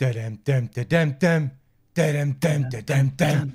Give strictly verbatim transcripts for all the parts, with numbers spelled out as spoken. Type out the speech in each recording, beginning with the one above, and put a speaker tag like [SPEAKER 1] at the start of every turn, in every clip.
[SPEAKER 1] Dadam, dam, dadam, dam. Dadam, dam, dadam,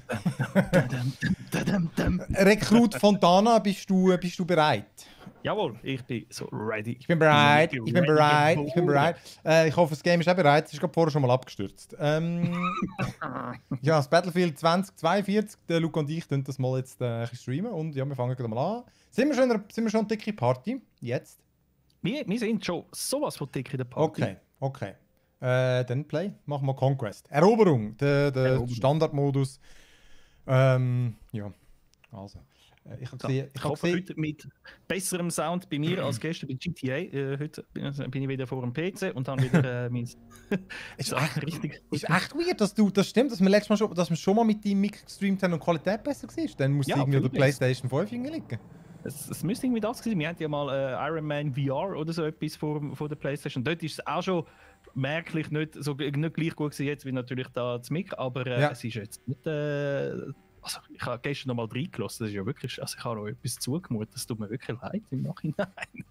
[SPEAKER 1] dam. Rekrut Fontana, bist du, bist du bereit?
[SPEAKER 2] Jawohl, ich bin so ready.
[SPEAKER 1] Ich bin bereit, ich bin bereit, ich bin bereit. Äh, ich hoffe, das Game ist auch bereit. Es ist gerade vorher schon mal abgestürzt. Ähm, ja, das Battlefield zwanzig zweiundvierzig, der Luke und ich tun das mal jetzt äh, streamen. Und ja, wir fangen gerade mal an. Sind wir schon, in einer, sind wir schon eine dicke Party? Jetzt?
[SPEAKER 2] Wir, wir sind schon sowas von dick in der Party.
[SPEAKER 1] Okay, okay. Äh, dann Play. Machen wir Conquest. Eroberung, der, der
[SPEAKER 2] Eroberung.
[SPEAKER 1] Standardmodus. Ähm, ja, also. Äh, ich habe
[SPEAKER 2] So,
[SPEAKER 1] gesehen...
[SPEAKER 2] ich hoffe heute mit besserem Sound bei mir als gestern bei G T A. Äh, heute bin bin ich wieder vor dem P C und dann wieder äh, mein...
[SPEAKER 1] ist,
[SPEAKER 2] so,
[SPEAKER 1] echt,
[SPEAKER 2] richtig.
[SPEAKER 1] ist echt weird, dass du... Das stimmt, dass wir letztes Mal schon, dass wir schon mal mit deinem Mic gestreamt haben und die Qualität besser war. Dann muss
[SPEAKER 2] Ja,
[SPEAKER 1] irgendwie der
[SPEAKER 2] vieles.
[SPEAKER 1] PlayStation fünf irgendwie liegen.
[SPEAKER 2] Es, es müsste irgendwie das sein. Wir hatten ja mal äh, Iron Man V R oder so etwas vor, vor der PlayStation. Dort ist es auch schon merklich nicht, so, nicht gleich gut gewesen jetzt wie natürlich da das Mic, aber äh,
[SPEAKER 1] Ja.
[SPEAKER 2] es ist jetzt nicht... Äh, also ich habe gestern noch mal reingelassen, das ist ja wirklich... Also ich habe noch etwas zugemutet, das tut mir wirklich leid im Nachhinein.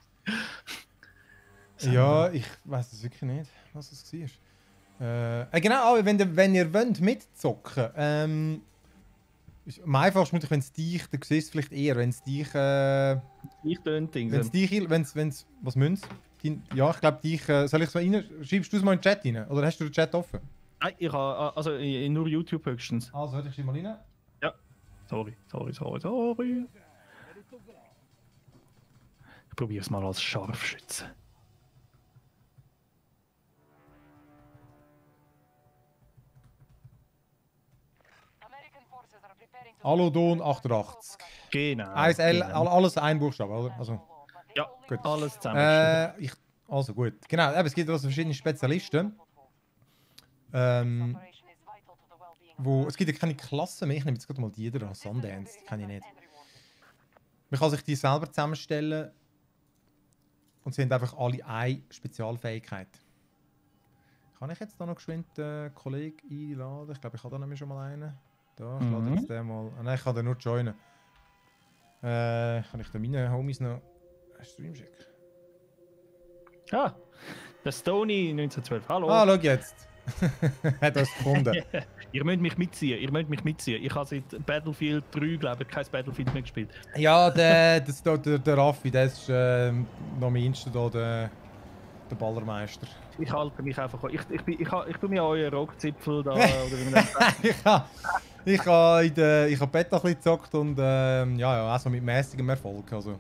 [SPEAKER 1] Ja, ich weiß es wirklich nicht, was es war. Äh, äh, genau, aber wenn, ihr- wenn ihr wollt mitzocken, ähm, ist am einfachsten, wenn es dich, dann siehst du vielleicht eher, wenn es dich, äh,
[SPEAKER 2] Ich töne Dinge.
[SPEAKER 1] wenn es dich, wenn es, wenn es, was müsst ja, ich glaube dich, äh, soll ich es mal rein, schreibst du es mal in den Chat rein, oder hast du den Chat offen?
[SPEAKER 2] Nein, ich habe also in- nur YouTube höchstens.
[SPEAKER 1] Also, ich schreibe mal rein.
[SPEAKER 2] Ja. Sorry, sorry, sorry, sorry. Ich probiere es mal als Scharfschütze.
[SPEAKER 1] Hallo Don achtundachtzig.
[SPEAKER 2] Genau.
[SPEAKER 1] eins L,
[SPEAKER 2] genau.
[SPEAKER 1] all- alles ein Buchstabe, oder? Also,
[SPEAKER 2] Ja,
[SPEAKER 1] gut.
[SPEAKER 2] alles zusammen.
[SPEAKER 1] Äh, ich, also gut. Genau, eben, es gibt also verschiedene Spezialisten. Ähm, wo, es gibt ja keine Klasse mehr. Ich nehme jetzt gerade mal die da, Sundance, die kenne ich nicht. Man kann sich die selber zusammenstellen und sie haben einfach alle eine Spezialfähigkeit. Kann ich jetzt da noch geschwind den Kollegen einladen? Ich glaube, ich habe da nämlich schon mal einen. Da, ich lade
[SPEAKER 2] Mhm.
[SPEAKER 1] jetzt den mal. Ah, nein, ich kann den nur joinen. Äh, kann ich da meinen Homies noch einen Stream schicken?
[SPEAKER 2] Ah, der Stony neunzehnhundertzwölf. Hallo.
[SPEAKER 1] Ah, schau jetzt. Hat er es gefunden.
[SPEAKER 2] Ihr müsst mich mitziehen, ihr müsst mich mitziehen. Ich habe seit Battlefield drei, glaube ich, kein Battlefield mehr gespielt.
[SPEAKER 1] Ja, der, das, der, der, der Raffi, der ist ähm, noch am Insta da, der, der Ballermeister.
[SPEAKER 2] Ich halte mich einfach... Ich, ich, bin- ich, ich, ich tue mir euren Rockzipfel da, oder wie man das sagt.
[SPEAKER 1] ich habe ich ha in der ich ha Beta ein bisschen gezockt und ähm, ja, ja, auch so mit mäßigem Erfolg. Also.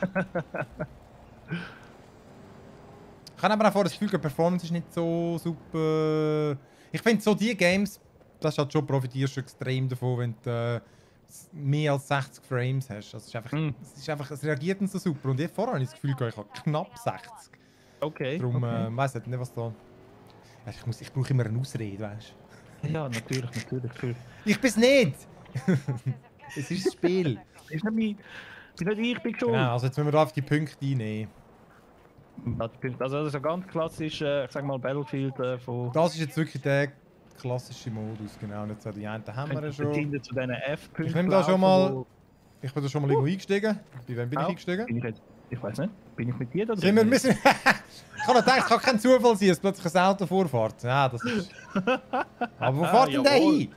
[SPEAKER 1] Ich habe aber auch vor das Gefühl, die Performance ist nicht so super. Ich finde so die Games, das ist halt schon, profitierst du extrem davon, wenn du äh, mehr als sechzig Frames hast. Also es, ist einfach,
[SPEAKER 2] Mm.
[SPEAKER 1] es, ist einfach, es reagiert nicht so super. Und jetzt vorher habe ich das Gefühl, ich habe knapp sechzig.
[SPEAKER 2] Okay.
[SPEAKER 1] Darum
[SPEAKER 2] okay.
[SPEAKER 1] äh, weiss ich nicht, was da. Weisst, Ich, muss- ich brauche immer eine Ausrede, weißt du?
[SPEAKER 2] Ja, natürlich, natürlich. Für...
[SPEAKER 1] Ich bin's nicht! Es ist das Spiel.
[SPEAKER 2] Das ist nicht mein... Das ist nicht ich, bin schuld.
[SPEAKER 1] Genau, also jetzt müssen wir da auf die Punkte einnehmen.
[SPEAKER 2] Also das ist ein ganz klassisch, äh, ich sag mal, Battlefield äh, von...
[SPEAKER 1] Das ist jetzt wirklich der klassische Modus, genau. Und jetzt die einen haben wir ja schon.
[SPEAKER 2] Kinder zu diesen F-Punkten.
[SPEAKER 1] Ich nehme da schon mal. Ich bin da schon mal irgendwo eingestiegen. Bei wem bin ich
[SPEAKER 2] Auch?
[SPEAKER 1] eingestiegen?
[SPEAKER 2] Bin ich jetzt... Ich weiß nicht. Bin ich mit dir da
[SPEAKER 1] Sind wir,
[SPEAKER 2] drin?
[SPEAKER 1] wir sind, ich habe gedacht, es kann kein Zufall sein, dass plötzlich ein Auto vorfährt. Ja, das ist. Aber wo fährt denn der
[SPEAKER 2] Jawohl.
[SPEAKER 1] hin?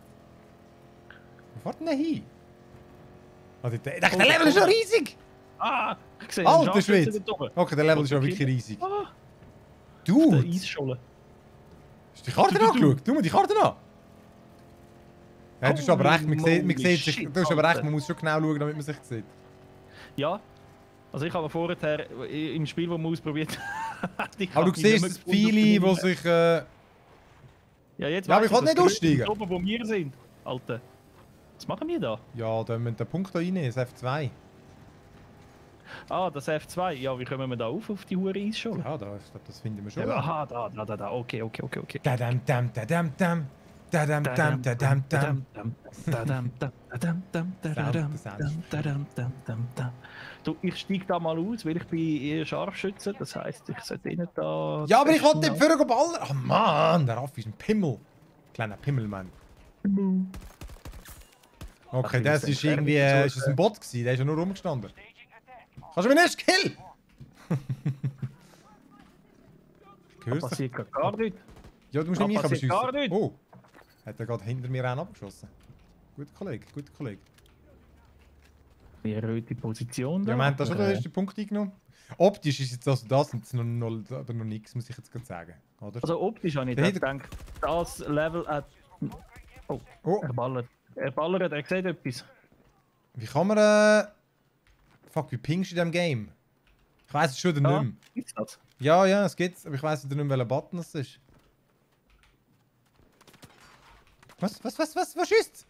[SPEAKER 1] Wo fährt denn der hin? Oh, der, der, der Level ist schon riesig!
[SPEAKER 2] Ah! Ich sehe
[SPEAKER 1] Alter
[SPEAKER 2] einen
[SPEAKER 1] Schwede.
[SPEAKER 2] Scharfschütze dort oben.
[SPEAKER 1] Okay, der Level ist schon wirklich riesig.
[SPEAKER 2] Ah,
[SPEAKER 1] Du!
[SPEAKER 2] der Eisscholle.
[SPEAKER 1] Hast du die Karte
[SPEAKER 2] Du, du, du.
[SPEAKER 1] angeschaut? Du mir die Karte an! Ja, du hast aber recht, man sieht, man
[SPEAKER 2] Holy
[SPEAKER 1] sieht sich,
[SPEAKER 2] shit,
[SPEAKER 1] du hast aber recht,
[SPEAKER 2] Alter.
[SPEAKER 1] man muss schon genau schauen, damit man sich sieht.
[SPEAKER 2] Ja. Also ich habe vorher im Spiel, das wir ausprobiert haben...
[SPEAKER 1] Aber du siehst das viele, die sich... Äh,
[SPEAKER 2] Ja, jetzt
[SPEAKER 1] Ja, aber
[SPEAKER 2] weiss
[SPEAKER 1] ich will nicht
[SPEAKER 2] das
[SPEAKER 1] aussteigen.
[SPEAKER 2] Grüne oben, wo wir sind. Alter. Was machen wir da?
[SPEAKER 1] ja, dann müssen wir den Punkt hier reinnehmen, das F zwei.
[SPEAKER 2] Ah, das F zwei. Ja, wie kommen wir da auf, auf die Hure Eisscholle?
[SPEAKER 1] Ja, da, ich glaube, das finden wir schon.
[SPEAKER 2] Ja, aha, da, da, da, da. Okay, okay, okay, okay.
[SPEAKER 1] Dadam, dam, dadam, dam. Dadam, dam, dadam, dam.
[SPEAKER 2] Du, ich steige da mal aus, weil ich bin eher Scharfschütze. Das heisst, ich sollte nicht da...
[SPEAKER 1] Ja, aber ich wollte den Führer ballern. Oh Mann, der Raffi ist ein Pimmel. Kleiner Pimmelmann. Okay,
[SPEAKER 2] Ach,
[SPEAKER 1] das
[SPEAKER 2] das
[SPEAKER 1] ist
[SPEAKER 2] ist
[SPEAKER 1] irgendwie...
[SPEAKER 2] ein
[SPEAKER 1] Äh, ist das ein Bot gewesen? Der ist ja nur rumgestanden. Kannst du mich nicht killen?
[SPEAKER 2] Da
[SPEAKER 1] Hörst du?
[SPEAKER 2] passiert grad gar nichts.
[SPEAKER 1] Ja, du musst
[SPEAKER 2] Ah,
[SPEAKER 1] nicht mich
[SPEAKER 2] passiert gar
[SPEAKER 1] abschiessen.
[SPEAKER 2] nicht.
[SPEAKER 1] Oh! Hat er gerade hinter mir einen abgeschossen. Guter Kollege, guter Kollege.
[SPEAKER 2] Wie erhöhte Position da.
[SPEAKER 1] Ja, wir haben da schon
[SPEAKER 2] aber,
[SPEAKER 1] den
[SPEAKER 2] äh,
[SPEAKER 1] ersten Punkt eingenommen. Optisch ist jetzt also das und noch, noch, aber noch nichts, muss ich jetzt gerade sagen. Oder?
[SPEAKER 2] Also optisch habe ich
[SPEAKER 1] Der
[SPEAKER 2] gedacht, das Level hat... Oh,
[SPEAKER 1] Oh,
[SPEAKER 2] er ballert. Er ballert, er sieht etwas.
[SPEAKER 1] wie kann man. Äh... Fuck, wie pingst du in diesem Game? Ich weiß es schon wieder
[SPEAKER 2] Ja,
[SPEAKER 1] nicht mehr.
[SPEAKER 2] gibt's das?
[SPEAKER 1] Ja, ja, es gibt's, aber ich weiß wieder nicht mehr, welcher Button es ist. Was, was, was, was, was schießt?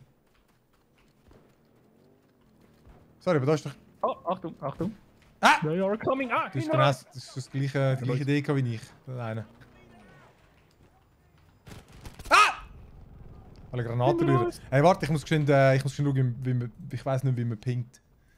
[SPEAKER 1] Sorry, aber da ist doch.
[SPEAKER 2] Oh, Achtung, Achtung.
[SPEAKER 1] Ah!
[SPEAKER 2] They are coming. Ah,
[SPEAKER 1] Das ist
[SPEAKER 2] hinter
[SPEAKER 1] genau
[SPEAKER 2] uns.
[SPEAKER 1] das, ist das gleiche, die gleiche Idee wie ich. Der eine. Ah! Alle Granaten
[SPEAKER 2] Hinter
[SPEAKER 1] rühren.
[SPEAKER 2] uns.
[SPEAKER 1] Hey, warte, ich muss geschwind, äh, ich muss geschwind schauen, wie man. Ich weiß nicht, wie man pinkt.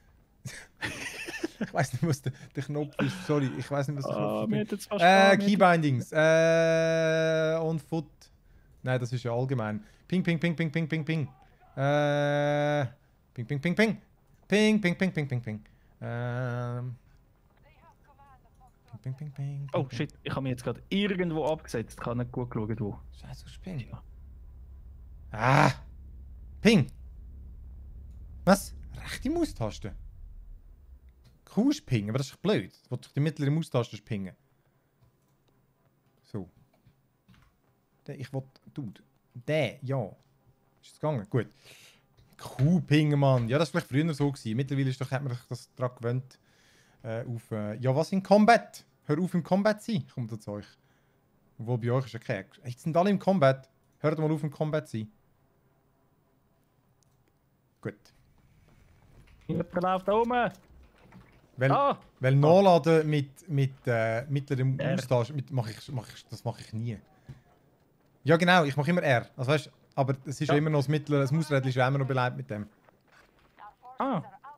[SPEAKER 1] Ich weiß nicht, was der, der Knopf ist. Sorry, ich weiß nicht, was der
[SPEAKER 2] Ah,
[SPEAKER 1] Knopf
[SPEAKER 2] mir
[SPEAKER 1] ist.
[SPEAKER 2] hat jetzt fast
[SPEAKER 1] Äh,
[SPEAKER 2] gar nicht-
[SPEAKER 1] Keybindings. Äh, on foot. Nein, das ist ja allgemein. Ping, ping, ping, ping, ping, ping, ping. Äh, ping, ping, ping, ping. Ping, ping, ping, ping, ping, ping. Ähm. Ping, ping, ping, ping.
[SPEAKER 2] Oh shit, ich habe mich jetzt gerade irgendwo abgesetzt. Ich habe nicht gut geschaut, wo.
[SPEAKER 1] Scheiße, Ping. Ah! Ping! Was? Rechte Maustaste? Q ist pingen, aber das ist doch blöd. Du willst doch die mittlere Maustaste pingen. So. Der, ich will. Dude. Der, ja. Ist es gegangen? Gut. Q pingen, Mann. Ja, das war vielleicht früher so gewesen. Mittlerweile ist doch, hat man sich das daran gewöhnt. Äh, auf. Äh, ja, was in Combat? Hör auf im Combat zu sein. Kommt zu euch. Obwohl bei euch ist ja kein. Jetzt sind alle im Combat. Hört mal auf im Combat zu sein. Gut.
[SPEAKER 2] Jemand läuft da rum.
[SPEAKER 1] Weil,
[SPEAKER 2] Ah!
[SPEAKER 1] weil Nachladen mit, mit äh, mittlerem
[SPEAKER 2] R.
[SPEAKER 1] Austausch, mit, mach ich, mach ich, das mache ich nie. Ja genau, ich mache immer R. Also weißt, aber es ist ja
[SPEAKER 2] Ja.
[SPEAKER 1] immer noch das mittlere, das Mausrädchen ist ja immer noch beleidigt mit dem.
[SPEAKER 2] Ah.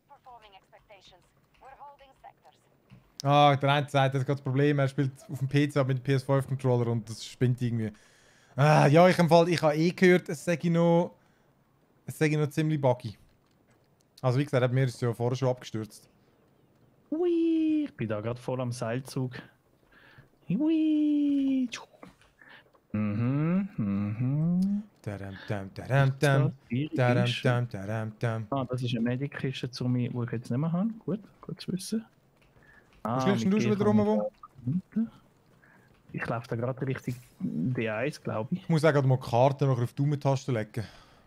[SPEAKER 1] Ah, der eine sagt, er hat gerade das Problem, er spielt auf dem P C mit dem P S fünf Controller und das spinnt irgendwie. Ah, ja, ich, im Fall, ich habe eh gehört, es sage ich noch, es sage ich noch ziemlich buggy. Also wie gesagt, mir ist es ja vorher schon abgestürzt.
[SPEAKER 2] Hui, ich bin da gerade voll am Seilzug. Hui. Mhm, mhm.
[SPEAKER 1] Dadam, dam, dadam, dam. Dadam,
[SPEAKER 2] Ist-
[SPEAKER 1] dam, dadam, dam.
[SPEAKER 2] Ah, das ist eine Medikiste, zu mir, die ich jetzt nicht mehr habe. Gut, gut zu wissen. Ah,
[SPEAKER 1] Wo schläfst denn
[SPEAKER 2] mit
[SPEAKER 1] du schon
[SPEAKER 2] dir
[SPEAKER 1] wieder
[SPEAKER 2] kann
[SPEAKER 1] rum,
[SPEAKER 2] ich
[SPEAKER 1] wo?
[SPEAKER 2] da hinten. Ich laufe da gerade Richtung D eins, glaube ich.
[SPEAKER 1] Ich muss auch gerade mal die Karte noch auf die Daumen-Taste legen.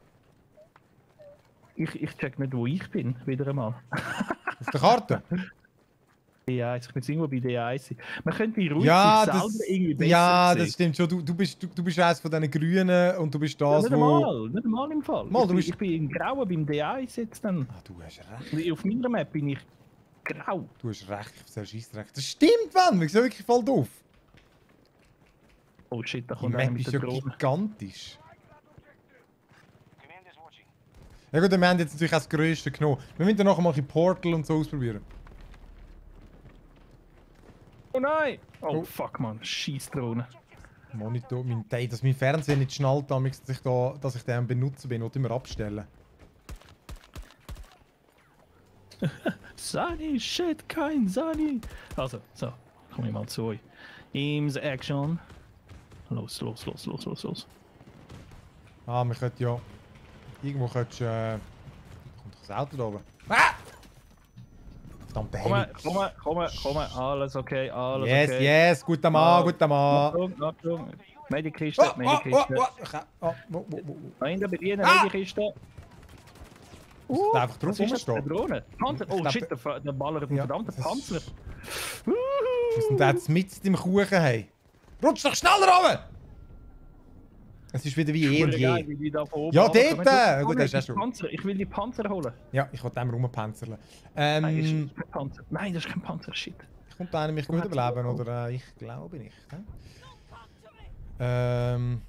[SPEAKER 2] ich. Ich check nicht, wo ich bin, wieder einmal.
[SPEAKER 1] Auf der Karte?
[SPEAKER 2] D eins, ich bin jetzt irgendwo bei D eins. Man könnte bei Ruhig
[SPEAKER 1] Ja,
[SPEAKER 2] sich
[SPEAKER 1] das,
[SPEAKER 2] selber irgendwie besser
[SPEAKER 1] ja
[SPEAKER 2] sehen.
[SPEAKER 1] das stimmt schon. Du, du, bist, du, du bist eines von diesen Grünen und du bist
[SPEAKER 2] Ja,
[SPEAKER 1] das,
[SPEAKER 2] nicht
[SPEAKER 1] wo...
[SPEAKER 2] einmal, nicht einmal im Fall.
[SPEAKER 1] Mal,
[SPEAKER 2] ich,
[SPEAKER 1] du
[SPEAKER 2] bin,
[SPEAKER 1] bist-
[SPEAKER 2] ich bin im Grauen beim D eins jetzt dann.
[SPEAKER 1] Ah, du hast recht.
[SPEAKER 2] Auf meiner Map bin ich grau.
[SPEAKER 1] Du hast recht, ich habe recht. Das stimmt, Mann! Wir sind wirklich voll doof.
[SPEAKER 2] Oh shit, da
[SPEAKER 1] Die
[SPEAKER 2] kommt einer
[SPEAKER 1] Map
[SPEAKER 2] mit
[SPEAKER 1] ist
[SPEAKER 2] der
[SPEAKER 1] ja
[SPEAKER 2] Drohne.
[SPEAKER 1] gigantisch. Ja gut, wir haben jetzt natürlich auch das Größte genommen. Wir müssen dann nachher mal ein Portal und so ausprobieren.
[SPEAKER 2] Oh nein! Oh,
[SPEAKER 1] Oh.
[SPEAKER 2] fuck man, scheiß Drohne.
[SPEAKER 1] Monitor, mein, ey, dass mein Fernseher nicht schnallt, damals, dass ich, da, dass ich den am benutzen bin, wollte immer abstellen.
[SPEAKER 2] Sunny, shit, kein Sunny. Also, so, komm ich mal zu euch. Teams Action. Los, los, los, los, los, los.
[SPEAKER 1] Ah, wir könnten ja... Irgendwo könntest du... Äh, kommt doch das Auto da oben. Ah! Verdammte
[SPEAKER 2] Komm,
[SPEAKER 1] Heli.
[SPEAKER 2] komm, komm, komm, alles okay, alles
[SPEAKER 1] Yes,
[SPEAKER 2] okay.
[SPEAKER 1] yes, guter Mann, guter Mann.
[SPEAKER 2] Achtung, Achtung. Medikiste,
[SPEAKER 1] Oh, oh, oh,
[SPEAKER 2] Medikiste.
[SPEAKER 1] oh, ich hab- oh, wo, wo, wo, wo.
[SPEAKER 2] Da hinten bei dir,
[SPEAKER 1] Ah!
[SPEAKER 2] Medikiste.
[SPEAKER 1] Uh, einfach drauf
[SPEAKER 2] Was ist das für eine
[SPEAKER 1] rumstehen.
[SPEAKER 2] Drohne? Panzer,
[SPEAKER 1] Ich
[SPEAKER 2] oh
[SPEAKER 1] glaub,
[SPEAKER 2] shit, der, der ballert einen
[SPEAKER 1] Ja,
[SPEAKER 2] verdammten
[SPEAKER 1] das
[SPEAKER 2] Panzer.
[SPEAKER 1] ist- Wir sind jetzt mit im Kuchen, hey. Rutsch doch schneller runter! Es ist wieder wie eh und
[SPEAKER 2] Hure geil,
[SPEAKER 1] je.
[SPEAKER 2] wie die da von oben
[SPEAKER 1] Ja,
[SPEAKER 2] runterkommen.
[SPEAKER 1] dort, äh,
[SPEAKER 2] Komm,
[SPEAKER 1] gut, das ist
[SPEAKER 2] die
[SPEAKER 1] auch schon.
[SPEAKER 2] Panzer, ich will die Panzer holen.
[SPEAKER 1] Ja, ich wollte dem rumpanzerle.
[SPEAKER 2] Nein, ist
[SPEAKER 1] Ähm,
[SPEAKER 2] kein Panzer. Nein, das ist kein Panzer, shit.
[SPEAKER 1] kommt einer mich
[SPEAKER 2] Wo
[SPEAKER 1] gut
[SPEAKER 2] hat's
[SPEAKER 1] überleben,
[SPEAKER 2] überhaupt?
[SPEAKER 1] oder? Äh, ich glaube nicht. Hä? Ähm,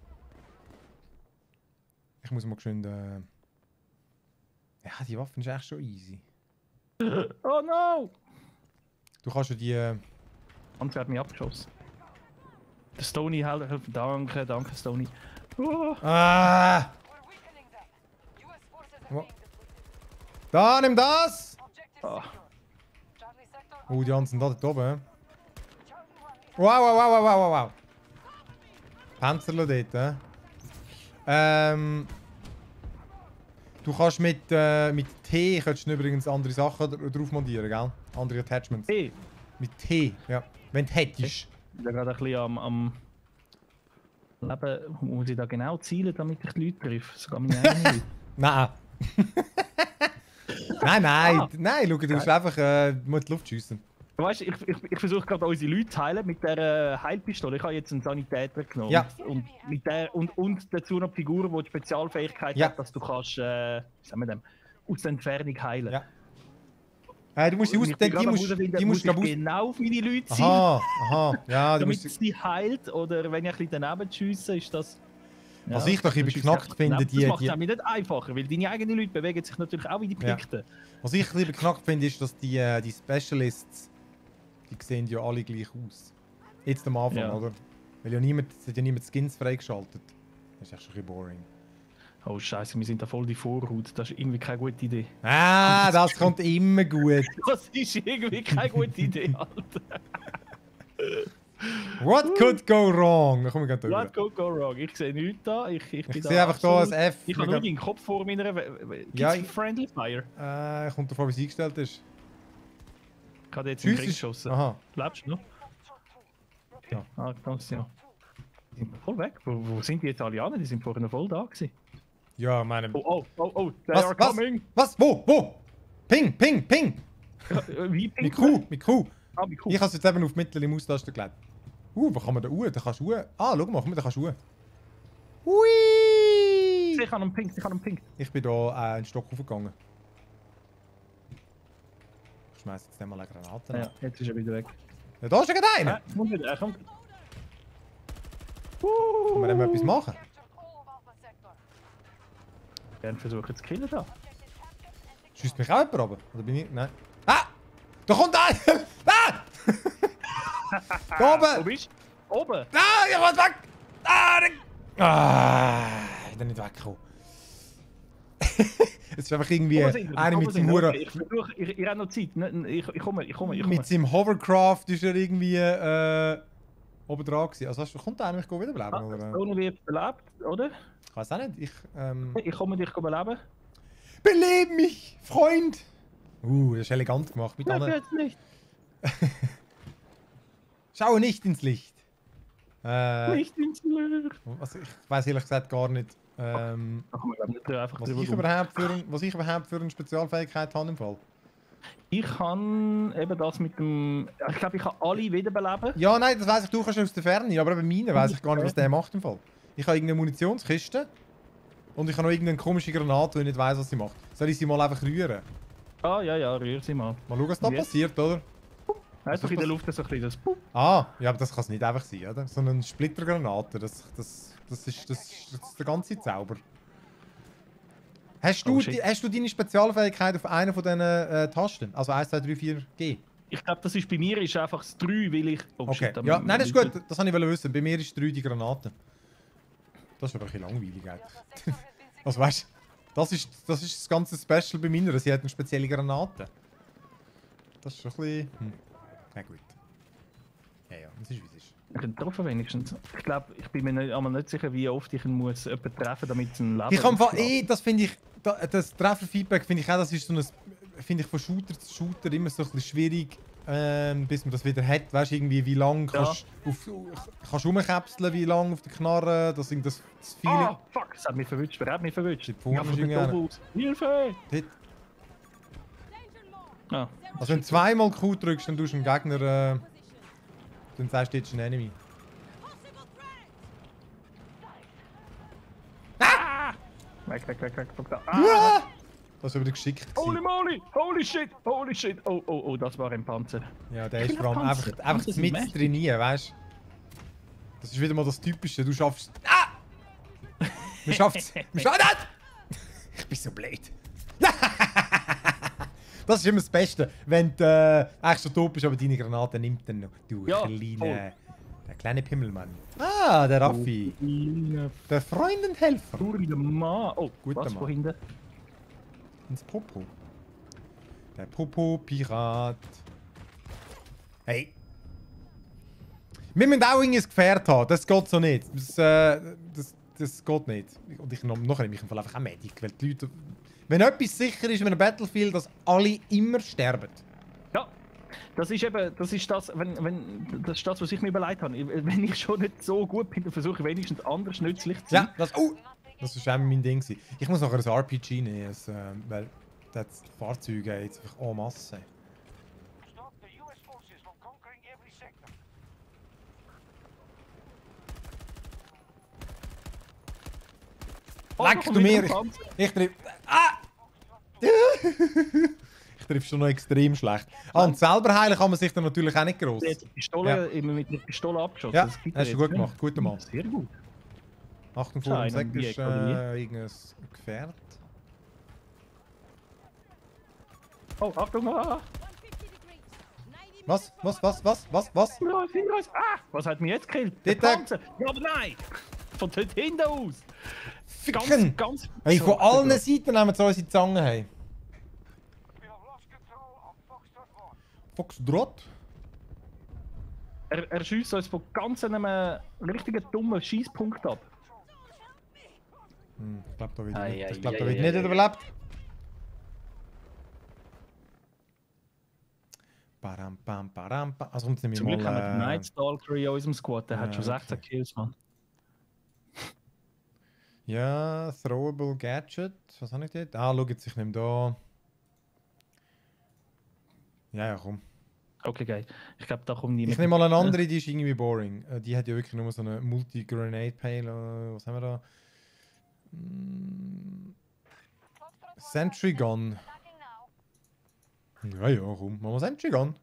[SPEAKER 1] ich muss mal schön. Äh, ja, die Waffe ist echt schon easy.
[SPEAKER 2] Oh no!
[SPEAKER 1] Du kannst ja die. Äh,
[SPEAKER 2] Panzer hat mich abgeschossen. Der Stony hält, hilft- danke, danke Stony. Oh,
[SPEAKER 1] ah! Da, nimm das!
[SPEAKER 2] ah.
[SPEAKER 1] Oh, die anderen sind da dort oben. hä? Wow, wow, wow, wow, wow, wow. Panzerle dort, hä? Ähm... Du kannst mit, äh, mit T kannst du übrigens andere Sachen drauf montieren, gell? Andere Attachments.
[SPEAKER 2] Hey,
[SPEAKER 1] Mit T, ja. Wenn du hättest.
[SPEAKER 2] ich bin gerade ein bisschen am, am Leben. Wo muss ich da genau zielen, damit ich die Leute treffe? Sogar meine eigenen Leute.
[SPEAKER 1] Nein. nein, nein.
[SPEAKER 2] Ah.
[SPEAKER 1] Nein, schau, du musst einfach äh, mal in die Luft schiessen.
[SPEAKER 2] Weißt du, ich, ich, ich versuche gerade unsere Leute zu heilen mit der Heilpistole. Ich habe jetzt einen Sanitäter genommen.
[SPEAKER 1] Ja.
[SPEAKER 2] Und, mit der, und, und dazu noch die Figur, die die Spezialfähigkeit
[SPEAKER 1] Ja.
[SPEAKER 2] hat, dass du kannst, äh, wie sagen wir dem, aus der Entfernung heilen.
[SPEAKER 1] Ja. Äh, du musst sie aus...
[SPEAKER 2] Ich bin
[SPEAKER 1] Die,
[SPEAKER 2] gerade am
[SPEAKER 1] musst,
[SPEAKER 2] herausfinden,
[SPEAKER 1] die musst
[SPEAKER 2] muss
[SPEAKER 1] du
[SPEAKER 2] ich
[SPEAKER 1] glaub,
[SPEAKER 2] genau auf meine Leute sein,
[SPEAKER 1] Aha, aha. Ja, du
[SPEAKER 2] damit
[SPEAKER 1] musst...
[SPEAKER 2] sie heilt. Oder wenn ich ein bisschen daneben schiesse, ist das... Ja,
[SPEAKER 1] Was ich doch
[SPEAKER 2] dann
[SPEAKER 1] beknackt
[SPEAKER 2] schiesse ich
[SPEAKER 1] finde,
[SPEAKER 2] daneben.
[SPEAKER 1] die-
[SPEAKER 2] Das macht
[SPEAKER 1] die-
[SPEAKER 2] es nämlich nicht einfacher, weil deine eigenen Leute bewegen sich natürlich auch wie die
[SPEAKER 1] Ja.
[SPEAKER 2] Pikten.
[SPEAKER 1] Was ich ein bisschen beknackt finde, ist, dass die, äh, die Specialists... Die sehen ja alle gleich aus. Jetzt am Anfang,
[SPEAKER 2] Ja.
[SPEAKER 1] oder? Weil ja niemand... Es hat ja niemand Skins freigeschaltet. Das ist echt schon ein bisschen boring.
[SPEAKER 2] Oh Scheiße, wir sind da voll die Vorhaut. Das ist irgendwie keine gute Idee.
[SPEAKER 1] Ah, das kommt immer gut.
[SPEAKER 2] Das ist irgendwie keine gute Idee, Alter.
[SPEAKER 1] What could go wrong? Da kommen wir gerade drüber.
[SPEAKER 2] What could go wrong? Ich sehe nichts da. Ich, ich, bin
[SPEAKER 1] Ich
[SPEAKER 2] da
[SPEAKER 1] sehe einfach hier
[SPEAKER 2] absolut-
[SPEAKER 1] ein F.
[SPEAKER 2] Ich habe nur den Kopf vor meiner... Gibt's
[SPEAKER 1] Ja, ich-
[SPEAKER 2] Friendly Fire?
[SPEAKER 1] Äh, kommt davon, wie es eingestellt ist.
[SPEAKER 2] Ich habe jetzt einen
[SPEAKER 1] Tschüss
[SPEAKER 2] Krieg
[SPEAKER 1] ist...
[SPEAKER 2] geschossen.
[SPEAKER 1] Aha.
[SPEAKER 2] Lebst du noch?
[SPEAKER 1] Ja.
[SPEAKER 2] Ah, ganz ja. Die sind voll weg. Wo, wo sind die Italiener? Die sind vorher noch voll da gewesen.
[SPEAKER 1] Ja, ich meine...
[SPEAKER 2] Oh, oh, oh, oh, they
[SPEAKER 1] Was,
[SPEAKER 2] are
[SPEAKER 1] was?
[SPEAKER 2] coming!
[SPEAKER 1] Was? Wo? Wo? Ping, ping, ping!
[SPEAKER 2] Äh, Wie pink?
[SPEAKER 1] Mit Q, mit Q.
[SPEAKER 2] Ah, wie cool.
[SPEAKER 1] Ich habe es jetzt eben auf mittlere Maustaste gelegt. Uh, wo kann man da Uhr? Da kannst du Uhr. Ah, schau mal, guck mal, da kannst du Uhr. Hui!
[SPEAKER 2] Ich habe einen Pink, ich habe einen Pink.
[SPEAKER 1] Ich bin da äh, einen Stock hochgegangen. Ich schmeiß jetzt mal eine Granate.
[SPEAKER 2] Ja, jetzt ist er wieder weg.
[SPEAKER 1] Ja, da ist ja gerade einer!
[SPEAKER 2] Ja, kommt wieder, er kommt.
[SPEAKER 1] Kann man dem etwas machen?
[SPEAKER 2] Gerne versuchen zu killen da.
[SPEAKER 1] Schießt mich auch jemand runter? Oder bin ich... Nein. Ah! Da kommt einer! Ah! Da
[SPEAKER 2] Wo
[SPEAKER 1] oben!
[SPEAKER 2] bist du? Oben!
[SPEAKER 1] Ah, ich will weg! Ah, der... Ah, ich bin nicht weggekommen. Es ist einfach irgendwie
[SPEAKER 2] Oben sind wir,
[SPEAKER 1] einer
[SPEAKER 2] oben
[SPEAKER 1] mit
[SPEAKER 2] sind
[SPEAKER 1] seinem
[SPEAKER 2] wir.
[SPEAKER 1] Hura...
[SPEAKER 2] Okay, Ich versuche, ich, ich habe noch Zeit. Ne, ne, Ich, ich komme, ich komme, ich komme.
[SPEAKER 1] Mit seinem Hovercraft ist er irgendwie äh, oben dran gewesen. Also hast du, kommt einer mich wiederbeleben,
[SPEAKER 2] Ah,
[SPEAKER 1] oder?
[SPEAKER 2] Stone wird belebt, oder?
[SPEAKER 1] Ich weiß auch nicht. Ich, ähm...
[SPEAKER 2] Ich komme dich beleben.
[SPEAKER 1] Beleb mich, Freund! Uh, das ist elegant gemacht. Mit
[SPEAKER 2] Ja,
[SPEAKER 1] anderen...
[SPEAKER 2] jetzt nicht.
[SPEAKER 1] Schau nicht ins Licht. Äh,
[SPEAKER 2] Nicht ins Licht.
[SPEAKER 1] was, ich weiß ehrlich gesagt gar nicht, ähm,
[SPEAKER 2] Da kommen wir glaub ich, nicht einfach
[SPEAKER 1] was,
[SPEAKER 2] drüber
[SPEAKER 1] ich
[SPEAKER 2] rum.
[SPEAKER 1] überhaupt für ein, was ich überhaupt für eine Spezialfähigkeit habe im Fall.
[SPEAKER 2] Ich kann eben das mit dem... Ich glaube, ich kann alle wiederbeleben.
[SPEAKER 1] Ja, nein, das weiß ich, du kannst aus der Ferne, aber bei meinen weiß ich gar nicht, was der macht im Fall. Ich habe irgendeine Munitionskiste und ich habe noch irgendeine komische Granate, die ich nicht weiß, was sie macht. Soll ich sie mal einfach rühren?
[SPEAKER 2] Ah, ja, ja, rühr sie mal.
[SPEAKER 1] Mal schauen, was da
[SPEAKER 2] Jetzt.
[SPEAKER 1] passiert, oder?
[SPEAKER 2] Einfach in der Luft so ein bisschen das... Pup.
[SPEAKER 1] Ah, ja, aber das kann es nicht einfach sein, oder? So eine Splittergranate, das, das, das, ist, das, ist, das ist der ganze Zauber. Hast du,
[SPEAKER 2] Oh,
[SPEAKER 1] die,
[SPEAKER 2] shit.
[SPEAKER 1] hast du deine Spezialfähigkeit auf einer von diesen äh, Tasten? Also eins, zwei, drei, vier, G?
[SPEAKER 2] Ich glaube, das ist bei mir ist einfach das drei, weil ich... Oh,
[SPEAKER 1] Okay,
[SPEAKER 2] shit,
[SPEAKER 1] ja,
[SPEAKER 2] am-
[SPEAKER 1] nein, das ist gut, das wollte ich wissen. Bei mir ist drei die Granate. Das ist aber ein bisschen langweilig eigentlich. Also weißt du, das ist, das ist das ganze Special bei meiner, sie hat eine spezielle Granate. Das ist schon ein bisschen... Hm. Na gut. Ja, ja, das ist wie es ist.
[SPEAKER 2] Ich bin getroffen wenigstens. Ich glaube, ich bin mir nicht, einmal nicht sicher, wie oft ich ihn muss jemanden treffen, damit es ein Leben
[SPEAKER 1] Ich kann
[SPEAKER 2] auflädt.
[SPEAKER 1] eh, das finde ich, da- das Trefferfeedback finde ich auch, das ist so ein, finde ich von Shooter zu Shooter immer so ein bisschen schwierig, ähm, bis man das wieder hat. Weißt du, irgendwie, wie lange
[SPEAKER 2] Ja.
[SPEAKER 1] kannst du auf, kannst du rumkäpseln, wie lange auf der Knarre, das, das, das Feeling.
[SPEAKER 2] Ah, fuck, es hat mich verwünscht. Wer hat mich verwünscht?
[SPEAKER 1] Die Pumpe
[SPEAKER 2] Ja, von
[SPEAKER 1] ist
[SPEAKER 2] der
[SPEAKER 1] irgendwie
[SPEAKER 2] Doppel aus. Hilfe!
[SPEAKER 1] Dort.
[SPEAKER 2] Ah,
[SPEAKER 1] Also wenn du zweimal Q drückst, dann tust du einen Gegner, äh, dann sagst du jetzt ein Enemy.
[SPEAKER 2] ah! Weg, weg, weg, weg. Fuck da. Ah!
[SPEAKER 1] Ah! Das war wieder geschickt.
[SPEAKER 2] Holy
[SPEAKER 1] gewesen.
[SPEAKER 2] moly! Holy shit! Holy shit! Oh, oh, oh, das war ein Panzer.
[SPEAKER 1] Ja, der
[SPEAKER 2] Ich
[SPEAKER 1] ist
[SPEAKER 2] bin
[SPEAKER 1] vor allem
[SPEAKER 2] Panzer.
[SPEAKER 1] einfach, einfach
[SPEAKER 2] Panzer sind
[SPEAKER 1] mit
[SPEAKER 2] mächtig.
[SPEAKER 1] trainieren, weißt du? Das ist wieder mal das Typische, du schaffst. Ah! Wir schaffen es! Wir schaffen es! Ich bin so blöd. Das ist immer das Beste, wenn du äh, eigentlich schon tot bist, aber deine Granate nimmt dann noch. Du
[SPEAKER 2] Ja,
[SPEAKER 1] kleine,
[SPEAKER 2] voll.
[SPEAKER 1] der kleine Pimmelmann. Ah, der Raffi. Der Freund und Helfer.
[SPEAKER 2] Guter Mann. Oh,
[SPEAKER 1] Guter
[SPEAKER 2] was
[SPEAKER 1] Mann.
[SPEAKER 2] von hinten?
[SPEAKER 1] Ins Popo. Der Popo-Pirat. Hey. Wir müssen auch irgendwie ein Gefährt haben, das geht so nicht. Das, äh, das, das geht nicht. Und ich noch, noch nehme ich im Fall einfach auch Medic, weil die Leute... Wenn etwas sicher ist mit einem Battlefield, dass alle immer sterben.
[SPEAKER 2] Ja, das ist eben, das ist das, wenn, wenn, das ist das, was ich mir überlegt habe. Wenn ich schon nicht so gut bin, dann versuche ich wenigstens anders nützlich zu sein.
[SPEAKER 1] Ja, das... Oh! Das war auch mein Ding. Ich muss nachher ein R P G nehmen, also, äh, weil das Fahrzeuge jetzt einfach en masse.
[SPEAKER 2] Oh,
[SPEAKER 1] Leck du mir! Ich, ich triff... Ah! Ich triff schon noch extrem schlecht. Ah, und selber heilen kann man sich dann natürlich auch nicht gross.
[SPEAKER 2] Die Pistole,
[SPEAKER 1] Ja.
[SPEAKER 2] immer mit der Pistole abgeschossen.
[SPEAKER 1] Ja,
[SPEAKER 2] das gibt
[SPEAKER 1] hast du
[SPEAKER 2] jetzt
[SPEAKER 1] gut
[SPEAKER 2] nicht.
[SPEAKER 1] gemacht. Guter Mann.
[SPEAKER 2] Sehr gut.
[SPEAKER 1] Achtung, vor dem Säck
[SPEAKER 2] Scheinen
[SPEAKER 1] ist
[SPEAKER 2] wir, oder wie?
[SPEAKER 1] äh, irgendein Gefährt.
[SPEAKER 2] Oh, Achtung! Ah!
[SPEAKER 1] Was? Was? Was? Was? Was? Was?
[SPEAKER 2] Hinweis, Hinweis! Ah! Was hat mich jetzt gekillt?
[SPEAKER 1] Dort-
[SPEAKER 2] Der Panzer! Ja, aber nein! Von dort hinten aus!
[SPEAKER 1] Ficken!
[SPEAKER 2] Ganz, ganz...
[SPEAKER 1] Hey, von allen Seiten nehmen sie unsere Zangen heim. Foxtrot?
[SPEAKER 2] Er, er schießt uns von ganz einem äh, richtigen dummen Schießpunkt ab.
[SPEAKER 1] Hm, ich glaube, da wird
[SPEAKER 2] Ei,
[SPEAKER 1] nicht,
[SPEAKER 2] ei,
[SPEAKER 1] ich glaub,
[SPEAKER 2] ei,
[SPEAKER 1] da wird
[SPEAKER 2] ei,
[SPEAKER 1] nicht
[SPEAKER 2] ei,
[SPEAKER 1] überlebt. Param, pam, param, pam. Also kommt nämlich
[SPEAKER 2] Zum
[SPEAKER 1] mal...
[SPEAKER 2] Glück haben wir den
[SPEAKER 1] Äh,
[SPEAKER 2] Night Stalker in unserem Squad, der hat
[SPEAKER 1] ja,
[SPEAKER 2] schon sechzehn
[SPEAKER 1] okay.
[SPEAKER 2] Kills, Mann.
[SPEAKER 1] ja, Throwable Gadget. Was habe ich dort? Ah, schau jetzt, ich nehme da... Ja, ja, komm.
[SPEAKER 2] Okay, geil. Ich glaube, da kommt niemand.
[SPEAKER 1] Ich nehme mal eine andere, die ist irgendwie boring. Äh, Die hat ja wirklich nur so eine Multi-Grenade-Payload. Was haben wir da? Mm, Sentry Gun. Ja, ja, komm. Machen wir Sentry Gun.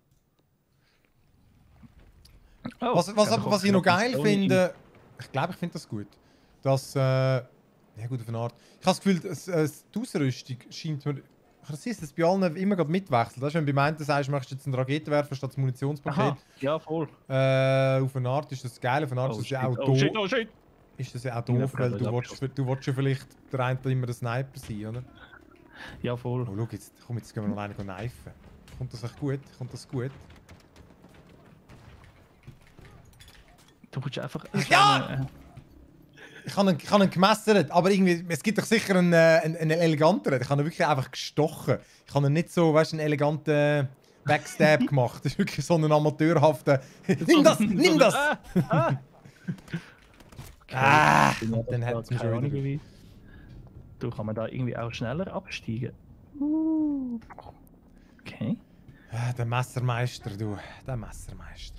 [SPEAKER 2] Oh,
[SPEAKER 1] Was, was,
[SPEAKER 2] da
[SPEAKER 1] was,
[SPEAKER 2] kommt
[SPEAKER 1] was ich noch geil
[SPEAKER 2] Pistole rein.
[SPEAKER 1] finde, ich glaube, ich finde das gut. Dass, äh, ja gut, auf eine Art. Ich habe das Gefühl, dass, äh, die Ausrüstung scheint mir. Ich sehe, dass es bei allen immer gerade mitwechselt. Das ist, wenn du bei meinen sagst, du möchtest jetzt einen Raketenwerfer statt das Munitionspaket.
[SPEAKER 2] Aha, ja, voll.
[SPEAKER 1] Äh, auf eine Art ist das geil, auf eine Art
[SPEAKER 2] Oh
[SPEAKER 1] ist das
[SPEAKER 2] shit,
[SPEAKER 1] ja auch
[SPEAKER 2] oh
[SPEAKER 1] doof.
[SPEAKER 2] shit, oh shit!
[SPEAKER 1] Ist das ja auch
[SPEAKER 2] Ich hab
[SPEAKER 1] doof, weil
[SPEAKER 2] gerade
[SPEAKER 1] du
[SPEAKER 2] abgeschossen.
[SPEAKER 1] willst, du willst ja vielleicht der eine immer der Sniper sein, oder?
[SPEAKER 2] Ja, voll.
[SPEAKER 1] Oh, schau jetzt, komm, jetzt gehen wir noch einen kneifen. Kommt das echt gut? Kommt das gut?
[SPEAKER 2] Du willst einfach...
[SPEAKER 1] Ja! Ich habe ihn, ich habe ihn gemessert, aber irgendwie, es gibt doch sicher einen, äh, einen, einen eleganteren. Ich habe ihn wirklich einfach gestochen. Ich habe ihn nicht so, weißt du, einen eleganten Backstab gemacht. Das ist wirklich so einen amateurhaften... Nimm das! Nimm das!
[SPEAKER 2] Ah, ah. Okay,
[SPEAKER 1] Ah,
[SPEAKER 2] bin ja
[SPEAKER 1] dann
[SPEAKER 2] da
[SPEAKER 1] hätte es mich
[SPEAKER 2] keine
[SPEAKER 1] schon
[SPEAKER 2] Ahnung,
[SPEAKER 1] wieder...
[SPEAKER 2] wie. Du, kann man da irgendwie auch schneller absteigen? Uh. Okay.
[SPEAKER 1] Ah, der Messermeister, du. Der Messermeister.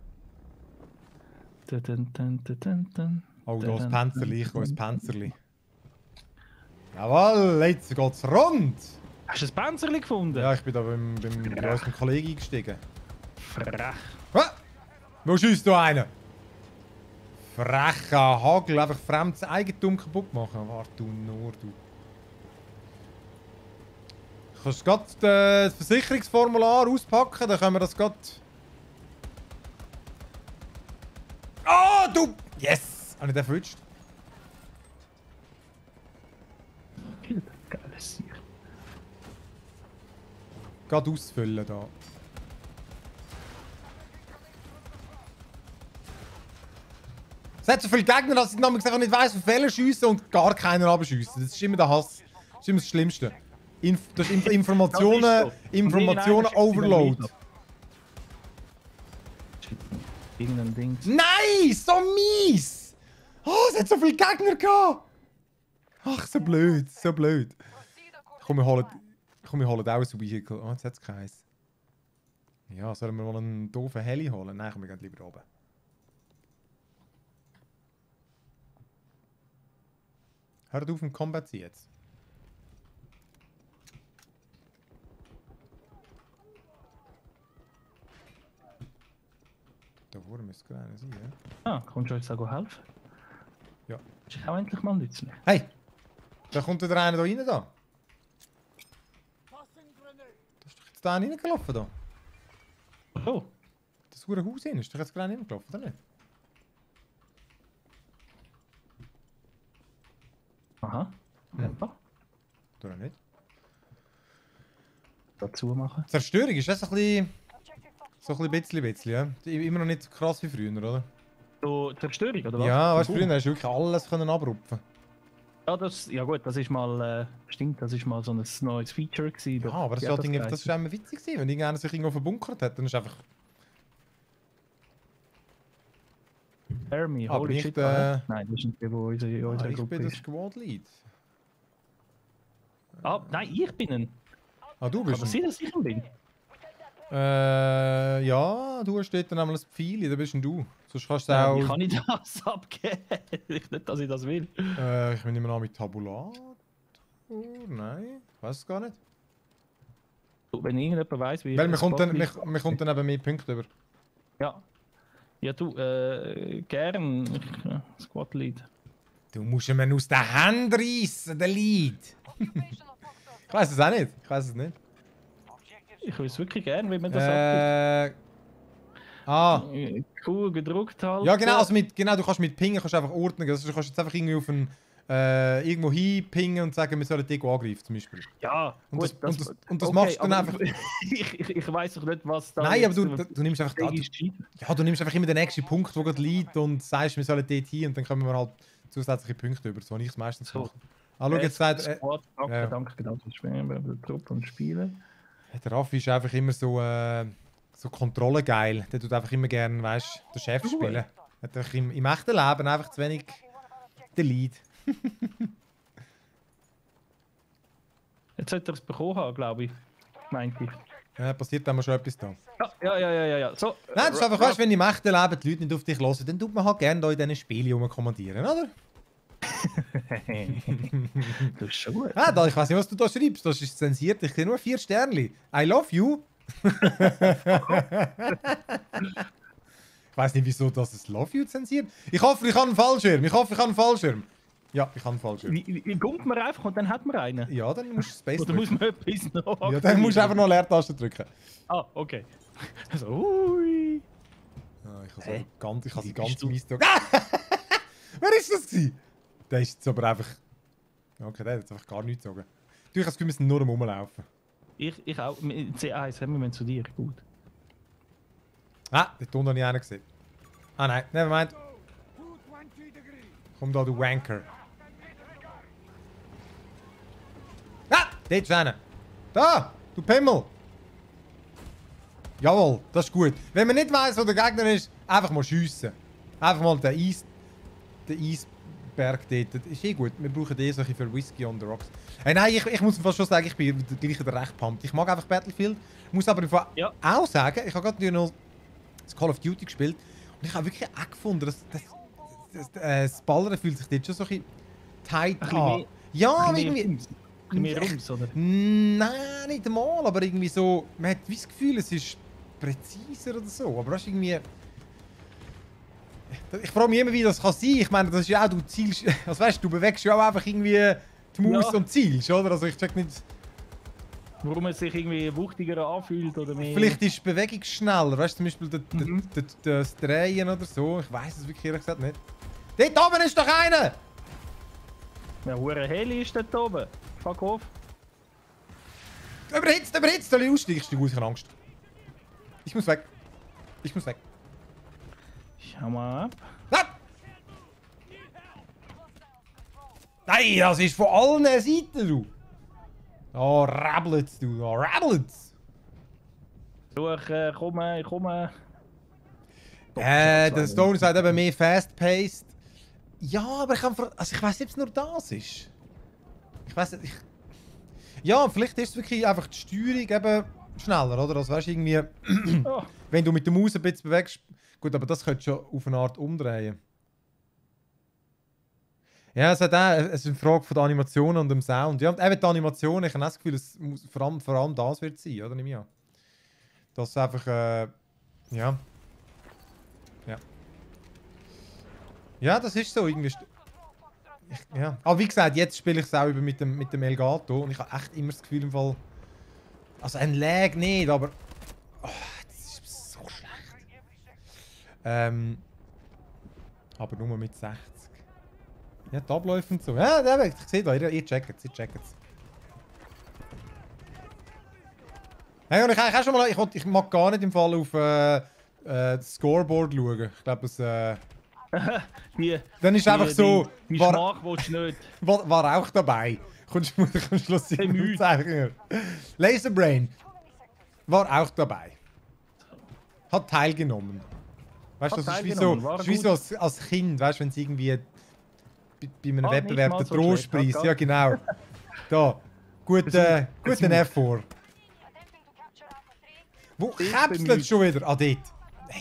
[SPEAKER 2] Dun, dun, dun, dun, dun, dun.
[SPEAKER 1] Oh, da ist
[SPEAKER 2] Dun,
[SPEAKER 1] Panzerli. Ich
[SPEAKER 2] dun,
[SPEAKER 1] gehe ins
[SPEAKER 2] dun.
[SPEAKER 1] Panzerli. Jawohl, jetzt geht's rund!
[SPEAKER 2] Hast du ein Panzerli gefunden?
[SPEAKER 1] Ja, ich bin da beim, beim, bei unserem Kollegen eingestiegen.
[SPEAKER 2] Frech.
[SPEAKER 1] Ah! Wo schießt du einen? Frecher Hagel, einfach fremdes Eigentum kaputt machen. Warte du nur, du. Kannst du gerade das Versicherungsformular auspacken, dann können wir das gerade... Oh, du! Yes! Habe ich den verwünscht?
[SPEAKER 2] Geiles Sieg.
[SPEAKER 1] Gerade ausfüllen da. Es hat so viele Gegner, dass ich nämlich einfach nicht weiss, auf welchen schiessen und gar keinen abschiessen. Das ist immer der Hass. Das ist immer das Schlimmste. Inf das ist Inf Informationen,
[SPEAKER 2] Das ist so.
[SPEAKER 1] Informationen
[SPEAKER 2] Und irgendeiner
[SPEAKER 1] Overload.
[SPEAKER 2] schießt Irgendein Ding.
[SPEAKER 1] Nein, so mies! Oh, es hat so viele Gegner gehabt! Ach, so blöd, so blöd. Komm, wir holen, komm, wir holen auch ein Vehicle. Oh, jetzt hat es keins. Ja, sollen wir mal einen doofen Heli holen? Nein, komm, wir gehen lieber oben. Hört auf, im Combat zu jetzt. Da vorne müsste gerade einer sein, ja?
[SPEAKER 2] Ah, kommst du uns auch helfen?
[SPEAKER 1] Ja.
[SPEAKER 2] Ist auch endlich mal nützlich.
[SPEAKER 1] Hey! Da kommt wieder einer da rein, da. Da ist doch jetzt da einer reingelaufen, da.
[SPEAKER 2] Oh,
[SPEAKER 1] Das hure Haus hin, ist doch jetzt gerade reingelaufen, oder nicht?
[SPEAKER 2] aha.
[SPEAKER 1] Hm.
[SPEAKER 2] Ja.
[SPEAKER 1] Oder nicht?
[SPEAKER 2] Dazu machen.
[SPEAKER 1] Zerstörung ist das ein bisschen... So ein bisschen, bisschen, bisschen, ja? Immer noch nicht so krass wie früher, oder?
[SPEAKER 2] So Zerstörung, oder was?
[SPEAKER 1] Ja, weißt du,
[SPEAKER 2] Cool.
[SPEAKER 1] früher hast du wirklich alles können abrupfen.
[SPEAKER 2] Ja, das, ja gut, das ist mal, äh, stimmt, das ist mal so ein neues Feature gewesen.
[SPEAKER 1] Ja,
[SPEAKER 2] doch.
[SPEAKER 1] aber das,
[SPEAKER 2] Wie
[SPEAKER 1] ist
[SPEAKER 2] hat
[SPEAKER 1] halt irgendwie- das
[SPEAKER 2] geheißen?
[SPEAKER 1] ist immer witzig gewesen, wenn irgendeiner sich irgendwo verbunkert hat, dann ist einfach...
[SPEAKER 2] Army,
[SPEAKER 1] Aber
[SPEAKER 2] holy
[SPEAKER 1] nicht,
[SPEAKER 2] shit.
[SPEAKER 1] äh,
[SPEAKER 2] ah, Nein, das ist nicht der, wo unsere, in
[SPEAKER 1] Ah,
[SPEAKER 2] unserer
[SPEAKER 1] ich
[SPEAKER 2] Gruppe
[SPEAKER 1] bin der
[SPEAKER 2] ist.
[SPEAKER 1] Squad-Lead.
[SPEAKER 2] Ah, nein, ich bin ein.
[SPEAKER 1] Ah, du
[SPEAKER 2] Kann
[SPEAKER 1] bist
[SPEAKER 2] das
[SPEAKER 1] ein...
[SPEAKER 2] sein, dass ich ein bin?
[SPEAKER 1] Äh, ja, du hast dort dann einmal ein Pfeil, da bist denn du. Sonst kannst du
[SPEAKER 2] Ja,
[SPEAKER 1] auch...
[SPEAKER 2] wie kann ich das abgeben? Ich nicht, dass ich das will.
[SPEAKER 1] Äh, ich nehme an mit Tabulator? Nein, ich weiß es gar nicht.
[SPEAKER 2] Wenn irgendjemand weiss, wie
[SPEAKER 1] Weil
[SPEAKER 2] ich
[SPEAKER 1] man kommt, dann, man,
[SPEAKER 2] Spotlight-
[SPEAKER 1] man kommt dann eben mehr Punkte über.
[SPEAKER 2] Ja. Ja, du, äh, gern. Ich, äh, Squad Lead.
[SPEAKER 1] Du musst ihn aus der Hand reissen, der Lead. Ich weiß es auch nicht. Ich weiß es nicht.
[SPEAKER 2] Ich will es wirklich gern, wie man das abgibt.
[SPEAKER 1] Äh. Ah.
[SPEAKER 2] Äh, Cool gedruckt halt.
[SPEAKER 1] Ja, genau, also mit, genau, du kannst mit Pingen kannst einfach ordnen. Also du kannst jetzt einfach irgendwie auf ein, äh, irgendwo hinpingen und sagen, wir sollen die angreifen zum Beispiel.
[SPEAKER 2] Ja,
[SPEAKER 1] Und
[SPEAKER 2] gut,
[SPEAKER 1] das, und das, und das machst du dann
[SPEAKER 2] aber
[SPEAKER 1] einfach.
[SPEAKER 2] ich, ich, ich weiß doch nicht, was da.
[SPEAKER 1] Nein, aber
[SPEAKER 2] jetzt
[SPEAKER 1] du, du, du nimmst einfach. Du,
[SPEAKER 2] strategisch geschieht.
[SPEAKER 1] ja, du nimmst einfach immer den nächsten Punkt, der gerade liegt und sagst, wir sollen dort hin und dann kommen wir halt zusätzliche Punkte über. So habe ich es meistens
[SPEAKER 2] So.
[SPEAKER 1] mache. Ah, schau, jetzt sagt. Äh,
[SPEAKER 2] Squad, danke,
[SPEAKER 1] ja.
[SPEAKER 2] danke, genau, das Spielen, bei der Truppe und Spielen.
[SPEAKER 1] der Raffi ist einfach immer so, äh, so kontrollengeil. Der tut einfach immer gerne, weißt du, den Chef
[SPEAKER 2] Cool.
[SPEAKER 1] spielen. Hat einfach im, im echten Leben einfach zu wenig den Lead.
[SPEAKER 2] Jetzt sollte er es bekommen haben, glaube ich. Meinte ich.
[SPEAKER 1] Ja, passiert dann mal schon etwas da.
[SPEAKER 2] Ja, ja, ja, ja, ja, ja. So,
[SPEAKER 1] Nein, das ist einfach, weißt, wenn im echten Leben die Leute nicht auf dich hören, dann tut man halt gerne da in diesen Spielen rumkommandieren, oder?
[SPEAKER 2] das ist schon gut.
[SPEAKER 1] Ah, da, ich weiß nicht, was du da schreibst. Das ist zensiert. Ich sehe nur vier Sternli. I love you. Ich weiß nicht, wieso das es Love You zensiert. Ich hoffe, ich habe einen Fallschirm. Ich hoffe, ich habe einen Fallschirm. Ja, ich habe einen Fallschirm.
[SPEAKER 2] Wie, wie, wie kommt man einfach und dann hat man einen?
[SPEAKER 1] Ja, dann musst du Space
[SPEAKER 2] Oder muss
[SPEAKER 1] drücken.
[SPEAKER 2] man etwas noch
[SPEAKER 1] Ja, dann musst du einfach noch Leertaste drücken.
[SPEAKER 2] Ah, okay. Also, ui.
[SPEAKER 1] Ah, ich habe
[SPEAKER 2] Hä?
[SPEAKER 1] so ganz, ich habe
[SPEAKER 2] Wie
[SPEAKER 1] sie
[SPEAKER 2] bist
[SPEAKER 1] ganz
[SPEAKER 2] du-
[SPEAKER 1] mies gezogen. Ah! Wer ist das gewesen? Der ist jetzt aber einfach... Okay, der hat jetzt einfach gar nichts gezogen. Du, ich habe das Gefühl, wir müssen nur am Rumlaufen.
[SPEAKER 2] Ich, ich auch. C eins, haben wir müssen zu dir. Gut.
[SPEAKER 1] Ah, den Ton habe ich auch nicht gesehen. Ah nein, nevermind. Komm da, du Wanker. Ah, dort ist einer. Da, du Pimmel. Jawohl, das ist gut. Wenn man nicht weiss, wo der Gegner ist, einfach mal schiessen. Einfach mal den Eis... Den Eisberg dort. Das ist eh gut. Wir brauchen eh solche für Whiskey on the Rocks. Hey, nein, ich, ich muss fast schon sagen, ich bin gleich wieder recht pumped. Ich mag einfach Battlefield. Muss aber einfach
[SPEAKER 2] Ja.
[SPEAKER 1] auch sagen, ich habe gerade noch das Call of Duty gespielt und ich habe wirklich auch gefunden, dass, dass, dass, äh, das Ballern fühlt sich dort schon so ein bisschen tight
[SPEAKER 2] bisschen
[SPEAKER 1] an.
[SPEAKER 2] mehr-
[SPEAKER 1] Ja,
[SPEAKER 2] Ein
[SPEAKER 1] aber
[SPEAKER 2] bisschen mehr
[SPEAKER 1] irgendwie...
[SPEAKER 2] Rums. Ein bisschen mehr Rums, oder?
[SPEAKER 1] Nein, nicht einmal, aber irgendwie so... Man hat wie das Gefühl, es ist präziser oder so, aber das ist irgendwie... Ich frage mich immer, wie das kann sein. Ich meine, das ist ja auch, du zielst... Also weißt du, du bewegst ja auch einfach irgendwie die Maus
[SPEAKER 2] Ja.
[SPEAKER 1] und zielst, oder? Also ich check nicht...
[SPEAKER 2] Warum es sich irgendwie wuchtiger anfühlt oder mehr.
[SPEAKER 1] Vielleicht ist die Bewegung schneller, weißt du, zum Beispiel das,
[SPEAKER 2] Mhm.
[SPEAKER 1] das, das, das Drehen oder so. Ich weiß es wirklich ehrlich gesagt nicht. Dort oben ist doch einer!
[SPEAKER 2] Ja, hure Heli ist dort oben. Fuck off.
[SPEAKER 1] Überhitzt, überhitzt! Soll ich aussteigen? Ich steige aus, ich habe Angst. Ich muss weg. Ich muss weg.
[SPEAKER 2] Schau mal ab.
[SPEAKER 1] Ah! Nein, das ist von allen Seiten, du! Oh, rabbelt's, du! Oh, rabbelt's!
[SPEAKER 2] So, ich äh, komme, ich komme.
[SPEAKER 1] Äh, der Stone sagt eben mehr fast-paced. Ja, aber ich, kann, also ich weiß nicht, ob es nur das ist. Ich weiß nicht. Ich... Ja, vielleicht ist es wirklich einfach die Steuerung eben schneller, oder? Also weißt du, irgendwie,
[SPEAKER 2] Oh,
[SPEAKER 1] wenn du mit der Maus ein bisschen bewegst. Gut, aber das könntest du schon auf eine Art umdrehen. Ja, es, hat auch, es ist eine Frage von der Animation und dem Sound. Ja, eben die Animation, ich habe auch das Gefühl, es muss vor allem, vor allem das wird sein, oder? Nehme ich an. Dass es einfach, äh, ja. Ja. Ja, das ist so irgendwie. st- Ich, ja. Aber wie gesagt, jetzt spiele ich es auch über mit dem, mit dem Elgato und ich habe echt immer das Gefühl im Fall. Also ein Lag nicht, aber. Oh, das ist so schlecht. Ähm. Aber nur mit sechzig. Ja, die Abläufe und so. Ja, ja, ich sehe da, ihr, ihr checkt es, ihr checkt es. Hey, und ich, ich, auch schon mal, ich, will- ich mag gar nicht im Fall auf äh, äh, das Scoreboard schauen. Ich glaube, es. Äh,
[SPEAKER 2] die,
[SPEAKER 1] Dann ist
[SPEAKER 2] die,
[SPEAKER 1] einfach so,
[SPEAKER 2] Die, die
[SPEAKER 1] war,
[SPEAKER 2] Schmach willst du nicht.
[SPEAKER 1] war, war auch dabei. Kommst du am Schluss
[SPEAKER 2] Bemüht.
[SPEAKER 1] zeigen. Laserbrain war auch dabei. Hat teilgenommen. Weißt du,
[SPEAKER 2] Hat
[SPEAKER 1] das ist wie so,
[SPEAKER 2] teilgenommen, war
[SPEAKER 1] das ist wie
[SPEAKER 2] gut.
[SPEAKER 1] so als, als Kind, weißt du, wenn es irgendwie bei, bei einem
[SPEAKER 2] Ah, nicht
[SPEAKER 1] Wettbewerb
[SPEAKER 2] mal
[SPEAKER 1] den
[SPEAKER 2] so schlecht,
[SPEAKER 1] Trostpreis,
[SPEAKER 2] hat
[SPEAKER 1] ja genau. Da, gut, äh,
[SPEAKER 2] Das
[SPEAKER 1] guten Effort. Wo
[SPEAKER 2] Ich
[SPEAKER 1] käpselt
[SPEAKER 2] bemüht.
[SPEAKER 1] schon wieder? Ah, dort. Nein.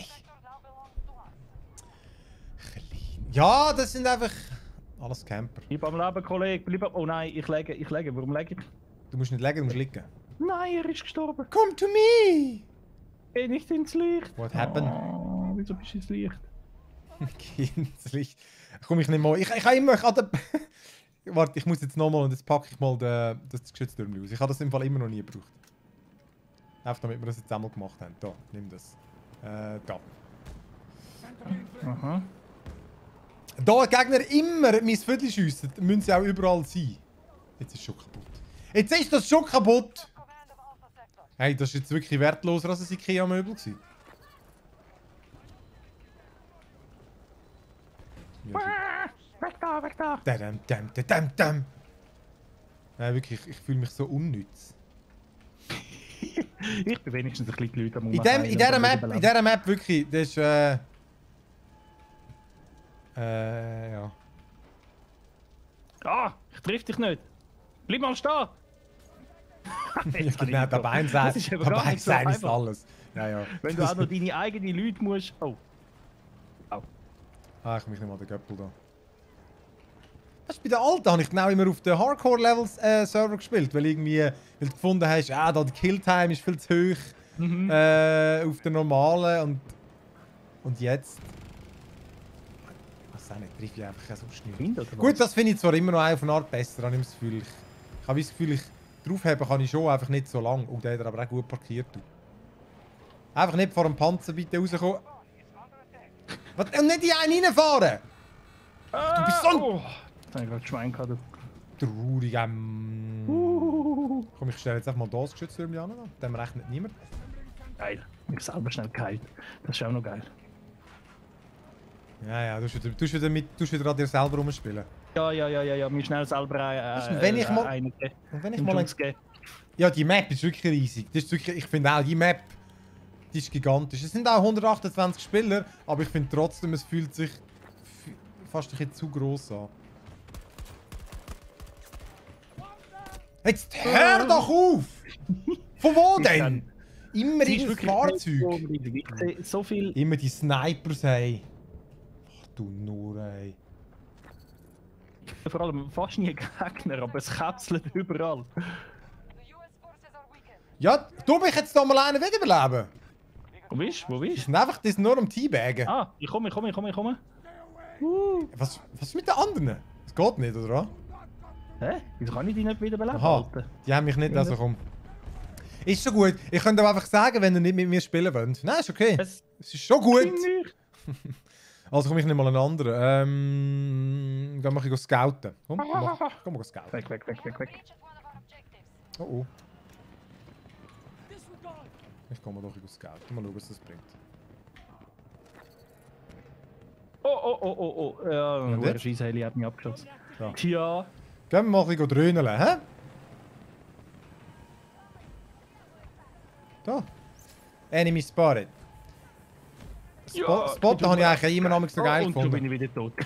[SPEAKER 1] Klein. Ja, das sind einfach alles Camper.
[SPEAKER 2] Bleib am Leben, Kollege. Bleib am... Oh nein, ich lege, ich lege. Warum lege ich?
[SPEAKER 1] Du musst nicht legen, du musst liegen.
[SPEAKER 2] Nein, er ist gestorben.
[SPEAKER 1] Come to me!
[SPEAKER 2] Geh nicht ins Licht.
[SPEAKER 1] What happened?
[SPEAKER 2] Oh, wieso bist du ins Licht?
[SPEAKER 1] Kindslicht. Komm ich nicht mal. Ich, ich habe immer. Ich habe den... Warte, ich muss jetzt nochmal und jetzt packe ich mal den, das Geschütztürmchen aus. Ich habe das im Fall immer noch nie gebraucht. Einfach damit wir das jetzt einmal gemacht haben. Da, nimm das. Äh, da.
[SPEAKER 2] Aha.
[SPEAKER 1] Da die Gegner immer mein Viertel schiessen, müssen sie auch überall sein. Jetzt ist es schon kaputt. Jetzt ist das schon kaputt! Hey, das ist jetzt wirklich wertloser als ein Ikea-Möbel gewesen. Ja,
[SPEAKER 2] Weg da, weg da.
[SPEAKER 1] Dam, dam, dam, dam, dam. Nein, wirklich, ich, ich fühle mich so unnütz.
[SPEAKER 2] Ich bin wenigstens ein bisschen die Leute am
[SPEAKER 1] In, dem, in, dieser Map, in dieser Map wirklich, das ist äh... Äh, ja.
[SPEAKER 2] Ah, ich triff dich nicht. Bleib mal stehen.
[SPEAKER 1] Ja, genau, dabei sein,
[SPEAKER 2] Das ist aber gar
[SPEAKER 1] dabei
[SPEAKER 2] nicht so
[SPEAKER 1] sein ist
[SPEAKER 2] einfach.
[SPEAKER 1] alles. Ja, ja.
[SPEAKER 2] Wenn du auch noch deine eigenen Leute musst... Oh. Au.
[SPEAKER 1] Ah, ich komme nicht mal den Göppel da. Weißt du, bei den Alten habe ich genau immer auf den Hardcore-Levels äh, Server gespielt, weil irgendwie, weil du gefunden hast, ja, da die Killtime ist viel zu hoch
[SPEAKER 2] Mhm.
[SPEAKER 1] äh, auf den normalen und und jetzt. Was auch nicht, triff ich einfach so schnell.
[SPEAKER 2] Wind oder was?
[SPEAKER 1] Gut, das finde ich zwar immer noch auf eine Art besser, habe ich das Gefühl. Ich, ich habe das Gefühl, ich draufheben kann ich schon, einfach nicht so lang. Und der hat er aber auch gut parkiert. Du. Einfach nicht vor dem Panzer bitte rauskommen. Was? Und nicht in einen reinfahren!
[SPEAKER 2] Ah,
[SPEAKER 1] Du bist so ein-
[SPEAKER 2] Oh. Jetzt habe ich gerade Schwein gehabt. du.
[SPEAKER 1] Traurig. Ähm.
[SPEAKER 2] Uh.
[SPEAKER 1] Komm, ich stelle jetzt einfach mal das Geschütztürmchen an. Dem rechnet niemand.
[SPEAKER 2] Geil. Ich selber schnell geheilt. Das ist auch noch geil.
[SPEAKER 1] Ja, ja, du tust wieder, tust wieder, mit, tust wieder an dir selber rumspielen.
[SPEAKER 2] Ja, ja, ja, ja, ja. Mir schnell selber
[SPEAKER 1] Weißt du,
[SPEAKER 2] äh,
[SPEAKER 1] wenn ich
[SPEAKER 2] äh,
[SPEAKER 1] mal-
[SPEAKER 2] einen geben.
[SPEAKER 1] Und wenn ich
[SPEAKER 2] Einen
[SPEAKER 1] mal ein,
[SPEAKER 2] Schuss geben.
[SPEAKER 1] Ja, die Map ist wirklich riesig. Das ist wirklich, ich finde auch, die Map die ist gigantisch. Es sind auch hundertachtundzwanzig Spieler, aber ich finde trotzdem, es fühlt sich f- fast ein bisschen zu gross an. Jetzt hör doch auf! Von wo
[SPEAKER 2] Ich
[SPEAKER 1] denn?
[SPEAKER 2] kann-
[SPEAKER 1] Immer
[SPEAKER 2] Sie ist
[SPEAKER 1] irgendein
[SPEAKER 2] wirklich
[SPEAKER 1] Fahrzeug.
[SPEAKER 2] so riesig. Ich sehe so viel.
[SPEAKER 1] Immer die Snipers, ey. Ach du nur, ey.
[SPEAKER 2] Vor allem fast nie Gegner, aber es kapselt überall.
[SPEAKER 1] Ja, du mich jetzt da mal einen wiederbeleben.
[SPEAKER 2] Wo bist du? Wo
[SPEAKER 1] Die
[SPEAKER 2] bist
[SPEAKER 1] sind einfach das sind nur am Teabaggen.
[SPEAKER 2] du? Ah, ich komme, ich komme, ich komme, ich komme.
[SPEAKER 1] Was, was ist mit den anderen? Das geht nicht, oder? was?
[SPEAKER 2] Hä? Wieso kann ich die nicht wieder beleben
[SPEAKER 1] Aha,
[SPEAKER 2] halten?
[SPEAKER 1] die haben mich nicht, also komm. Ist schon gut. Ich könnte aber einfach sagen, wenn ihr nicht mit mir spielen wollt. Nein, ist okay.
[SPEAKER 2] Es
[SPEAKER 1] Es ist schon gut.
[SPEAKER 2] nicht.
[SPEAKER 1] Also komme ich nicht mal einen anderen. Ähm, gehen wir ein bisschen scouten. Komm, mach, komm mal scouten.
[SPEAKER 2] Weg, weg, weg, weg, weg.
[SPEAKER 1] Oh oh. Ich komme mal doch ein bisschen scouten. Mal schauen, was das bringt.
[SPEAKER 2] Oh, oh, oh, oh, oh. Ja,
[SPEAKER 1] Und
[SPEAKER 2] der
[SPEAKER 1] jetzt?
[SPEAKER 2] Scheissheli hat mich abgeschossen.
[SPEAKER 1] Ja.
[SPEAKER 2] Tja.
[SPEAKER 1] Gehen wir mal ein bisschen dröhneln, hä? Da. Enemy spotted. Spo
[SPEAKER 2] Ja,
[SPEAKER 1] Spotten habe ich eigentlich immer noch so geil
[SPEAKER 2] oh, und schon bin
[SPEAKER 1] gefunden.
[SPEAKER 2] ich wieder tot.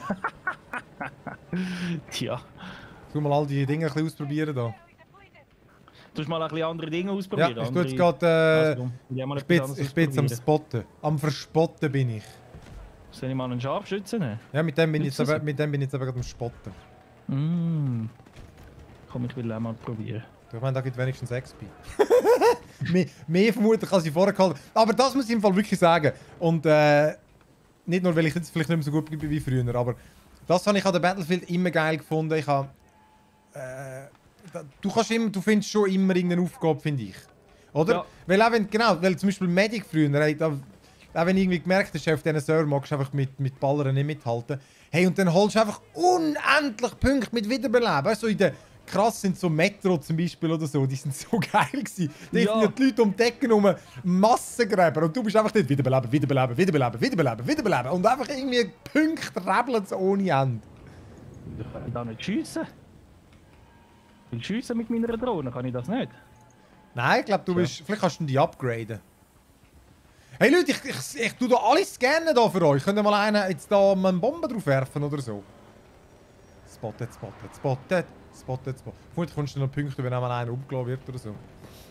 [SPEAKER 2] Tja.
[SPEAKER 1] Tu mal all die Dinge ein bisschen ausprobieren da.
[SPEAKER 2] Du musst mal ein bisschen andere Dinge
[SPEAKER 1] Ja,
[SPEAKER 2] ausprobieren.
[SPEAKER 1] ich tue jetzt
[SPEAKER 2] andere-
[SPEAKER 1] gerade. Äh,
[SPEAKER 2] Also, komm, ich mal
[SPEAKER 1] ich bin
[SPEAKER 2] etwas
[SPEAKER 1] jetzt,
[SPEAKER 2] anderes
[SPEAKER 1] ich bin jetzt am
[SPEAKER 2] ausprobieren.
[SPEAKER 1] Spotten. Am Verspotten bin ich.
[SPEAKER 2] Soll ich mal einen Scharfschützen nehmen?
[SPEAKER 1] Ja, mit dem bin ich
[SPEAKER 2] Ist
[SPEAKER 1] jetzt
[SPEAKER 2] das
[SPEAKER 1] aber, mit dem bin ich jetzt aber gerade am Spotten.
[SPEAKER 2] Mm. Komm, ich will auch mal probieren.
[SPEAKER 1] Du, ich meine, da gibt wenigstens X P. mehr, mehr vermutlich als ich vorher gehalten habe. Aber das muss ich im Fall wirklich sagen. Und äh, nicht nur, weil ich jetzt vielleicht nicht mehr so gut bin wie früher, aber das habe ich an der Battlefield immer geil gefunden. Ich habe, äh, da- du kannst immer, du findest schon immer irgendeine Aufgabe, finde ich. Oder?
[SPEAKER 2] Ja.
[SPEAKER 1] Weil auch wenn, genau, weil zum Beispiel Medic früher, hey, da, auch wenn du irgendwie gemerkt hast, auf diesen Server magst du einfach mit, mit Ballern nicht mithalten. Hey, und dann holst du einfach unendlich Punkte mit Wiederbeleben. Weißt du, so in der krass sind so Metro zum Beispiel oder so, die sind so geil gewesen. Da
[SPEAKER 2] Ja.
[SPEAKER 1] sind ja die Leute um die Ecken rum Massengräber und du bist einfach dort wiederbeleben, wiederbeleben, wiederbeleben, wiederbeleben, wiederbeleben und einfach irgendwie Punkte rebeln ohne Ende.
[SPEAKER 2] Ich kann da nicht schiessen. Ich will schiessen mit meiner Drohne, kann ich das nicht?
[SPEAKER 1] Nein, ich glaube, du bist. Vielleicht kannst du die upgraden. Hey Leute, ich, ich, ich tue da alles scannen da für euch. Könnt ihr mal einen jetzt da eine Bombe drauf werfen oder so? Spotted, spotted, spotted, spotted, spotted. Vermutlich kommst du noch Punkte, wenn einmal einer umgelassen wird oder so.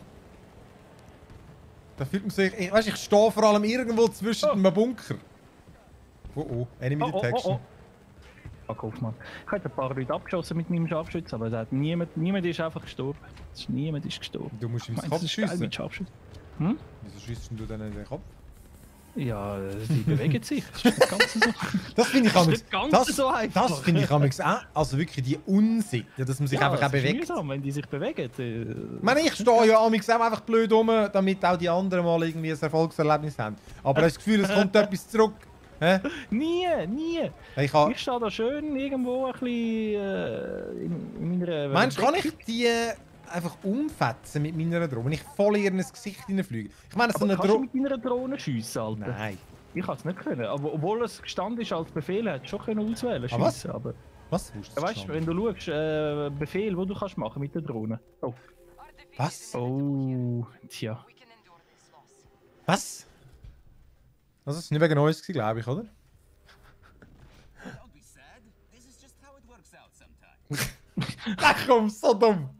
[SPEAKER 1] Da fühlt man sich. Ich, weißt, ich stehe vor allem irgendwo zwischen
[SPEAKER 2] Oh.
[SPEAKER 1] einem Bunker. Oh oh, Enemy
[SPEAKER 2] Oh, oh,
[SPEAKER 1] Detection.
[SPEAKER 2] oh, oh. Fuck off, Mann. Ich habe ein paar Leute abgeschossen mit meinem Scharfschütze, aber es hat niemand, niemand ist einfach gestorben. Es ist, niemand ist gestorben.
[SPEAKER 1] Du musst ihm
[SPEAKER 2] Ich
[SPEAKER 1] ins
[SPEAKER 2] meine,
[SPEAKER 1] Kopf
[SPEAKER 2] das ist geil
[SPEAKER 1] schiessen.
[SPEAKER 2] mit Scharfschützen. Hm?
[SPEAKER 1] Wieso schießt du denn in den Kopf?
[SPEAKER 2] Ja, sie bewegen sich. Das ist nicht ganz so.
[SPEAKER 1] Das finde ich
[SPEAKER 2] Das ist
[SPEAKER 1] amigs-
[SPEAKER 2] nicht ganz
[SPEAKER 1] das,
[SPEAKER 2] so einfach.
[SPEAKER 1] das finde ich amigs auch. Also wirklich die Unsitte, dass man sich
[SPEAKER 2] Ja,
[SPEAKER 1] einfach auch
[SPEAKER 2] das ist
[SPEAKER 1] bewegt.
[SPEAKER 2] mühsam, wenn die sich bewegen. Äh,
[SPEAKER 1] Ich meine, ich stehe ja amigs auch einfach blöd rum, damit auch die anderen mal irgendwie ein Erfolgserlebnis haben. Aber ich habe das Gefühl, es kommt etwas zurück. Hä?
[SPEAKER 2] Nie, nie.
[SPEAKER 1] Ich kann,
[SPEAKER 2] Ich stehe da schön irgendwo ein bisschen äh, in, in meiner...
[SPEAKER 1] meinst du, kann ich die äh, einfach umfetzen mit meiner Drohne? Ich voll in ihr Gesicht hineinfliege? Ich meine, so
[SPEAKER 2] Aber
[SPEAKER 1] eine
[SPEAKER 2] kannst du
[SPEAKER 1] Drohne...
[SPEAKER 2] mit meiner Drohne schiessen, Alter?
[SPEAKER 1] Nein.
[SPEAKER 2] Ich kann es nicht können. Aber obwohl es gestanden ist als Befehl, hätte ich schon können auswählen
[SPEAKER 1] Ah, was?
[SPEAKER 2] schiessen. Aber
[SPEAKER 1] Was? Wo ist das
[SPEAKER 2] ja, weißt du,
[SPEAKER 1] gestanden?
[SPEAKER 2] wenn du schaust, äh, Befehl, wo du kannst machen mit der Drohne. Oh.
[SPEAKER 1] Was?
[SPEAKER 2] Oh, tja.
[SPEAKER 1] Was? Also, das war nicht wegen uns, glaube ich, oder?
[SPEAKER 3] Don't be sad. This is just how it works out sometimes.
[SPEAKER 1] Ach komm, so dumm!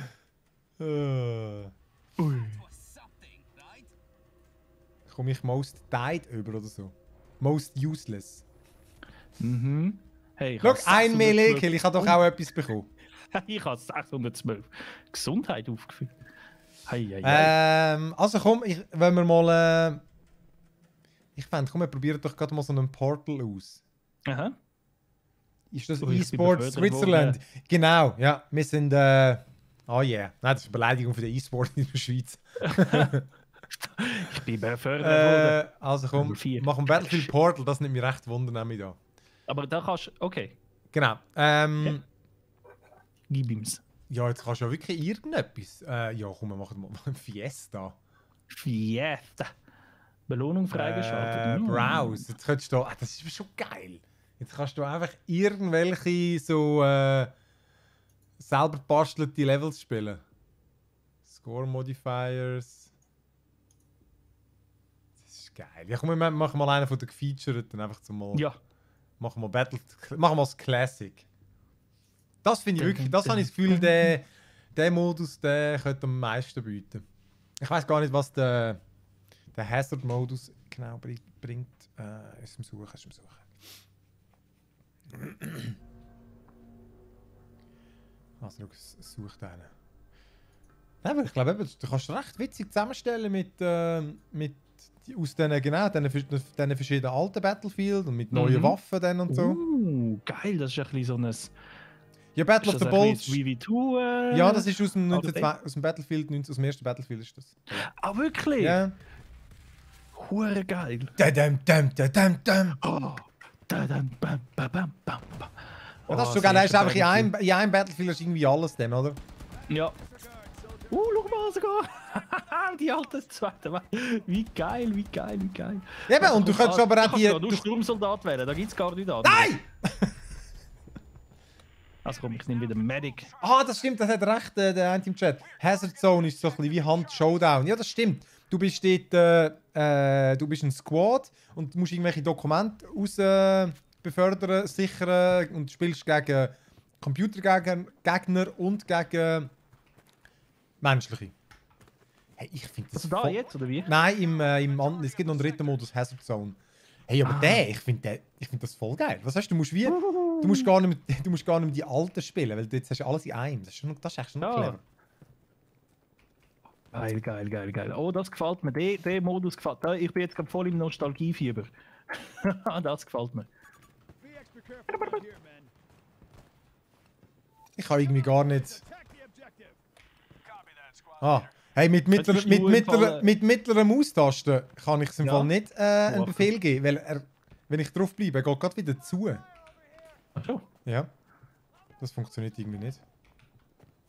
[SPEAKER 1] Äh,
[SPEAKER 2] Ui.
[SPEAKER 3] It was something, right?
[SPEAKER 1] Komm ich most died über oder so? Most useless.
[SPEAKER 2] Mhm. Hey, ich
[SPEAKER 1] Schau,
[SPEAKER 2] habe
[SPEAKER 1] ein Melee-Kill,
[SPEAKER 2] sechshundertzwölf
[SPEAKER 1] ich habe doch auch etwas bekommen.
[SPEAKER 2] Ich habe sechshundertzwölf Gesundheit aufgefüllt. Hey, hey, hey.
[SPEAKER 1] Ähm, also komm, ich, wenn wir mal... Äh, ich fände, komm, wir probieren doch gerade mal so einen Portal aus.
[SPEAKER 2] Aha.
[SPEAKER 1] Ist das
[SPEAKER 2] Oh, ich bin
[SPEAKER 1] E-Sport
[SPEAKER 2] befördert
[SPEAKER 1] Switzerland?
[SPEAKER 2] worden.
[SPEAKER 1] Genau, ja. Wir sind... Äh, oh yeah. Nein, das ist eine Beleidigung für den E-Sport in der Schweiz.
[SPEAKER 2] Ich bin befördert worden.
[SPEAKER 1] Äh, also komm,
[SPEAKER 2] Nummer vier.
[SPEAKER 1] machen Battlefield Portal, das nimmt mich recht wunder, nehme ich da.
[SPEAKER 2] Aber da kannst du... Okay,
[SPEAKER 1] Genau. Ähm,
[SPEAKER 2] gib ihm's.
[SPEAKER 1] ja, jetzt kannst du ja wirklich irgendetwas. Äh, ja, komm, wir machen mal ein Fiesta.
[SPEAKER 2] Fiesta. Belohnung
[SPEAKER 1] Äh,
[SPEAKER 2] freigeschaltet. Mm.
[SPEAKER 1] Browse. Jetzt könntest du... Ah, das ist schon geil. Jetzt kannst du einfach irgendwelche so... Äh, selber bastelte Levels spielen. Score Modifiers. Das ist geil. Ja, komm, wir machen mal einen von den Gefeaturten, einfach zum mal...
[SPEAKER 2] Ja.
[SPEAKER 1] Machen wir Battle... Machen wir das Classic. Das finde ich
[SPEAKER 2] Dun,
[SPEAKER 1] wirklich...
[SPEAKER 2] dun,
[SPEAKER 1] Das habe ich das Gefühl,
[SPEAKER 2] dun,
[SPEAKER 1] der, der Modus, der könnte am meisten bieten. Ich weiß gar nicht, was der, der Hazard-Modus genau bri- bringt. Äh, ist im Suchen, ist im Suchen. Also, es sucht einen. Nein, aber ich glaube, eben, du kannst recht witzig zusammenstellen mit, äh, mit aus diesen, genau, diesen, diesen verschiedenen alten Battlefield und mit neuen
[SPEAKER 2] Mhm.
[SPEAKER 1] Waffen dann und so.
[SPEAKER 2] Uh, geil, das ist ein bisschen so ein... Ist
[SPEAKER 1] Ja, Battle of
[SPEAKER 2] das
[SPEAKER 1] the
[SPEAKER 2] ein
[SPEAKER 1] Bulge.
[SPEAKER 2] bisschen V V zwei? Äh,
[SPEAKER 1] Ja, das ist aus dem,
[SPEAKER 2] aber
[SPEAKER 1] neunzehnhundertzwei aus dem Battlefield, neunzehn aus dem ersten Battlefield ist das.
[SPEAKER 2] Ah, wirklich?
[SPEAKER 1] Ja.
[SPEAKER 2] Hure geil.
[SPEAKER 1] Dadam, dam, dadam, dam.
[SPEAKER 2] Oh. Da, dann, bam, bam, bam, bam, bam.
[SPEAKER 1] Ja, das ist
[SPEAKER 2] Oh,
[SPEAKER 1] so geil, da ist
[SPEAKER 2] erste
[SPEAKER 1] einfach in
[SPEAKER 2] Battlefield.
[SPEAKER 1] einem, in einem Battlefield ist irgendwie alles dann, oder?
[SPEAKER 2] Ja. Uh, schau mal sogar. Die alten zweiten. Wie geil, wie geil, wie geil.
[SPEAKER 1] Eben, und du könntest aber auch die...
[SPEAKER 2] Du
[SPEAKER 1] du-
[SPEAKER 2] kannst Sturmsoldat wählen, da gibt es gar nicht an.
[SPEAKER 1] Nein!
[SPEAKER 2] Also komm, ich nehme wieder Medic.
[SPEAKER 1] Ah, das stimmt, das hat recht, äh, der eine im Chat. Hazard Zone ist so ein bisschen wie Hand Showdown. Ja, das stimmt. Du bist dort, äh, äh, du bist ein Squad und musst irgendwelche Dokumente aus äh, befördern, sichern und spielst gegen Computergegner und gegen menschliche. Hey, ich finde das
[SPEAKER 2] Also da
[SPEAKER 1] voll-
[SPEAKER 2] jetzt, oder wie?
[SPEAKER 1] Nein, im, äh, im anderen, es gibt noch einen dritten Modus, Hazard Zone. Hey, aber
[SPEAKER 2] Ah.
[SPEAKER 1] der, ich finde find das voll geil. Was heißt, du musst wie, du musst gar nicht mehr, du musst gar nicht mehr die alten spielen, weil du jetzt hast du alles in einem. Das ist, schon, das ist echt schon
[SPEAKER 2] Ja.
[SPEAKER 1] clever.
[SPEAKER 2] Geil, geil, geil, geil. Oh, das gefällt mir. Der, der Modus gefällt mir. Ich bin jetzt gerade voll im Nostalgiefieber. Das gefällt mir.
[SPEAKER 4] Be extra careful around here, man.
[SPEAKER 1] Ich kann irgendwie gar nicht.
[SPEAKER 4] Attack the objective.
[SPEAKER 1] Ah, hey, mit mittlerer,
[SPEAKER 2] bist
[SPEAKER 1] mit
[SPEAKER 2] du im
[SPEAKER 1] mittlerer,
[SPEAKER 2] Fall-
[SPEAKER 1] mit mittlerer Maustaste kann ich es im
[SPEAKER 2] Ja.
[SPEAKER 1] Fall nicht äh, einen
[SPEAKER 2] Machen.
[SPEAKER 1] Befehl geben, weil er, wenn ich drauf bleibe, geht gerade wieder zu.
[SPEAKER 2] Ach so.
[SPEAKER 1] Ja. Das funktioniert irgendwie nicht.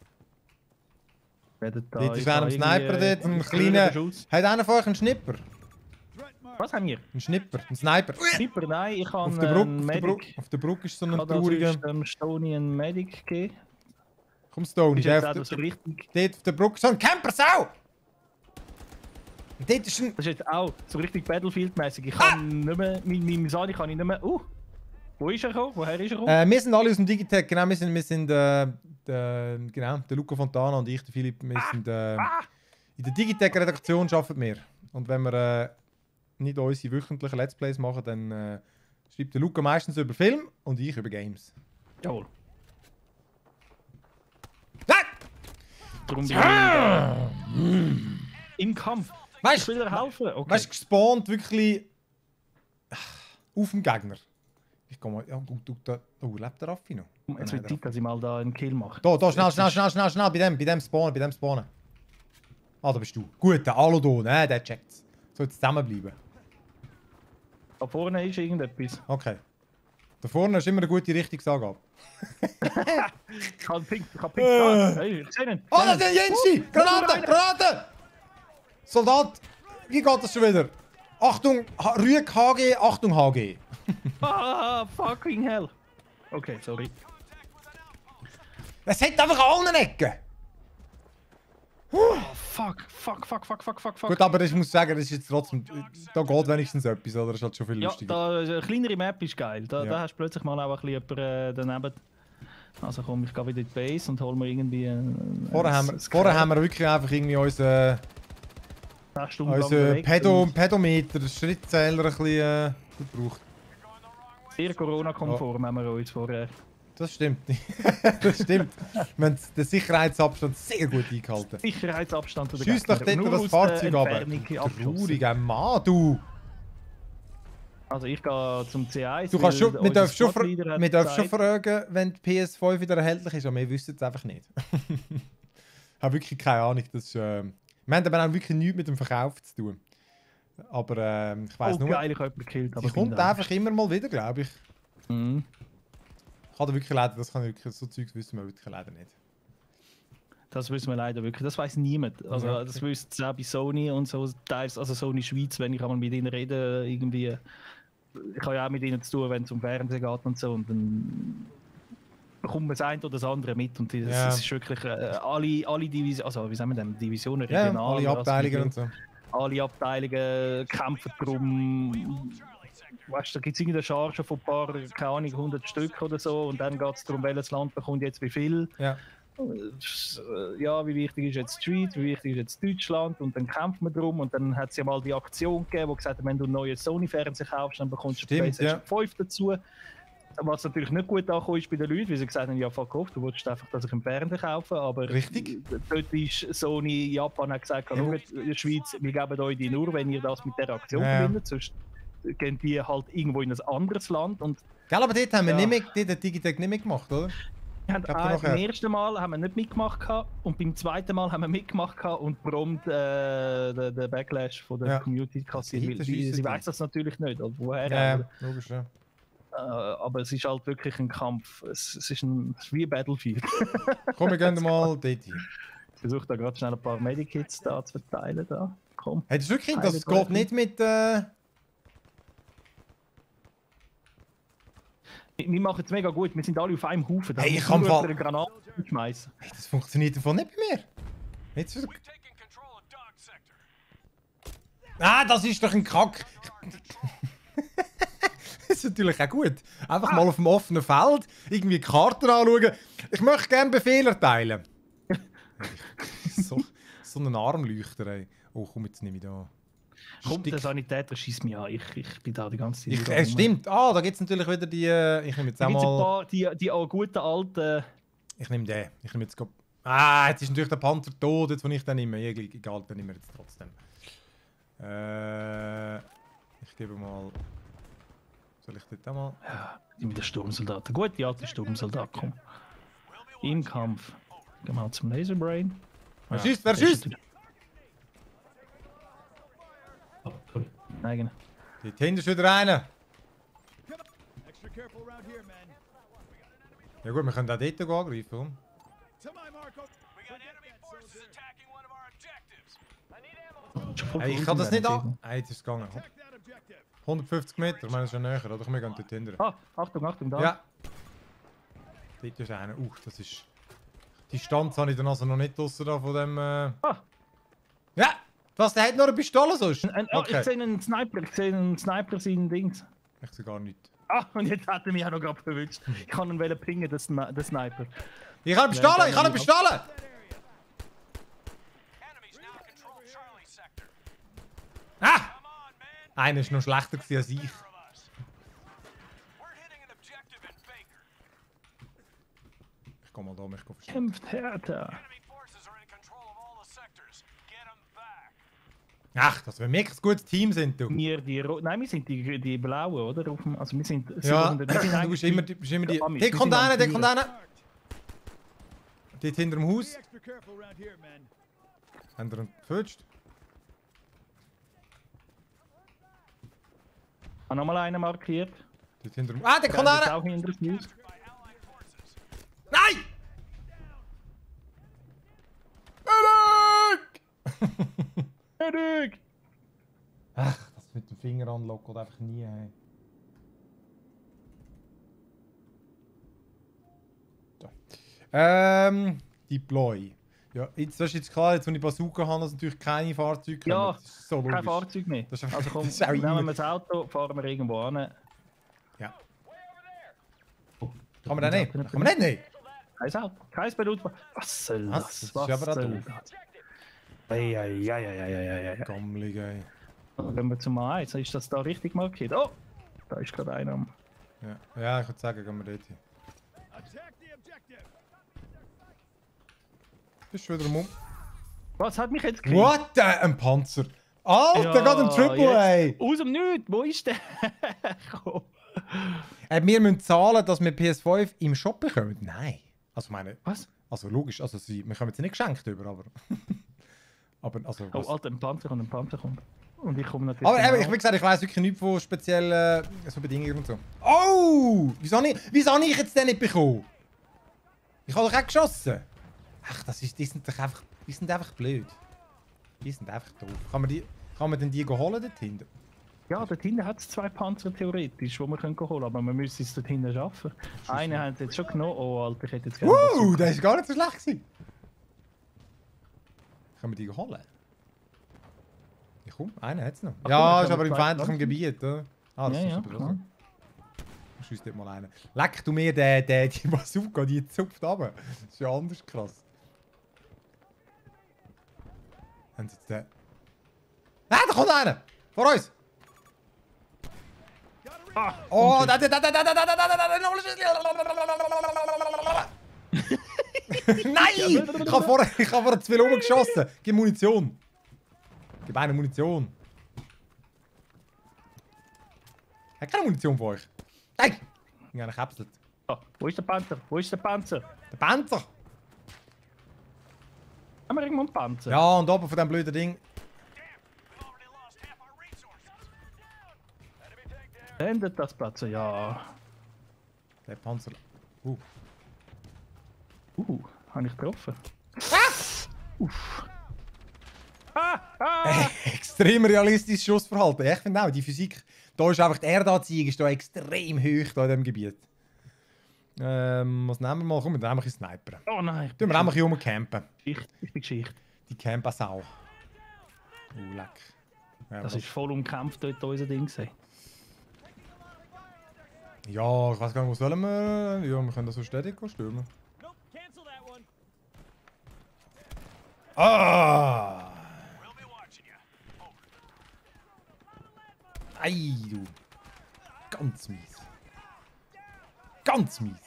[SPEAKER 2] Werden da
[SPEAKER 1] Dort ist
[SPEAKER 2] da
[SPEAKER 1] einer am
[SPEAKER 2] irgendwie,
[SPEAKER 1] Sniper,
[SPEAKER 2] äh,
[SPEAKER 1] dort, ein
[SPEAKER 2] grüner
[SPEAKER 1] kleiner...
[SPEAKER 2] Schuss.
[SPEAKER 1] Hat einer von euch einen Schnipper?
[SPEAKER 4] Threat mark.
[SPEAKER 2] Was haben wir?
[SPEAKER 1] Ein Schnipper, ein Sniper.
[SPEAKER 2] Sniper? Nein, ich habe
[SPEAKER 1] Auf der Brücke,
[SPEAKER 2] einen
[SPEAKER 1] auf der Brücke,
[SPEAKER 2] Medic.
[SPEAKER 1] auf der Brücke ist so
[SPEAKER 2] Ich
[SPEAKER 1] ein
[SPEAKER 2] habe da
[SPEAKER 1] trauriger...
[SPEAKER 2] sonst dem Stony einen Medic gegeben.
[SPEAKER 1] Komm, Stone,
[SPEAKER 2] Ist
[SPEAKER 1] der
[SPEAKER 2] jetzt
[SPEAKER 1] auf
[SPEAKER 2] auch
[SPEAKER 1] der,
[SPEAKER 2] so richtig...
[SPEAKER 1] dort auf der Brücke, so ein Camper-Sau! Und dort ist ein...
[SPEAKER 2] Das ist jetzt auch so richtig Battlefield-mäßig. Ich
[SPEAKER 1] Ah!
[SPEAKER 2] kann nicht mehr... Mein, mein Misani kann ich nicht mehr... Uh! Wo ist er gekommen? Woher ist er gekommen?
[SPEAKER 1] Äh, wir sind alle aus dem Digitech, genau, wir sind, wir sind äh, der, genau, der Luca Fontana und ich, der Philipp, wir sind äh, in der Digitech-Redaktion arbeiten wir. Und wenn wir äh, nicht unsere wöchentlichen Let's Plays machen, dann äh, schreibt der Luca meistens über Film und ich über Games.
[SPEAKER 2] Jawohl.
[SPEAKER 1] Nein!
[SPEAKER 2] Darum bin ich äh, im Kampf. Ich
[SPEAKER 1] Weißt
[SPEAKER 2] will
[SPEAKER 1] du,
[SPEAKER 2] dir helfen. Okay.
[SPEAKER 1] weißt, gespawnt wirklich auf dem Gegner. Ich komm mal, ja, du, du, da, oh, lebt der Raffi noch?
[SPEAKER 2] Jetzt
[SPEAKER 1] Nein,
[SPEAKER 2] wird Zeit, dass ich mal da einen Kill mache.
[SPEAKER 1] Da, da, schnell, schnell, schnell, schnell, schnell, bei dem, bei dem spawnen, bei dem spawnen. Ah, da bist du. Gut, der Alodon, ne, der checkt's. Soll jetzt zusammenbleiben.
[SPEAKER 2] Da vorne ist irgendetwas.
[SPEAKER 1] Okay. Da vorne ist immer eine gute Richtungsangabe.
[SPEAKER 2] Ich habe Pink, ich habe Pink. Ah, hey, ich sehe ihn.
[SPEAKER 1] Oh, das ist der Jensi! Granate,
[SPEAKER 2] rein.
[SPEAKER 1] Granate! Soldat, wie geht das schon wieder? Achtung, H- Rüeg H G, Achtung H G.
[SPEAKER 2] Ah, fucking hell. Okay, sorry.
[SPEAKER 1] Es hat einfach an allen Ecken.
[SPEAKER 2] Oh, fuck, fuck, fuck, fuck, fuck, fuck, fuck.
[SPEAKER 1] Gut, aber ich muss sagen, das ist jetzt trotzdem... Da geht wenigstens etwas, oder? Das ist halt schon viel
[SPEAKER 2] Ja,
[SPEAKER 1] lustiger.
[SPEAKER 2] da, eine kleinere Map ist geil. Da,
[SPEAKER 1] Ja.
[SPEAKER 2] da hast du plötzlich mal auch ein bisschen jemanden äh, daneben. Also komm, ich gehe wieder in die Base und hol mir irgendwie ein...
[SPEAKER 1] Vorher haben, wir, vorher haben wir wirklich einfach irgendwie unseren unser Pedo, Pedometer, den Schrittzähler ein bisschen äh, gebraucht.
[SPEAKER 2] Sehr Corona-konform haben wir uns vorher.
[SPEAKER 1] Das stimmt. Das stimmt. Wir haben den Sicherheitsabstand sehr gut eingehalten.
[SPEAKER 2] Sicherheitsabstand zu der
[SPEAKER 1] Schieß doch
[SPEAKER 2] Gegner.
[SPEAKER 1] dort
[SPEAKER 2] Nur
[SPEAKER 1] das
[SPEAKER 2] aus der
[SPEAKER 1] Fahrzeug ab.
[SPEAKER 2] Entfernung abgeschossen.
[SPEAKER 1] Trauriger Mann, du!
[SPEAKER 2] Also ich gehe zum C eins.
[SPEAKER 1] Du kannst schon, wir
[SPEAKER 2] unser
[SPEAKER 1] dürfen schon, fra
[SPEAKER 2] Squadleader hat
[SPEAKER 1] wir dürfen schon
[SPEAKER 2] gesagt-
[SPEAKER 1] fragen, wenn die P S fünf wieder erhältlich ist, aber wir wissen es einfach nicht. Ich habe wirklich keine Ahnung. Das ist, äh... Wir haben aber auch wirklich nichts mit dem Verkauf zu tun. Aber äh, ich weiss
[SPEAKER 2] Oh
[SPEAKER 1] nur,
[SPEAKER 2] geil, ich habe jemanden gekillt.
[SPEAKER 1] sie kommt einfach immer mal wieder, glaube ich.
[SPEAKER 2] Mhm.
[SPEAKER 1] Ich kann da wirklich leider, das kann ich wirklich, so Zeugs wissen wir wirklich leider nicht.
[SPEAKER 2] Das wissen wir leider wirklich. Das weiß niemand. Also
[SPEAKER 1] Ja, okay.
[SPEAKER 2] das wüsste es auch bei Sony und so. Teils, also Sony Schweiz, wenn ich einmal mit ihnen rede, irgendwie. Ich habe ja auch mit ihnen zu tun, wenn es um Fernsehen geht und so. Und dann bekommt man das eine oder das andere mit. Und das,
[SPEAKER 1] Ja.
[SPEAKER 2] das ist wirklich äh, alle, alle Divisionen, also wie sagen wir denn, Divisionen,
[SPEAKER 1] Ja,
[SPEAKER 2] regional.
[SPEAKER 1] alle
[SPEAKER 2] also
[SPEAKER 1] Abteilungen
[SPEAKER 2] wie-
[SPEAKER 1] und so.
[SPEAKER 2] Alle Abteilungen kämpfen darum. Weißt du, da gibt es irgendeine Charge von ein paar, keine Ahnung, hundert Stück oder so. Und dann geht es darum, welches Land bekommt jetzt wie viel.
[SPEAKER 1] Ja.
[SPEAKER 2] Äh, Ja, wie wichtig ist jetzt die Schweiz, wie wichtig ist jetzt Deutschland, und dann kämpft man drum. Und dann hat es ja mal die Aktion gegeben, wo gesagt hat, wenn du ein neues Sony-Fernseher kaufst, dann bekommst du
[SPEAKER 1] Stimmt,
[SPEAKER 2] PlayStation
[SPEAKER 1] ja.
[SPEAKER 2] fünf dazu. Was natürlich nicht gut angekommen ist bei den Leuten, weil sie gesagt haben, ja, fuck off, du wolltest einfach, dass ich einen Fernseher kaufe. Aber
[SPEAKER 1] Richtig.
[SPEAKER 2] dort ist Sony, Japan hat gesagt,
[SPEAKER 1] Ja.
[SPEAKER 2] schaut, in der Schweiz, wir geben euch die nur, wenn ihr das mit der Aktion
[SPEAKER 1] Ja.
[SPEAKER 2] verbindet. Sonst gehen die halt irgendwo in ein anderes Land. Und
[SPEAKER 1] Gell, aber dort haben wir
[SPEAKER 2] Ja.
[SPEAKER 1] nicht mehr, dort hat Digitech nicht mehr gemacht, oder?
[SPEAKER 2] wir haben
[SPEAKER 1] Ich hab da
[SPEAKER 2] ein,
[SPEAKER 1] nachher-
[SPEAKER 2] beim ersten Mal haben wir nicht mitgemacht gehabt, und beim zweiten Mal haben wir mitgemacht gehabt und prompt äh, den, den Backlash von der
[SPEAKER 1] Ja.
[SPEAKER 2] Community kassiert.
[SPEAKER 1] Das
[SPEAKER 2] weil Sie,
[SPEAKER 1] ist
[SPEAKER 2] sie
[SPEAKER 1] es
[SPEAKER 2] weiß das natürlich nicht, oder woher.
[SPEAKER 1] Ja,
[SPEAKER 2] aber,
[SPEAKER 1] logisch, ja.
[SPEAKER 2] äh, aber es ist halt wirklich ein Kampf. Es, es, ist, ein, es ist wie Battlefield.
[SPEAKER 1] Komm, wir gehen mal dort hin.
[SPEAKER 2] Ich versuche da gerade schnell ein paar Medikits da zu verteilen. Da. Komm.
[SPEAKER 1] Hey, das ist wirklich,
[SPEAKER 2] Eine
[SPEAKER 1] das
[SPEAKER 2] Treppe.
[SPEAKER 1] geht nicht mit, äh...
[SPEAKER 2] Wir machen es mega gut, wir sind alle auf einem Haufen. Da
[SPEAKER 1] Hey,
[SPEAKER 2] muss
[SPEAKER 1] ich kann
[SPEAKER 2] nur
[SPEAKER 1] Fall-
[SPEAKER 2] jemand eine Granate schmeißen.
[SPEAKER 1] Hey, das funktioniert davon nicht bei mir. Jetzt wieder...
[SPEAKER 3] We're taking control of Dog Sector.
[SPEAKER 1] Ah, das ist doch ein Kack. Das ist natürlich auch gut. Einfach mal auf dem offenen Feld irgendwie die Karten anschauen. Ich möchte gerne Befehle erteilen. so, so ein Armleuchter, ey. Oh, komm, jetzt nehme ich da.
[SPEAKER 2] Komm,
[SPEAKER 1] Stick.
[SPEAKER 2] der Sanitäter schießt mich an. Ich, ich bin da die ganze Zeit.
[SPEAKER 1] Ich,
[SPEAKER 2] da
[SPEAKER 1] äh,
[SPEAKER 2] rum.
[SPEAKER 1] stimmt. Ah, da gibt es natürlich wieder die... Äh, ich nehme jetzt
[SPEAKER 2] Da
[SPEAKER 1] auch
[SPEAKER 2] gibt's ein
[SPEAKER 1] mal...
[SPEAKER 2] paar, die, die auch guten alten.
[SPEAKER 1] Ich nehme den. Ich nehme jetzt... go- Ah, jetzt ist natürlich der Panther tot, jetzt, wo ich den nehme. Egal, egal, den nehmen wir jetzt trotzdem. Äh... Ich gebe mal... Soll ich dort auch mal...
[SPEAKER 2] Ja, die mit den Sturmsoldaten. Gut, die alte Soldat, komm. Im Kampf. Gehen wir mal zum Laserbrain.
[SPEAKER 1] Wer schießt? Wer schießt?
[SPEAKER 2] Nein,
[SPEAKER 1] Dort hinten ist wieder einer.
[SPEAKER 4] Extra careful around here, man.
[SPEAKER 1] Ja gut, wir können auch dort angreifen, komm.
[SPEAKER 4] To my mark. oh-
[SPEAKER 3] We got enemy forces attacking
[SPEAKER 1] Hey, ich kann das nicht an. Hey, jetzt ist es gegangen.
[SPEAKER 4] Attack that objective.
[SPEAKER 1] hundertfünfzig Meter, ich meine, das ist ja näher, oder? Wir gehen dort hinten.
[SPEAKER 2] Ah, Achtung, Achtung, da.
[SPEAKER 1] Ja. Dort ist einer. Uh, das ist... Die Distanz habe ich dann also noch nicht draussen da von dem... Äh...
[SPEAKER 2] Ah.
[SPEAKER 1] Ja! Was, der hat noch eine Pistole sonst?
[SPEAKER 2] Ein, oh,
[SPEAKER 1] Okay.
[SPEAKER 2] Ich sehe einen Sniper, ich sehe einen Sniper sein Dings.
[SPEAKER 1] Ich sehe gar nichts.
[SPEAKER 2] Ah, und jetzt hat er mich auch noch gerade verwünscht. Ich kann ihn wollen pingen, den, Sni den Sniper.
[SPEAKER 1] Ich habe eine Pistole! Ich habe eine Pistole! Ah! Einer ist noch schlechter gewesen als ich. Ich gehe mal da, ich gehe verstehen.
[SPEAKER 2] Kämpft härter.
[SPEAKER 1] Ach, dass wir wirklich ein gutes Team sind, du.
[SPEAKER 2] Wir die Ro Nein, wir sind die, die Blauen, oder? Auf dem, also wir sind...
[SPEAKER 1] Ja,
[SPEAKER 2] sind wir sind
[SPEAKER 1] du
[SPEAKER 2] eigentlich
[SPEAKER 1] bist immer, die- bist immer die...
[SPEAKER 2] Ja, Amis,
[SPEAKER 1] Der
[SPEAKER 2] wir
[SPEAKER 1] kommt
[SPEAKER 2] sind am
[SPEAKER 1] einer, der kommt
[SPEAKER 2] Führen.
[SPEAKER 1] einer. Dort hinter dem Haus.
[SPEAKER 4] Be extra careful around here, men.
[SPEAKER 1] Haben wir ihn gefälscht?
[SPEAKER 2] Ich habe nochmal einen markiert.
[SPEAKER 1] Dort hinter dem... Ah, der kommt
[SPEAKER 2] Der ist
[SPEAKER 1] einer!
[SPEAKER 2] auch hinter dem Haus.
[SPEAKER 1] Nein! Eric!
[SPEAKER 2] Eric!
[SPEAKER 1] Ach, das mit dem Finger anlocken geht einfach nie. Hey. So. Ähm, Deploy. Ja, jetzt das ist jetzt klar, jetzt wenn ich Bazooka habe, dass natürlich keine Fahrzeuge kommen.
[SPEAKER 2] Ja,
[SPEAKER 1] Das ist so logisch.
[SPEAKER 2] Kein Fahrzeug mehr.
[SPEAKER 1] Das ist einfach-
[SPEAKER 2] Also komm,
[SPEAKER 1] das ist auch
[SPEAKER 2] nehmen
[SPEAKER 1] immer-
[SPEAKER 2] wir das Auto, fahren wir irgendwo hin.
[SPEAKER 1] Ja. Kann man den nicht? Kann man nicht nehmen?
[SPEAKER 2] Kein Auto, kein benutzt. Was soll
[SPEAKER 1] Was?
[SPEAKER 2] das?
[SPEAKER 1] Das ist
[SPEAKER 2] Was
[SPEAKER 1] aber auch
[SPEAKER 2] soll
[SPEAKER 1] doof.
[SPEAKER 2] das? Eieieiei.
[SPEAKER 1] Gammelig, ey.
[SPEAKER 2] Dann gehen wir zum A eins. Ist das da richtig markiert? Oh! Da ist gerade einer am...
[SPEAKER 1] Ja, ja, ich würde sagen, gehen wir dort hin.
[SPEAKER 4] Attack the objective.
[SPEAKER 1] Bist du wieder um?
[SPEAKER 2] Was hat mich jetzt gekriegt?
[SPEAKER 1] What the? Ein Panzer! Alter,
[SPEAKER 2] Ja,
[SPEAKER 1] gerade ein Triple A!
[SPEAKER 2] jetzt. Aus dem Nichts! Wo ist der? Komm.
[SPEAKER 1] Äh, wir müssen zahlen, dass wir P S fünf im Shop bekommen? Nein. Also meine...
[SPEAKER 2] Was?
[SPEAKER 1] Also logisch, also sie, wir kommen sie nicht geschenkt über, aber... aber also...
[SPEAKER 2] Oh,
[SPEAKER 1] Was?
[SPEAKER 2] Alter, ein Panzer kommt, ein Panzer kommt. Und ich komme natürlich...
[SPEAKER 1] Aber eben,
[SPEAKER 2] genau.
[SPEAKER 1] ich, wie gesagt, ich weiss wirklich nichts von speziellen äh, so Bedingungen und so. Oh! Wieso habe ich, wieso habe ich jetzt den nicht bekommen? Ich habe doch auch geschossen. Ach, das ist, die sind doch einfach... Die sind einfach blöd. Die sind einfach doof. Kann man, die, kann man denn die holen dort hinten?
[SPEAKER 2] Ja, dort hinten hat es zwei Panzer theoretisch, die wir können holen können, aber wir müssen es dort hinten schaffen. Einen haben sie jetzt schon genommen. Oh, Alter, ich hätte jetzt gerne...
[SPEAKER 1] Uh, der ist gar nicht so schlecht gewesen. Können wir die holen? Ja, komm, einen hat es noch.
[SPEAKER 2] Ach,
[SPEAKER 1] Ja,
[SPEAKER 2] komm,
[SPEAKER 1] ist
[SPEAKER 2] wir
[SPEAKER 1] aber im
[SPEAKER 2] können zwei
[SPEAKER 1] feindlichen
[SPEAKER 2] lassen.
[SPEAKER 1] Gebiet, oder? Ah, das
[SPEAKER 2] Ja,
[SPEAKER 1] ist
[SPEAKER 2] ja,
[SPEAKER 1] aber
[SPEAKER 2] klar.
[SPEAKER 1] so. Ich schieße dort mal einen. Leck du mir den, den, die Bazooka, die zupft runter. Das ist ja anders krass. Haben sie jetzt den... Ah, da kommt einer! Vor uns!
[SPEAKER 2] Ah,
[SPEAKER 1] Oh, da, da, da, da, da, da, da, da, da, da, Nein! Ich habe vorher, ich habe vorher zu viel rumgeschossen. Gib Munition. Gib eine Munition. Hat keine Munition für euch? Nein! Ich habe gekapselt.
[SPEAKER 2] Ah, wo ist der Panzer? Wo ist der Panzer?
[SPEAKER 1] Der Panzer!
[SPEAKER 2] Haben wir irgendwo einen Panzer?
[SPEAKER 1] Ja, und oben von diesem blöden Ding.
[SPEAKER 2] Endet das Platz? Ja.
[SPEAKER 1] Der Panzer. Uh.
[SPEAKER 2] Uh, habe ich getroffen. Uff. Ah, ah.
[SPEAKER 1] Extrem realistisches Schussverhalten. Ich finde auch, die Physik. Da ist einfach die Erdanziehung ist da extrem hoch da in diesem Gebiet. Ähm, was nehmen wir mal? Komm, wir nehmen ein Sniper.
[SPEAKER 2] Oh nein.
[SPEAKER 1] Tun wir einfach hier rumcampen.
[SPEAKER 2] Geschichte. Ich bin Geschichte.
[SPEAKER 1] Die Camper-Sau. Oh, leck. Ja,
[SPEAKER 2] Das
[SPEAKER 1] was-
[SPEAKER 2] ist voll umkämpft dort unser Ding. gewesen.
[SPEAKER 1] ja, ich weiß gar nicht, wo sollen wir. Ja, wir können das so stetig stürmen.
[SPEAKER 4] Nope, cancel that one.
[SPEAKER 1] Ah! Ei, du. Ganz mies. Ganz mies.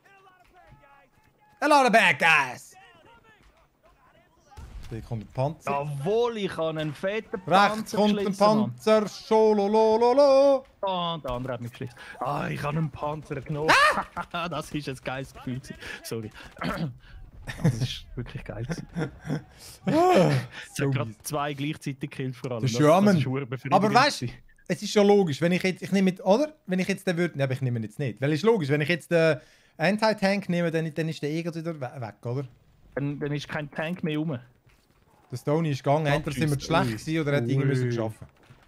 [SPEAKER 1] A lot of bad guys. Da kommt ein Panzer.
[SPEAKER 2] Jawohl, ich habe einen fetten Panzer
[SPEAKER 1] Rechts kommt ein
[SPEAKER 2] geschlissen, Mann.
[SPEAKER 1] Panzer. Schololololo.
[SPEAKER 2] Oh, der andere hat mich geschlissen. Ah, ich habe einen Panzer genommen.
[SPEAKER 1] Ah!
[SPEAKER 2] Das ist ein geiles Gefühl. gewesen. Sorry. Das ist wirklich geil. gewesen. Es
[SPEAKER 1] So
[SPEAKER 2] hat gerade
[SPEAKER 1] mies.
[SPEAKER 2] zwei gleichzeitig gekillt vor allem.
[SPEAKER 1] Das ist German.
[SPEAKER 2] verdammt
[SPEAKER 1] Aber
[SPEAKER 2] befriedigend
[SPEAKER 1] weißt du,
[SPEAKER 2] gewesen.
[SPEAKER 1] es ist ja logisch, wenn ich jetzt, ich nehme mit, oder? Wenn ich jetzt den würde, ne, aber ich nehme ihn jetzt nicht. Weil es ist logisch, wenn ich jetzt den Anti-Tank nehme, dann, dann ist der eh gerade wieder we- weg, oder?
[SPEAKER 2] Dann, dann ist kein Tank mehr rum.
[SPEAKER 1] Das Der Stoney ist gegangen, entweder sind wir zu schlecht gewesen oder hätte irgendwie müssen geschaffen.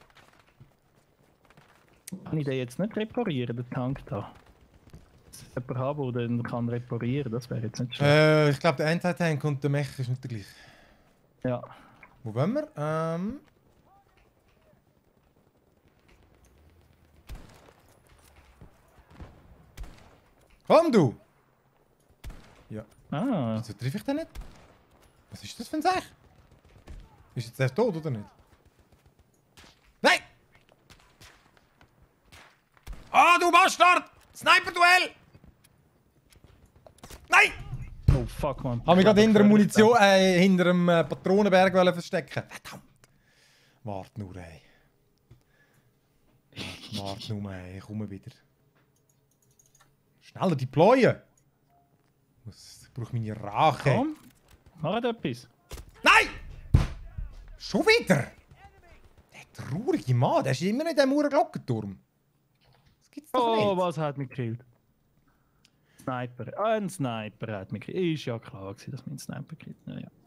[SPEAKER 2] Kann ich den jetzt nicht reparieren, den Tank da? Jemand haben, der den kann reparieren, das wäre jetzt nicht schlecht.
[SPEAKER 1] Äh, ich glaube, der Anti-Tank und der Mech ist nicht der gleiche.
[SPEAKER 2] Ja.
[SPEAKER 1] Wo wollen wir? Ähm... Komm du! Ja.
[SPEAKER 2] Ah,
[SPEAKER 1] Wieso treffe ich den nicht? Was ist das für ein Sech? Ist jetzt der tot oder nicht? Nein! Ah, du Bastard! Sniper-Duell! Nein!
[SPEAKER 2] oh fuck man.
[SPEAKER 1] Habe mich gerade hinter dem Munition, äh, hinter dem äh, Patronenberg wollen verstecken. Verdammt! Wart nur, ey. Wart nur, ey. Ich komme wieder. Schneller deployen! Ich brauche meine Rache.
[SPEAKER 2] Komm, mach etwas.
[SPEAKER 1] Nein! Schon wieder? Der traurige Mann, der ist immer noch in diesem Uhren Glockenturm. Das gibt's doch
[SPEAKER 2] Oh,
[SPEAKER 1] nicht.
[SPEAKER 2] was hat mich gekillt? Sniper. Ein Sniper hat mich gekillt. Ist ja klar gewesen, dass mich ein Sniper killt. Ja, ja.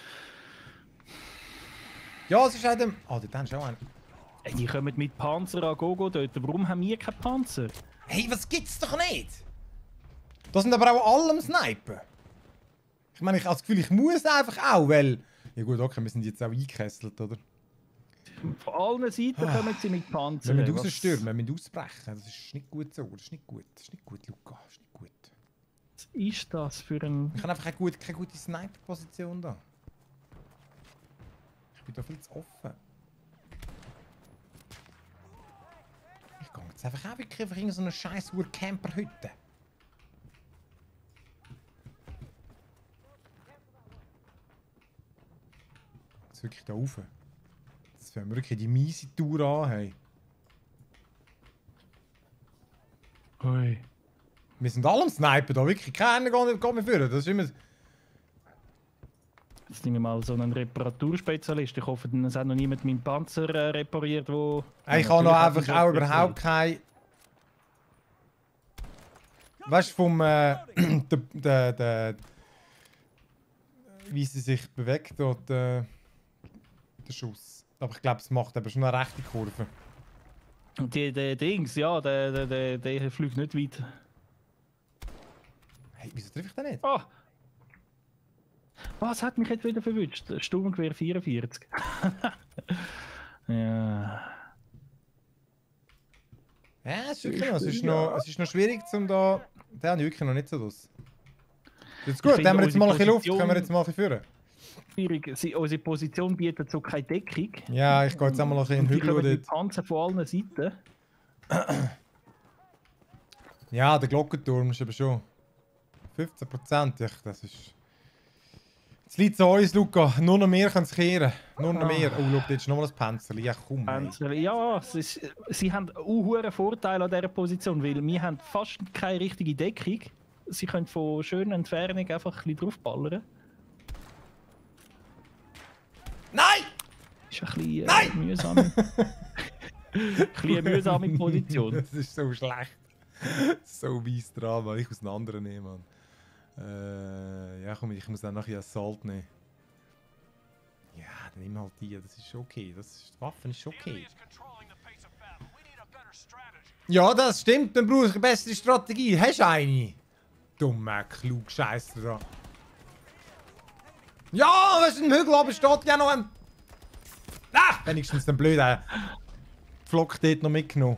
[SPEAKER 1] Ja, es ist halt dem... Ah, oh, da ist auch einer.
[SPEAKER 2] Ey, die kommen mit Panzer an Gogo dort. Warum haben wir keinen Panzer?
[SPEAKER 1] Hey, was gibt's doch nicht? Das sind aber auch alle am Snipen. Ich meine, ich habe das Gefühl, ich muss einfach auch, weil... Ja gut, okay, wir sind jetzt auch eingekesselt, oder?
[SPEAKER 2] Von allen Seiten
[SPEAKER 1] Ah.
[SPEAKER 2] kommen sie mit Panzer.
[SPEAKER 1] Wir müssen
[SPEAKER 2] Was-
[SPEAKER 1] rausstürmen, wir müssen ausbrechen. Das ist nicht gut so, das ist nicht gut. Das ist nicht gut, Luca. Das ist nicht gut.
[SPEAKER 2] Was ist das für ein...
[SPEAKER 1] Ich habe einfach keine gute, keine gute Sniper-Position da. Ich bin da viel zu offen. Ich gehe jetzt einfach auch wirklich einfach in so eine scheiß Camper-Hütte. Jetzt wirklich da rauf. Jetzt fangen wir wirklich die miese Tour an. Hey.
[SPEAKER 2] Ui.
[SPEAKER 1] Wir sind alle am Snipen da, wirklich. Keiner geht geht mehr führen. Das ist immer...
[SPEAKER 2] Jetzt nehme ich mal so einen Reparaturspezialist. Ich hoffe, es hat noch niemand meinen Panzer äh, repariert, wo...
[SPEAKER 1] Ich
[SPEAKER 2] Ja,
[SPEAKER 1] habe noch
[SPEAKER 2] natürlich
[SPEAKER 1] einfach
[SPEAKER 2] hat
[SPEAKER 1] auch
[SPEAKER 2] ihn
[SPEAKER 1] überhaupt kein. Weißt du, vom. Äh, der, der, der, wie sie sich bewegt dort. Äh, der Schuss. Aber ich glaube, es macht aber schon eine rechte Kurve.
[SPEAKER 2] Und die, die Dings, ja, der, der, der, der fliegt nicht weit.
[SPEAKER 1] Hey, wieso treffe ich den nicht?
[SPEAKER 2] Ah! Was hat mich jetzt wieder verwünscht? Sturmgewehr vierundvierzig. Ja.
[SPEAKER 1] Ja, es ist wirklich noch. Es ist noch, es ist noch schwierig, um da. Der hat wirklich noch nicht so das. Das ist gut,
[SPEAKER 2] finde,
[SPEAKER 1] dann haben wir jetzt mal ein bisschen Luft,
[SPEAKER 2] unsere
[SPEAKER 1] können wir jetzt mal ein bisschen führen.
[SPEAKER 2] Schwierig. Sie, unsere Position bietet so keine Deckung.
[SPEAKER 1] Ja, ich gehe jetzt einmal ein bisschen in
[SPEAKER 2] Und
[SPEAKER 1] den
[SPEAKER 2] die kommen
[SPEAKER 1] Hügel
[SPEAKER 2] mit
[SPEAKER 1] dort.
[SPEAKER 2] Panzer von allen Seiten.
[SPEAKER 1] Ja, der Glockenturm ist aber schon. fünfzehn Prozent, das ist. Jetzt liegt es an uns, Luca. Nur noch mehr können es kehren. Nur noch
[SPEAKER 2] Ah.
[SPEAKER 1] mehr. Oh, schau, jetzt ist noch mal ein Panzer. Ja, komm. Ey.
[SPEAKER 2] Panzer, ja, es ist, sie haben einen hohen Vorteil an dieser Position, weil wir haben fast keine richtige Deckung. Sie können von schöner Entfernung einfach ein bisschen draufballern.
[SPEAKER 1] Nein!
[SPEAKER 2] Ist ein bisschen äh,
[SPEAKER 1] Nein!
[SPEAKER 2] mühsam. ein bisschen eine mühsame Position.
[SPEAKER 1] Das ist so schlecht. So weiss Drama. Ich muss einen anderen nehmen, Mann. Äh, ja, komm, ich muss dann nachher Assault nehmen. Ja, dann nimm halt die. Das ist okay. Das ist, die Waffen ist okay. Ja, das stimmt. Dann brauche ich eine bessere Strategie. Hast du eine? Dummer Klugscheisser da. Ja, was ist ein Hügel, aber steht ja noch ein... Ah, wenigstens den blöden Flock dort noch mitgenommen.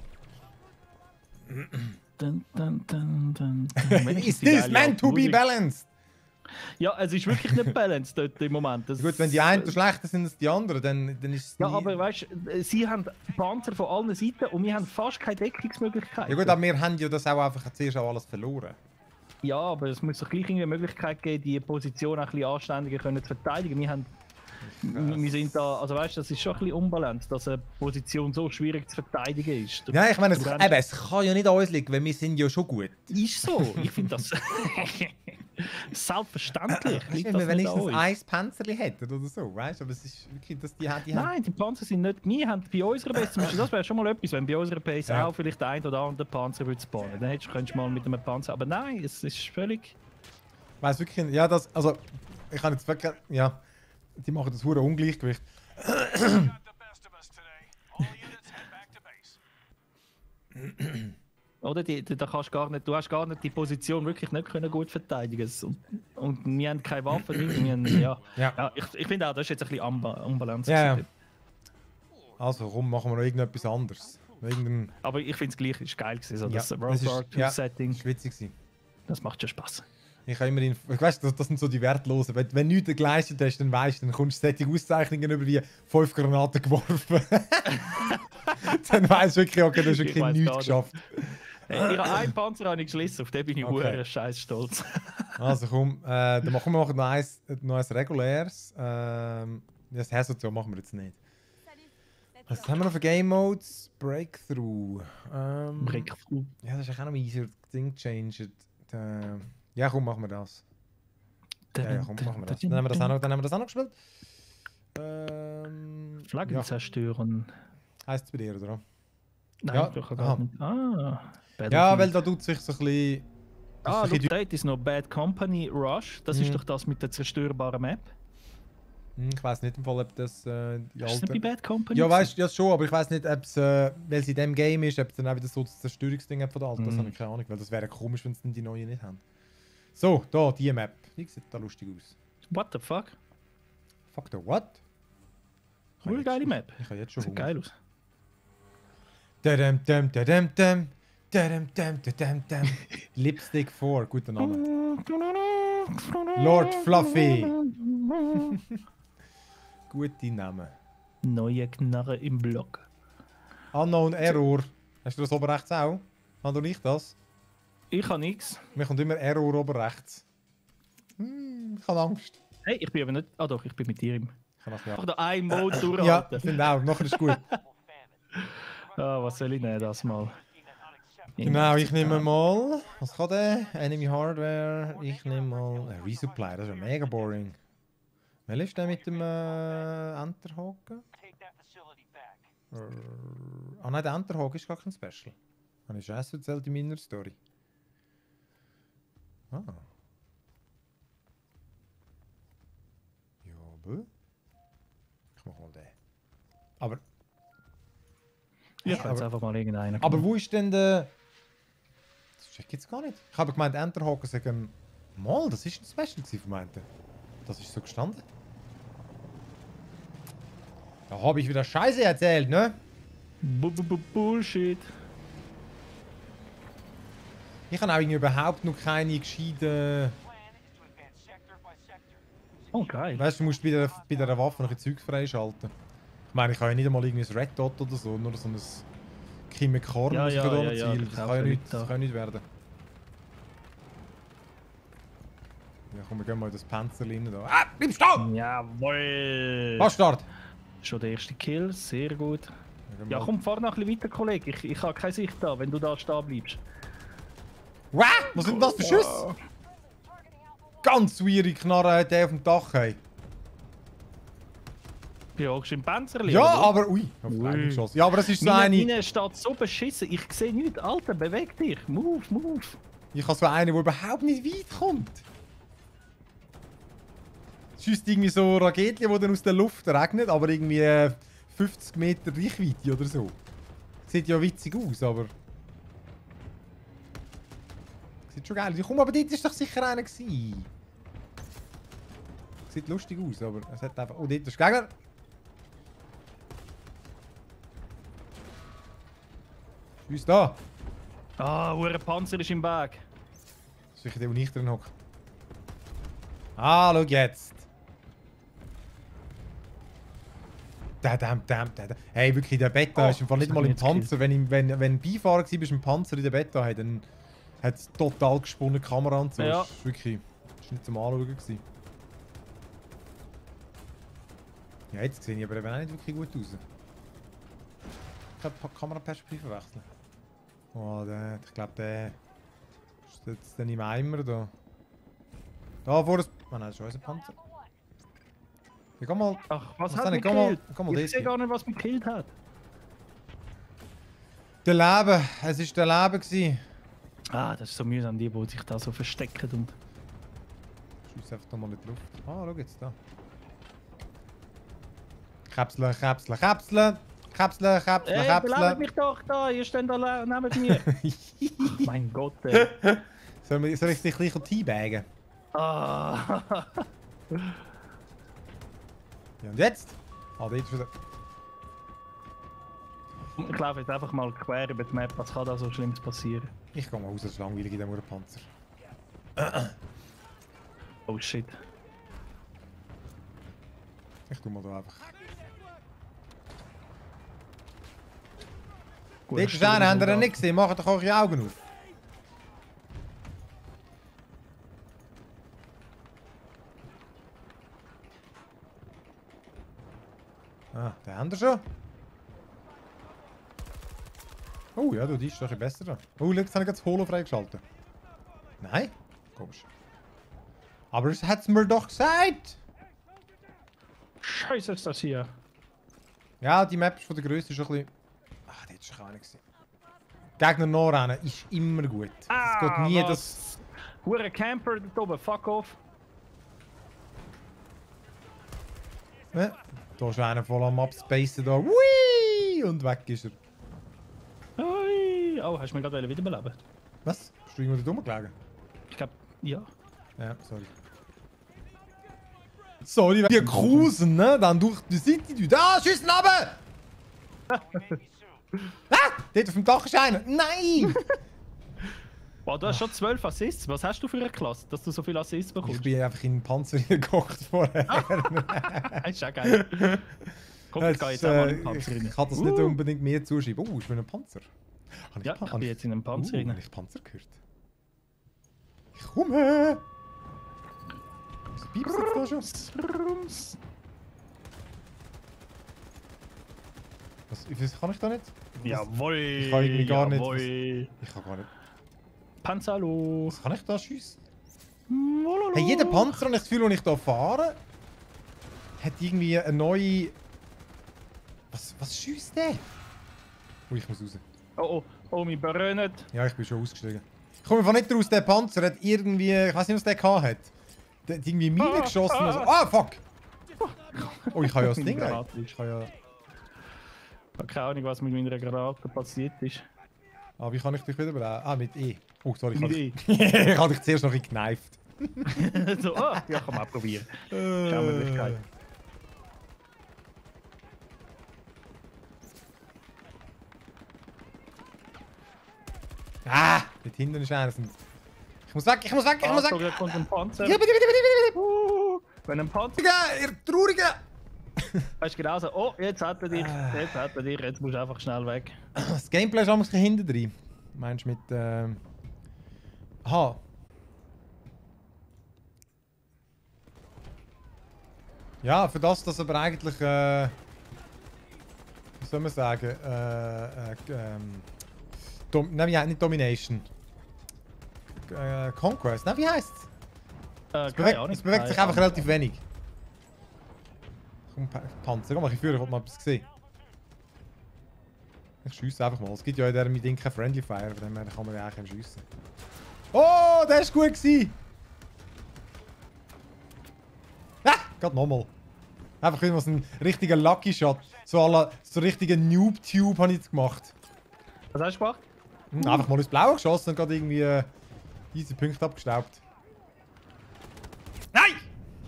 [SPEAKER 2] Dun, dun, dun, dun, dun.
[SPEAKER 1] Is this meant to be
[SPEAKER 2] Musik.
[SPEAKER 1] balanced?
[SPEAKER 2] Ja, es ist wirklich nicht balanced dort im Moment. Das,
[SPEAKER 1] Gut, wenn die einen so schlechter sind als die anderen, dann, dann ist es
[SPEAKER 2] Ja,
[SPEAKER 1] nie-
[SPEAKER 2] aber weißt du, sie haben Panzer von allen Seiten und wir haben fast keine Deckungsmöglichkeit.
[SPEAKER 1] Ja gut, aber wir haben ja das auch einfach zuerst auch alles verloren.
[SPEAKER 2] Ja, aber es muss doch gleich irgendwie eine Möglichkeit geben, die Position ein bisschen anständiger können zu verteidigen. Wir, haben, wir sind da, also weißt du, das ist schon ein bisschen unbalanciert, dass eine Position so schwierig zu verteidigen ist.
[SPEAKER 1] Ja, ich meine, es,
[SPEAKER 2] Du
[SPEAKER 1] eben, es kann ja nicht an uns liegen, weil wir sind ja schon gut.
[SPEAKER 2] Ist so. Ich finde das selbstverständlich.
[SPEAKER 1] Weißt
[SPEAKER 2] Liegt
[SPEAKER 1] du,
[SPEAKER 2] das
[SPEAKER 1] wenn wir
[SPEAKER 2] nicht an
[SPEAKER 1] wenigstens
[SPEAKER 2] uns.
[SPEAKER 1] ein Panzerli hätten oder so, weißt du? Aber es ist wirklich, dass die, die haben...
[SPEAKER 2] Nein, die Panzer sind nicht. Wir haben bei unserer Base, zum Beispiel, das wäre schon mal etwas, wenn bei unserer Base
[SPEAKER 1] Ja.
[SPEAKER 2] auch vielleicht der ein oder andere Panzer würde spawnen. Dann hättest, könntest du mal mit einem Panzer. Aber nein, es ist völlig.
[SPEAKER 1] Weißt du wirklich, ja, das, also, ich kann jetzt wirklich, ja, die machen das hure Ungleichgewicht.
[SPEAKER 5] Got the best of us today. All units head back to base.
[SPEAKER 2] Oder die, die, da kannst gar nicht, du hast gar nicht die Position wirklich nicht können gut verteidigen. Und, und wir haben keine Waffen. Wir haben, ja.
[SPEAKER 1] Ja.
[SPEAKER 2] Ja, ich ich finde auch, das ist jetzt ein bisschen unba unbalanciert.
[SPEAKER 1] Ja, ja. Also komm, machen wir noch irgendetwas anderes. Irgendein...
[SPEAKER 2] Aber ich finde es gleich, ist geil gewesen, so
[SPEAKER 1] Ja,
[SPEAKER 2] das
[SPEAKER 1] es
[SPEAKER 2] World
[SPEAKER 1] ist-
[SPEAKER 2] War Two
[SPEAKER 1] ja,
[SPEAKER 2] Setting.
[SPEAKER 1] Das war witzig gewesen.
[SPEAKER 2] Das macht schon Spaß.
[SPEAKER 1] Ich habe immerhin, ich weiss, das, das sind so die Wertlosen. Wenn, wenn du nichts geleistet hast, dann weißt du, dann kommst du solche Auszeichnungen über wie fünf Granaten geworfen. Dann weißt du wirklich, okay, du hast
[SPEAKER 2] Ich
[SPEAKER 1] wirklich
[SPEAKER 2] weiss
[SPEAKER 1] nichts
[SPEAKER 2] gar nicht.
[SPEAKER 1] geschafft.
[SPEAKER 2] Hey, ihre einen Panzer habe ich geschlissen, auf den bin ich
[SPEAKER 1] Okay.
[SPEAKER 2] okay. scheiß stolz.
[SPEAKER 1] Also komm, äh, dann machen wir noch ein, noch ein reguläres. Ähm, das heißt so, machen wir jetzt nicht. Was haben wir noch für Game Modes? Breakthrough. Ähm,
[SPEAKER 2] Breakthrough.
[SPEAKER 1] Ja, das ist eigentlich auch noch ein easier Ding changed. Äh, ja, komm, machen wir das. Ja, ja, komm, machen wir das. Dann haben wir das auch noch, dann haben wir das auch noch gespielt. Ähm,
[SPEAKER 2] Flaggen
[SPEAKER 1] ja,
[SPEAKER 2] zerstören.
[SPEAKER 1] heisst es bei dir, oder?
[SPEAKER 2] Nein,
[SPEAKER 1] Ja,
[SPEAKER 2] doch
[SPEAKER 1] aha.
[SPEAKER 2] gar nicht. Ah,
[SPEAKER 1] Ja, weil
[SPEAKER 2] Battlefield.
[SPEAKER 1] da tut sich so ein bisschen... das
[SPEAKER 2] Ah,
[SPEAKER 1] ist ein
[SPEAKER 2] look,
[SPEAKER 1] bisschen
[SPEAKER 2] dort ist noch Bad Company Rush. Das
[SPEAKER 1] Mhm.
[SPEAKER 2] ist doch das mit der zerstörbaren Map.
[SPEAKER 1] Hm, ich weiss nicht im Fall, ob das äh, die
[SPEAKER 2] Ist das nicht bei
[SPEAKER 1] alte...
[SPEAKER 2] Bad Company?
[SPEAKER 1] Ja,
[SPEAKER 2] gewesen?
[SPEAKER 1] weißt du, ja schon, aber ich weiss nicht, ob es, äh, weil es in dem Game ist, ob es dann auch wieder so das Zerstörungsding hat von der alten. Das
[SPEAKER 2] Mhm.
[SPEAKER 1] habe ich keine Ahnung, weil das wäre komisch, wenn es dann die neue nicht haben. So, da, die Map. Die sieht da lustig aus.
[SPEAKER 2] What the fuck?
[SPEAKER 1] Fuck the what? Ich habe
[SPEAKER 2] Cool,
[SPEAKER 1] jetzt
[SPEAKER 2] geile
[SPEAKER 1] schon-
[SPEAKER 2] Map.
[SPEAKER 1] Ich habe jetzt schon
[SPEAKER 2] Sieht
[SPEAKER 1] Hunger.
[SPEAKER 2] geil aus.
[SPEAKER 1] Dadam, dam, dadam, dam. Dadam, dam, dadam, dam. Lipstick vier, guter Name. Lord Fluffy. Gute Namen.
[SPEAKER 2] Neue Knarre im Block.
[SPEAKER 1] Unknown Error. Hast du das oben rechts auch? Hast du nicht das?
[SPEAKER 2] Ich habe nichts.
[SPEAKER 1] Mir kommt immer Error oben rechts. Hm, ich habe Angst.
[SPEAKER 2] Hey, ich bin aber nicht. Ah doch, ich bin mit dir im.
[SPEAKER 1] Ich kann nachher-
[SPEAKER 2] Einfach da einen Mode
[SPEAKER 1] Ja,
[SPEAKER 2] durchhalten.
[SPEAKER 1] ich finde auch. Nachher ist gut.
[SPEAKER 2] Ah, was soll ich nehmen, das mal?
[SPEAKER 1] Genau, ich nehme mal... Was kann der? Enemy Hardware. Ich nehme mal... Ein Resupply, das ist ja mega boring. Welcher ist der mit dem äh, Enterhaken? Äh, ah nein, der Enterhaken ist gar kein Special. Habe ich Scheiße erzählt in meiner Story. Ah. Ja, bö. Ich mach mal den. Aber...
[SPEAKER 2] Ich
[SPEAKER 1] Hä,
[SPEAKER 2] kann jetzt
[SPEAKER 1] aber-
[SPEAKER 2] einfach mal irgendeinen.
[SPEAKER 1] Aber wo ist denn der... Das check ich jetzt gar nicht. Ich habe gemeint, Enterhaken sagen... Mal, das ist ein Special gewesen, meinte. Das ist so gestanden. Da habe ich wieder Scheiße erzählt, ne?
[SPEAKER 2] Bu -bu -bu Bullshit.
[SPEAKER 1] Ich habe auch irgendwie überhaupt noch keine gescheiten...
[SPEAKER 2] Oh, geil.
[SPEAKER 1] Weißt du, du musst bei der, bei der Waffe noch ein Zeug freischalten. Ich meine, ich kann ja nicht einmal irgendwie ein Red Dot oder so, nur so ein Chimikorn,
[SPEAKER 2] Ja,
[SPEAKER 1] muss ich
[SPEAKER 2] ja,
[SPEAKER 1] da
[SPEAKER 2] ja, ja,
[SPEAKER 1] zielen.
[SPEAKER 2] das
[SPEAKER 1] Das
[SPEAKER 2] kauft
[SPEAKER 1] kann ja
[SPEAKER 2] ja
[SPEAKER 1] nicht,
[SPEAKER 2] nicht
[SPEAKER 1] das
[SPEAKER 2] da.
[SPEAKER 1] kann nicht werden. Ja, komm, wir gehen mal in das Panzer rein da. Ah, bleib stehen!
[SPEAKER 2] Jawohl.
[SPEAKER 1] Bastard!
[SPEAKER 2] Schon der erste Kill, sehr gut.
[SPEAKER 1] Wir gehen
[SPEAKER 2] Ja,
[SPEAKER 1] mal-
[SPEAKER 2] komm, fahr noch ein bisschen weiter, Kollege. Ich, ich habe keine Sicht da, wenn du da stehen bleibst.
[SPEAKER 1] Wow, was sind das für Schüsse? Ganz weirde Knarre hat der auf dem Dach. Hey.
[SPEAKER 2] Ja, hockst du im Panzer?
[SPEAKER 1] Ja, aber... Ui, auf den
[SPEAKER 2] Ui.
[SPEAKER 1] Eigen geschossen. Ja, aber das ist so
[SPEAKER 2] Meine,
[SPEAKER 1] eine...
[SPEAKER 2] meine steht so beschissen. Ich sehe nichts. Alter, beweg dich. Move, move.
[SPEAKER 1] Ich habe so eine, die überhaupt nicht weit kommt. Schießt irgendwie so Raketen, die dann aus der Luft regnet, aber irgendwie äh, fünfzig Meter Reichweite oder so. Sieht ja witzig aus, aber... Sieht schon geil aus. Ja, komm, aber dort ist doch sicher einer gewesen. Sieht lustig aus, aber es hat einfach... Oh, dort ist Gegner. Schieß da.
[SPEAKER 2] Ah, hure Panzer ist im Weg.
[SPEAKER 1] Sicher der, wo nicht drin hockt. Ah, schau jetzt. Da, da, da, da, da. Hey, wirklich, der Beta
[SPEAKER 2] Oh,
[SPEAKER 1] ist im Fall nicht
[SPEAKER 2] das
[SPEAKER 1] mal
[SPEAKER 2] hab
[SPEAKER 1] im
[SPEAKER 2] ich jetzt
[SPEAKER 1] Panzer. Wenn, ich- wenn, wenn ein Beifahrer war, im Panzer in der Beta, hey, dann hat es total gesponnen, Kamera und so.
[SPEAKER 2] Ja.
[SPEAKER 1] Das ist wirklich das ist nicht zum Anschauen gewesen. Ja, jetzt sehe ich aber eben auch nicht wirklich gut aus. Ich kann die Kameraperspektive wechseln. Oh, der, ich glaube, der ist jetzt dann im Eimer da. Da vor das... Oh nein, das ist unser Panzer. Ja, geh mal...
[SPEAKER 2] Ach, was
[SPEAKER 1] Was
[SPEAKER 2] hat
[SPEAKER 1] denn?
[SPEAKER 2] mich
[SPEAKER 1] Komm mal-
[SPEAKER 2] gekillt?
[SPEAKER 1] komm mal
[SPEAKER 2] Ich
[SPEAKER 1] dort
[SPEAKER 2] sehe
[SPEAKER 1] hin.
[SPEAKER 2] gar nicht, was mich gekillt hat.
[SPEAKER 1] Der Leben. Es war der Leben gewesen.
[SPEAKER 2] Ah, das ist so mühsam, die, die sich da so verstecken und...
[SPEAKER 1] Schieß einfach da mal in die Luft. Ah, schau jetzt da. Kapseln, Kapseln, Kapseln. Kapseln, Kapseln,
[SPEAKER 2] Ey, belebt
[SPEAKER 1] Kapseln.
[SPEAKER 2] mich doch da, ihr steht da neben mir. Ach, mein Gott, ey.
[SPEAKER 1] Soll, wir, soll ich dich gleich teabaggen?
[SPEAKER 2] Ah.
[SPEAKER 1] Ja, und jetzt? Ah, dort ist wieder...
[SPEAKER 2] Ich laufe jetzt einfach mal quer über die Map, was kann da so Schlimmes passieren?
[SPEAKER 1] Ich gehe mal raus, das ist langweilig in diesem Uhrenpanzer.
[SPEAKER 2] Oh shit.
[SPEAKER 1] Ich tu mal da einfach.
[SPEAKER 2] Gut,
[SPEAKER 1] Dort ist einer, habt ihr ihn nicht gesehen? Macht doch eure Augen auf. Ah, den haben wir schon. Oh ja, du, die ist doch ein bisschen besser dran. Oh, jetzt habe ich das Holo freigeschaltet. Nein? Komisch. Aber es hat's mir doch gesagt!
[SPEAKER 2] Scheiße ist das hier.
[SPEAKER 1] Ja, die Map ist von der Größe schon ein bisschen... Ach, das ist keine gewesen. Gegner nachrennen ist immer gut.
[SPEAKER 2] Ah,
[SPEAKER 1] Es geht nie,
[SPEAKER 2] was?
[SPEAKER 1] dass...
[SPEAKER 2] Hure Camper da oben, fuck off.
[SPEAKER 1] Ja, da ist einer voll am Abspacen da. Whee! Und weg ist er.
[SPEAKER 2] Ui. Oh, hast du mich gerade wiederbeleben?
[SPEAKER 1] Was? Bist du irgendwo da rumgelegen?
[SPEAKER 2] Ich glaube, ja.
[SPEAKER 1] Ja, sorry. Sorry, wir cruisen, ne? Dann durch die City. Du da, schiessen runter! Ah! Dort auf dem Dach ist einer. Nein!
[SPEAKER 2] Boah, du hast schon zwölf Assists. Was hast du für eine Klasse, dass du so viele Assists
[SPEAKER 1] Ich
[SPEAKER 2] bekommst?
[SPEAKER 1] bin einfach in den Panzer gekocht vorher.
[SPEAKER 2] Das ist ja geil. Komm, ich gehe jetzt auch mal in den Panzer
[SPEAKER 1] ich,
[SPEAKER 2] rein.
[SPEAKER 1] ich kann das nicht
[SPEAKER 2] Uh.
[SPEAKER 1] unbedingt mehr zuschreiben. Oh, ist mir ein Panzer. Habe
[SPEAKER 2] Ja, ich bin jetzt in einem Panzer
[SPEAKER 1] uh,
[SPEAKER 2] rein.
[SPEAKER 1] Habe ich Panzer gehört? Ich komme! Was piepst jetzt da schon? Was, was kann ich da nicht?
[SPEAKER 2] Jawohl!
[SPEAKER 1] Ich kann irgendwie gar nicht-
[SPEAKER 2] jawohl.
[SPEAKER 1] Ich kann gar nicht.
[SPEAKER 2] Panzerlo!
[SPEAKER 1] Was kann ich da schiessen?
[SPEAKER 2] Mololo.
[SPEAKER 1] Hey, jeder Panzer, habe ich das Gefühl, den ich hier fahre, hat irgendwie eine neue... Was, was schießt der? Oh, ich muss raus.
[SPEAKER 2] Oh, oh, oh, wir brennen.
[SPEAKER 1] Ja, ich bin schon ausgestiegen. Ich komme einfach nicht raus, der Panzer hat irgendwie... Ich weiß nicht, was der gehabt hat. Der hat irgendwie Mine
[SPEAKER 2] Ah,
[SPEAKER 1] geschossen.
[SPEAKER 2] ah.
[SPEAKER 1] Also, ah, fuck! Oh, ich habe ja das Ding rein.
[SPEAKER 2] Granate.
[SPEAKER 1] Ich habe ja...
[SPEAKER 2] Ich habe keine Ahnung, was mit meiner Granate passiert ist.
[SPEAKER 1] Ah, wie kann ich dich wieder beleben? Ah, mit E. Oh, sorry, ich
[SPEAKER 2] Mit
[SPEAKER 1] habe dich... ich habe dich zuerst noch ein bisschen gekneift.
[SPEAKER 2] So, ah, ja, kann man auch probieren. Schaumerlichkeit.
[SPEAKER 1] Ah! Dort hinten ist einer. Ich muss weg, ich muss weg, ich muss
[SPEAKER 2] Ah, so,
[SPEAKER 1] weg!
[SPEAKER 2] da kommt ein Panzer.
[SPEAKER 1] Ja, bitte, bitte, bitte, bitte!
[SPEAKER 2] Uh, wenn ein Panzer...
[SPEAKER 1] Traurige, ihr Traurige!
[SPEAKER 2] Weißt du genau so, oh, jetzt hat er dich, jetzt hat er dich, jetzt musst du einfach schnell weg.
[SPEAKER 1] Das Gameplay ist auch ein bisschen hinten drin. Meinst du mit, ähm... Aha. Ja, für das, dass aber eigentlich, äh... Wie soll man sagen? Äh, äh, ähm... Dom nein, wie heißt nicht Domination. Äh, Conquest. Nein, wie heißt's?
[SPEAKER 2] Äh,
[SPEAKER 1] Es
[SPEAKER 2] keine
[SPEAKER 1] bewegt,
[SPEAKER 2] Ahnung.
[SPEAKER 1] es bewegt sich
[SPEAKER 2] Keine
[SPEAKER 1] einfach
[SPEAKER 2] Ahnung.
[SPEAKER 1] relativ wenig. Komm, Pa- Panzer, komm mal, ich führe, ich will mal etwas sehen. Ich schiesse einfach mal. Es gibt ja in diesem Ding kein Friendly Fire, von dem her kann man ja eigentlich schiessen. Oh, der ist gut gewesen! Ah, gerade nochmal. Einfach wieder mal so einen richtigen Lucky Shot. So alle, so einen richtigen Noob-Tube habe ich jetzt gemacht.
[SPEAKER 2] Was hast du gemacht?
[SPEAKER 1] Hm, einfach mal ins Blaue geschossen und gerade irgendwie äh, easy Punkte abgestaubt. Nein!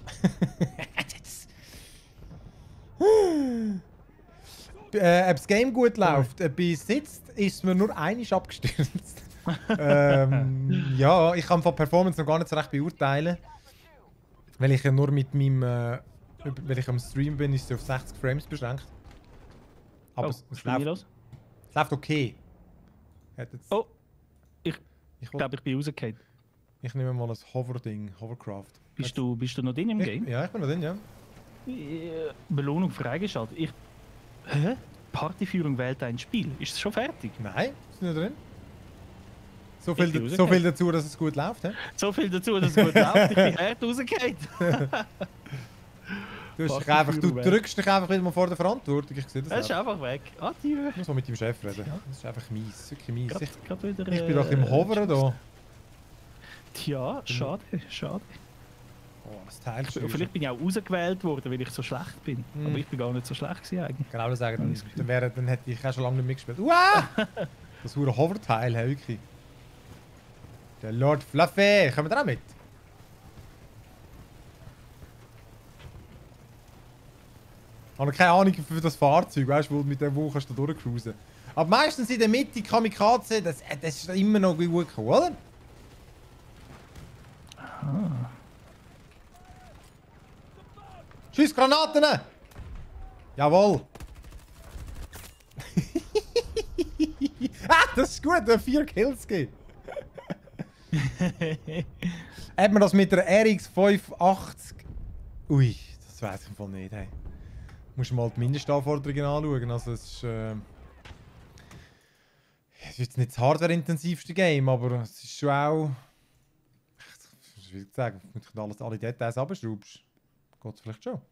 [SPEAKER 1] äh, ob das Game gut läuft, äh, bis jetzt ist mir nur einiges abgestürzt. ähm, ja, ich kann von Performance noch gar nicht so recht beurteilen. Weil ich ja nur mit meinem... Äh, über- weil ich am Stream bin, ist es auf sechzig Frames beschränkt. Aber
[SPEAKER 2] Oh,
[SPEAKER 1] es,
[SPEAKER 2] was
[SPEAKER 1] es,
[SPEAKER 2] ist bei mir
[SPEAKER 1] läuft,
[SPEAKER 2] los?
[SPEAKER 1] es läuft okay. Hat jetzt,
[SPEAKER 2] Oh,
[SPEAKER 1] ich,
[SPEAKER 2] ich glaube, ich bin rausgefallen.
[SPEAKER 1] ich nehme mal ein Hover-Ding, Hovercraft.
[SPEAKER 2] Bist du, bist du noch drin im
[SPEAKER 1] Ich,
[SPEAKER 2] Game?
[SPEAKER 1] ja, ich bin noch drin, ja.
[SPEAKER 2] Äh, Belohnung freigeschaltet. Ich... Hä? Partyführung wählt ein Spiel. Ist es schon fertig?
[SPEAKER 1] Nein, ist nicht drin. So
[SPEAKER 2] Ich
[SPEAKER 1] viel,
[SPEAKER 2] bin
[SPEAKER 1] da- so
[SPEAKER 2] rausgefallen.
[SPEAKER 1] viel dazu, dass es gut läuft. He?
[SPEAKER 2] So viel dazu, dass es gut läuft. Ich bin hart rausgefallen.
[SPEAKER 1] Du, hast dich
[SPEAKER 2] Partyführung
[SPEAKER 1] einfach, du
[SPEAKER 2] weg.
[SPEAKER 1] drückst dich einfach wieder mal vor der Verantwortung. Ich sehe das.
[SPEAKER 2] Er ist
[SPEAKER 1] einfach.
[SPEAKER 2] einfach weg. Adieu.
[SPEAKER 1] Ich muss mal mit deinem Chef reden. Das ist einfach mies, wirklich mies.
[SPEAKER 2] Grad,
[SPEAKER 1] Ich,
[SPEAKER 2] grad wieder,
[SPEAKER 1] ich bin doch im
[SPEAKER 2] äh,
[SPEAKER 1] Hoveren da.
[SPEAKER 2] Tja, schade, schade.
[SPEAKER 1] Oh, das Teil ist
[SPEAKER 2] Vielleicht bin ich auch rausgewählt worden, weil ich so schlecht bin.
[SPEAKER 1] Hm.
[SPEAKER 2] Aber ich bin gar nicht so schlecht gewesen eigentlich.
[SPEAKER 1] Genau, das sagen. Dann, dann, wäre, dann hätte ich auch schon lange nicht mitgespielt. Uah! Das hure Hoverteil, hey, wirklich. Der Lord Fluffy, kommen wir da auch mit? Ich habe keine Ahnung für das Fahrzeug, weißt du, mit dem wo kannst du da durchcruisen. Aber meistens in der Mitte Kamikaze, das, das ist immer noch gut gekommen, oder?
[SPEAKER 2] Ah.
[SPEAKER 1] Schuss Granaten! Jawohl! Ah, das ist gut, vier Kills gegeben. Hat man das mit der R X fünfundachtzig? Ui, das weiß ich im Fall nicht. Hey. Musst du mal die Mindestanforderungen anschauen. Also es ist, äh, es ist jetzt nicht das hardware-intensivste Game, aber es ist schon auch... Ich will sagen, wenn du alles, alle Details abschraubst, geht es vielleicht schon.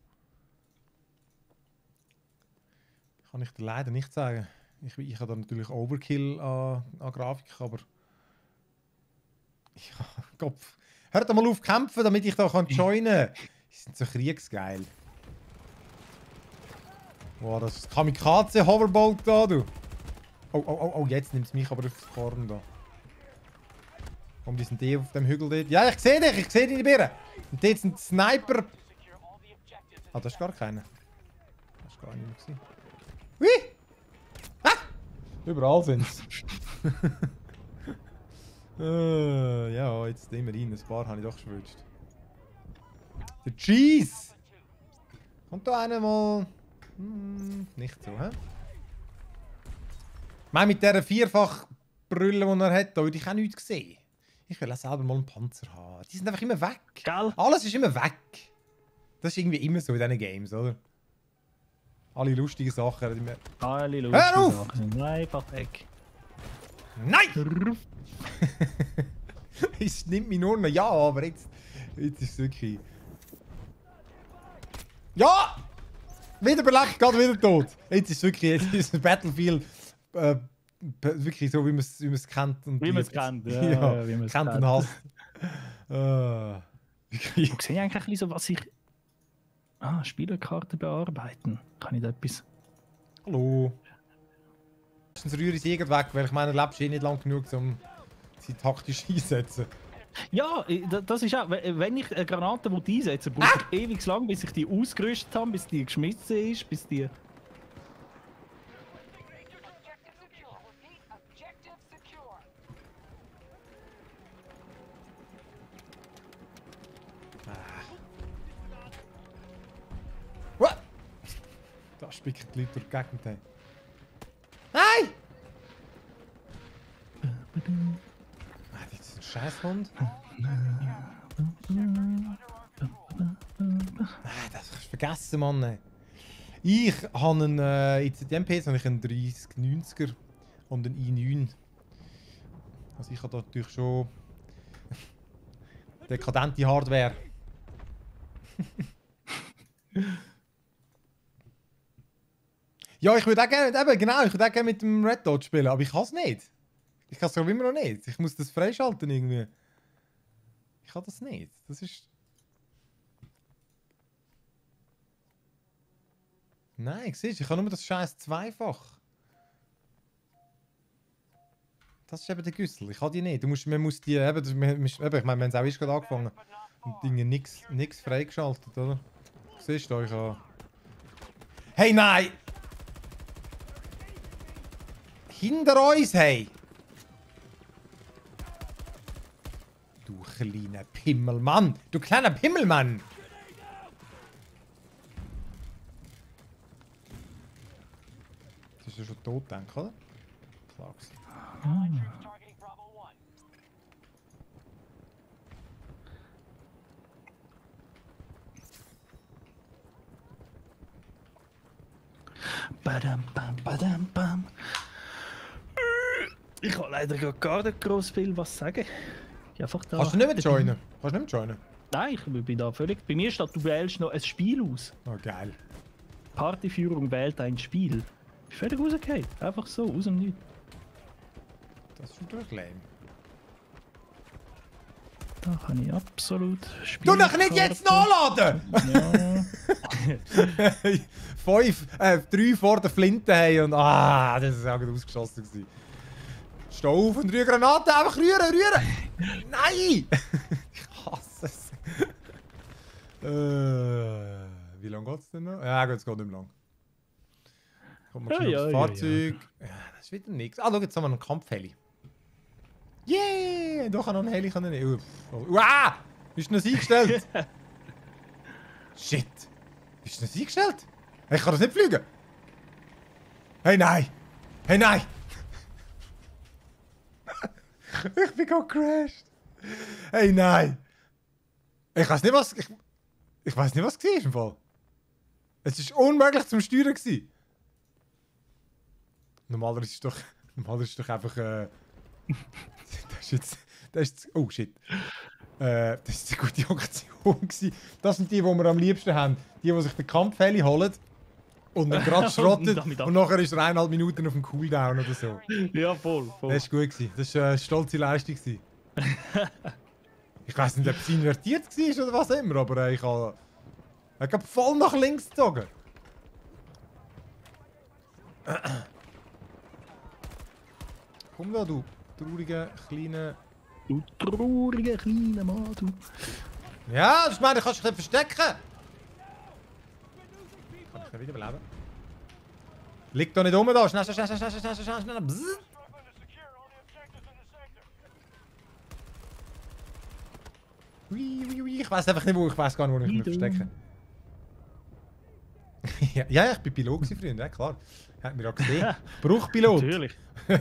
[SPEAKER 1] Kann ich dir leider nicht sagen. Ich, ich habe da natürlich Overkill an, an Grafik, aber... Ja, Kopf. Hört doch mal auf zu kämpfen, damit ich da kann joinen kann. Die sind so kriegsgeil. Wow, das ist Kamikaze-Hoverboat da, du. Oh, oh, oh, oh, jetzt nimmt es mich aber aufs Korn da. Komm, die sind die auf dem Hügel dort. Ja, ich sehe dich, ich sehe deine Birne. Und dort sind Sniper. Ah, das ist gar keiner. Das ist gar nicht mehr gewesen. Hui! Ah! Überall sind sie. äh, ja, jetzt immerhin. Ein paar habe ich doch geschwünscht. Der Cheese! Kommt da einer mal... Hm, nicht so, hä? Ich meine, mit dieser Vierfach-Brille, die er hat, habe ich auch nichts gesehen. Ich will auch selber mal einen Panzer haben. Die sind einfach immer weg.
[SPEAKER 2] Gell?
[SPEAKER 1] Alles ist immer weg. Das ist irgendwie immer so in diesen Games, oder? Alle lustigen Sachen. Die wir...
[SPEAKER 2] Alle lustige
[SPEAKER 1] Hör auf!
[SPEAKER 2] Sachen sind einfach weg.
[SPEAKER 1] Nein! Es nimmt mich nur noch ja, aber jetzt, jetzt ist es wirklich... Ja! Wieder belecht, gerade wieder tot. Jetzt ist es wirklich, jetzt ist ein Battlefield äh, wirklich so, wie man es wie kennt. Und
[SPEAKER 2] Wie man es kennt, ja.
[SPEAKER 1] ja,
[SPEAKER 2] ja wie man es
[SPEAKER 1] kennt und hasst. äh, wirklich.
[SPEAKER 2] Ich sehe eigentlich ein bisschen so, was ich... Ah, Spielerkarten bearbeiten. Kann ich da etwas...
[SPEAKER 1] Hallo. Sonst rühre ich sie weg, weil ich meine, du lebst eh nicht lang genug, um sie taktisch einzusetzen.
[SPEAKER 2] Ja, da- das ist auch... Wenn ich eine Granate einsetzen will, brauche ich ewig lang, bis ich die ausgerüstet habe, bis die geschmissen ist, bis die...
[SPEAKER 1] What? Da spicken die Leute durch die Gegend. Hey. Nein! Ah, das ist ein Scheißhund. Ah, das hast du vergessen, Mann. Ey. Ich habe einen, äh, in dem P C habe ich einen dreißig neunziger und einen i neun. Also ich habe da natürlich schon dekadente Hardware. Ja, ich würde auch gerne, eben, genau, ich würde auch gerne mit dem Red Dot spielen, aber ich kann es nicht. Ich kann es immer noch nicht. Ich muss das freischalten irgendwie. Ich kann das nicht. Das ist... Nein, siehst du, ich habe nur das scheiß Zweifach. Das ist eben der Güssel. Ich habe die nicht. Du musst, man muss die, eben, das, man, ich meine, wir haben es auch erst gerade angefangen. Und Dinge nix, nix freigeschaltet, oder? Siehst du, ich habe... Hey, nein! Hinter uns, hey! Du kleiner Pimmelmann! Du kleiner Pimmelmann! Das ist ja schon tot, denke ich, oder? Klar gewesen.
[SPEAKER 2] Badam, bam, badam, bam. Ich kann leider gar nicht groß viel was sagen. Ich einfach da
[SPEAKER 1] Kannst du nicht mehr joinen? Kannst du nicht mehr joinen?
[SPEAKER 2] Nein, ich bin da völlig... Bei mir steht, du wählst noch ein Spiel aus.
[SPEAKER 1] Oh, geil.
[SPEAKER 2] Partyführung wählt ein Spiel. Ich bin völlig rausgefallen. Einfach so, aus dem Nichts.
[SPEAKER 1] Das ist natürlich lame.
[SPEAKER 2] Da kann ich absolut
[SPEAKER 1] Du
[SPEAKER 2] spielen.
[SPEAKER 1] doch nicht jetzt nachladen!
[SPEAKER 2] Ja.
[SPEAKER 1] Fünf, äh, drei vor der Flinte haben und ah, das ist auch gut ausgeschossen gewesen. Steh auf und rühre Granaten, einfach rühren, rühren! Nein! Ich hasse es. äh, wie lange geht's denn noch? Ja, gut, es geht nicht mehr lang. Kommt man
[SPEAKER 2] Ja,
[SPEAKER 1] schon
[SPEAKER 2] ja,
[SPEAKER 1] aufs
[SPEAKER 2] ja,
[SPEAKER 1] Fahrzeug. Ja, das ist wieder nichts. Ah, schau, jetzt haben wir einen Kampfheli. Yeah! Da kann noch ein Heli können nehmen. Uah! Ist das eingestellt? Shit! Ist das eingestellt? Ich kann das nicht fliegen! Hey, nein! Hey, nein! Ich bin gerade gecrashed! Hey, nein! Ich weiß nicht, was... Ich, ich weiß nicht, was es war im Fall. Es war unmöglich zum Steuern gewesen. Normalerweise ist es doch... Normalerweise ist es doch einfach... Äh, das ist jetzt... Das ist... Oh, shit. Äh, das war eine gute Aktion gewesen. Das sind die, die wir am liebsten haben. Die, die sich den Kampfheli holen und dann gerade schrottet und, und nachher ist er eineinhalb Minuten auf dem Cooldown oder so.
[SPEAKER 2] Ja, voll, voll.
[SPEAKER 1] Das war gut gewesen. Das war eine stolze Leistung gewesen. Ich weiß nicht, ob es invertiert war oder was immer, aber äh, ich habe... Ich habe voll nach links gezogen. Komm da, du traurige, kleine...
[SPEAKER 2] Du trauriger kleiner Mann, du.
[SPEAKER 1] Ja, ich meine, du kannst dich nicht verstecken. Kann ich nicht wiederbeleben? Liegt doch nicht rum da. Schnell, schnell, schnell, schnell, schnell, schnell, schnell, schnell. Bzzz. Ui, ui, ui. Ich weiß einfach nicht, wo ich weiß gar nicht, wo ich mich verstecke. ja, ja, ich bin Pilot gewesen, Freunde, ja klar. Hat mir auch gesehen. Bruchpilot.
[SPEAKER 2] Natürlich.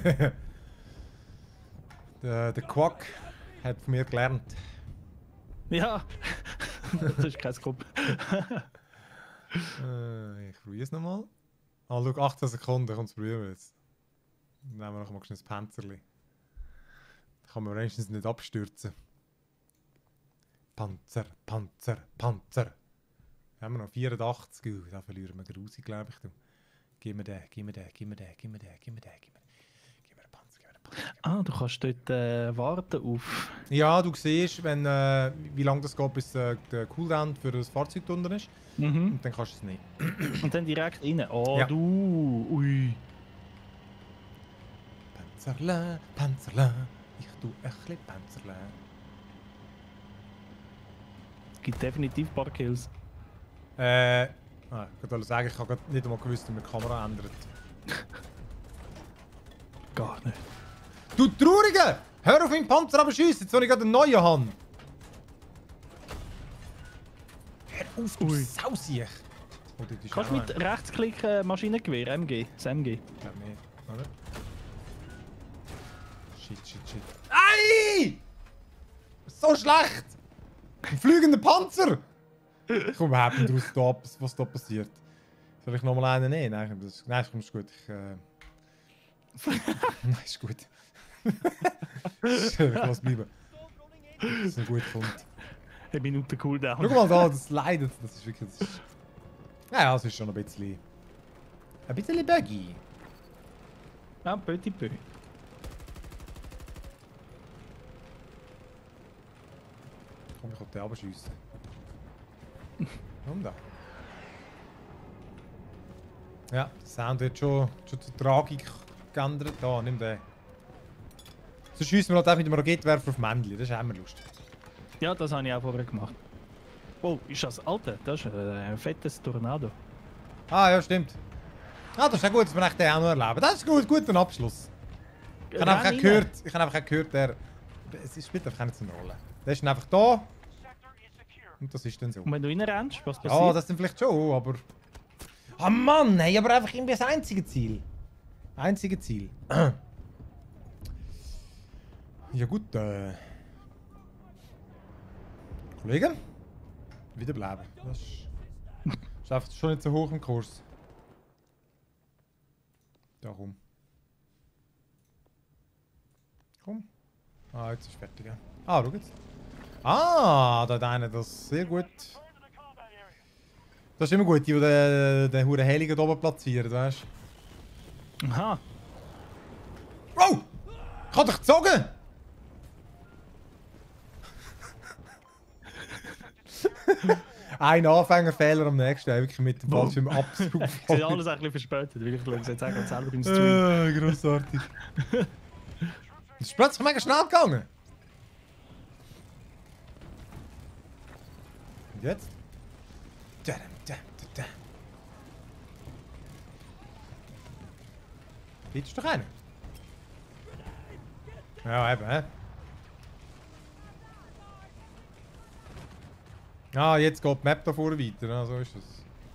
[SPEAKER 1] der, der Quack hat von mir gelernt.
[SPEAKER 2] Ja. Das ist kein Kopf.
[SPEAKER 1] äh, ich probiere es nochmal. Ah, schau, achtzehn Sekunden, kommt es probieren jetzt. Dann nehmen wir noch mal ein Panzerli. Da kann man wenigstens nicht abstürzen. Panzer, Panzer, Panzer. Da haben wir noch vierundachtzig. Uh, da verlieren wir grusig, glaube ich. Du. Gib mir den, gib mir den, gib mir den, gib mir den, gib mir den, gib mir den. Gib mir den Panzer, gib mir den Panzer.
[SPEAKER 2] Ah, du kannst dort äh, warten auf...
[SPEAKER 1] Ja, du siehst, wenn, äh, wie lange das geht, bis äh, der Cooldown für das Fahrzeug drunter ist.
[SPEAKER 2] Mhm.
[SPEAKER 1] Und dann kannst du es nicht.
[SPEAKER 2] Und dann direkt rein. Oh,
[SPEAKER 1] Ja.
[SPEAKER 2] du. Ui.
[SPEAKER 1] Panzerle, Panzerle. Ich tue ein bisschen Panzerle.
[SPEAKER 2] Es gibt definitiv ein paar Kills.
[SPEAKER 1] Äh, ah, ich wollte sagen, ich habe gerade nicht einmal gewusst, wie man die Kamera ändert.
[SPEAKER 2] Gar nicht.
[SPEAKER 1] Du Traurige! Hör auf meinen Panzer aber schiessen, jetzt soll ich gerade einen neuen haben. Hör auf, du
[SPEAKER 2] Ui.
[SPEAKER 1] Sausiech! Oh, dort ist
[SPEAKER 2] Kannst du
[SPEAKER 1] auch
[SPEAKER 2] mit
[SPEAKER 1] einer.
[SPEAKER 2] Rechtsklick äh, Maschinengewehr, M G, das M G.
[SPEAKER 1] Ich glaube nicht, oder? Shit, shit, shit. Ei! So schlecht! Ein fliegender Panzer! Ich komme überhaupt nicht raus, da, was da passiert. Soll ich nochmal einen nehmen? Nein, das, nein, komm, ist gut. Ich, äh... nein, ist gut. Ich lass bleiben. Das ist ein guter Fund.
[SPEAKER 2] Eine Minute Cooldown.
[SPEAKER 1] Schau mal da, das leidet. Das ist wirklich... Das ist... Ja, das ist schon ein bisschen... Ein bisschen buggy.
[SPEAKER 2] Ja, petit peu.
[SPEAKER 1] Komm, ich kann den abschiessen. Warum da? Ja, der Sound wird schon, schon zur Tragik geändert. Da, nimm den. So schiessen wir halt auch mit dem Raketenwerfer auf Männchen. Das ist auch immer lustig.
[SPEAKER 2] Ja, das habe ich auch vorher gemacht. Oh, ist das Alter? Das ist ein fettes Tornado.
[SPEAKER 1] Ah, ja, stimmt. Ah, das ist ja gut, dass wir echt den auch noch erleben. Das ist gut, guter Abschluss. Ich habe einfach auch gehört, ich habe einfach auch gehört, der... Es spielt einfach nicht so eine Rolle. Der ist dann einfach da. Und das ist dann so.
[SPEAKER 2] Und wenn du reinrennst, was passiert?
[SPEAKER 1] Ja, das sind vielleicht schon, aber... Ah oh Mann, hey, aber einfach irgendwie das einzige Ziel. Einzige Ziel. Ja gut, äh... Kollegen? Wiederbleiben. Das ist... ist einfach schon nicht so hoch im Kurs. Da komm. Komm. Ah, jetzt ist fertig. Ja. Ah, schau jetzt. Ah, da hat einer das sehr gut... Das ist immer gut, die, die den, den Huren Heli oben platzieren, weißt du?
[SPEAKER 2] Aha.
[SPEAKER 1] Oh! Ich hab dich gezogen! Ein Anfängerfehler am nächsten, wirklich mit dem Ballschirm absolut.
[SPEAKER 2] Ich sehe alles ein bisschen verspätet, weil ich schaue jetzt auch gerade selber im Stream.
[SPEAKER 1] Äh, grossartig. Es ist plötzlich mega schnell gegangen. Und jetzt? Da, da, da, da. Willst du doch einen? Ja, eben, hä? Ah, jetzt geht die Map da vorne weiter, ah, so ist es.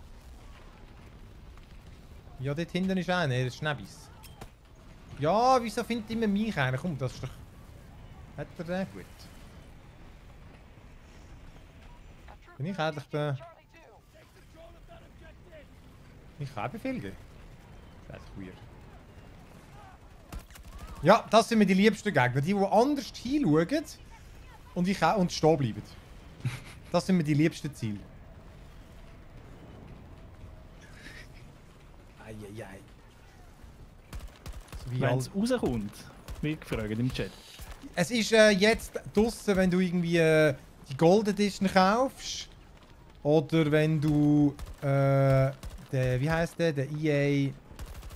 [SPEAKER 1] Ja, dort hinten ist einer, der ist Schnäbis. Ja, wieso findet immer mich einer? Komm, das ist doch... Hat er den gut? Bin ich eigentlich der... Ich kann auch Befehl geben. Das ist weird. Ja, das sind mir die liebsten Gegner. Die, die anders hinschauen und, ich auch, und stehen bleiben. Das sind mir die liebsten Ziele. Eieiei. So
[SPEAKER 2] Wenn es rauskommt, wird gefragt im Chat.
[SPEAKER 1] Es ist äh, jetzt draussen, wenn du irgendwie äh, die Gold Edition kaufst. Oder wenn du äh, der, wie heißt der, der E A...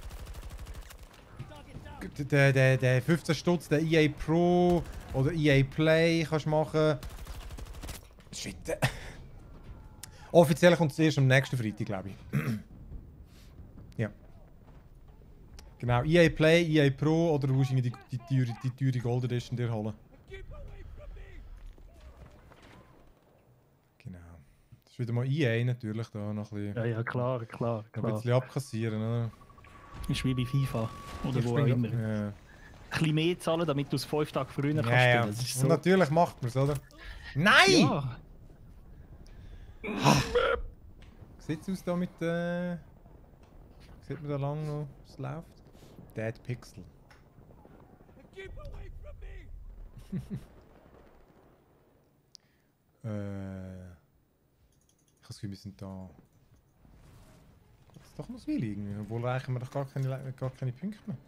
[SPEAKER 1] Der, der, der fünfzehn Stutz, der E A Pro oder E A Play kannst machen. Shit. Offiziell kommt es erst am nächsten Freitag, glaube ich. Ja. Genau, E A Play, E A Pro oder du musst die, die, die, teure, die teure Gold Edition dir holen. Genau. Das ist wieder mal E A natürlich da noch ein bisschen,
[SPEAKER 2] Ja, ja, klar, klar,
[SPEAKER 1] ein
[SPEAKER 2] klar.
[SPEAKER 1] bisschen abkassieren, oder?
[SPEAKER 2] Ist wie bei FIFA oder
[SPEAKER 1] Ich
[SPEAKER 2] wo auch
[SPEAKER 1] bin-
[SPEAKER 2] immer.
[SPEAKER 1] Ja.
[SPEAKER 2] Ein bisschen mehr zahlen, damit du es fünf Tage früher kannst
[SPEAKER 1] Ja, ja.
[SPEAKER 2] spielen. Das ist
[SPEAKER 1] Und
[SPEAKER 2] so.
[SPEAKER 1] natürlich macht man es, oder? Nein!
[SPEAKER 2] Ja,
[SPEAKER 1] Sieht es aus da mit äh... Sieht man da lang noch, was läuft? Dead Pixel.
[SPEAKER 4] Keep away from me!
[SPEAKER 1] Äh... Ich habe das Gefühl, wir sind da... Ist doch noch Weile irgendwie, obwohl reichen wir doch gar keine, gar keine Punkte mehr.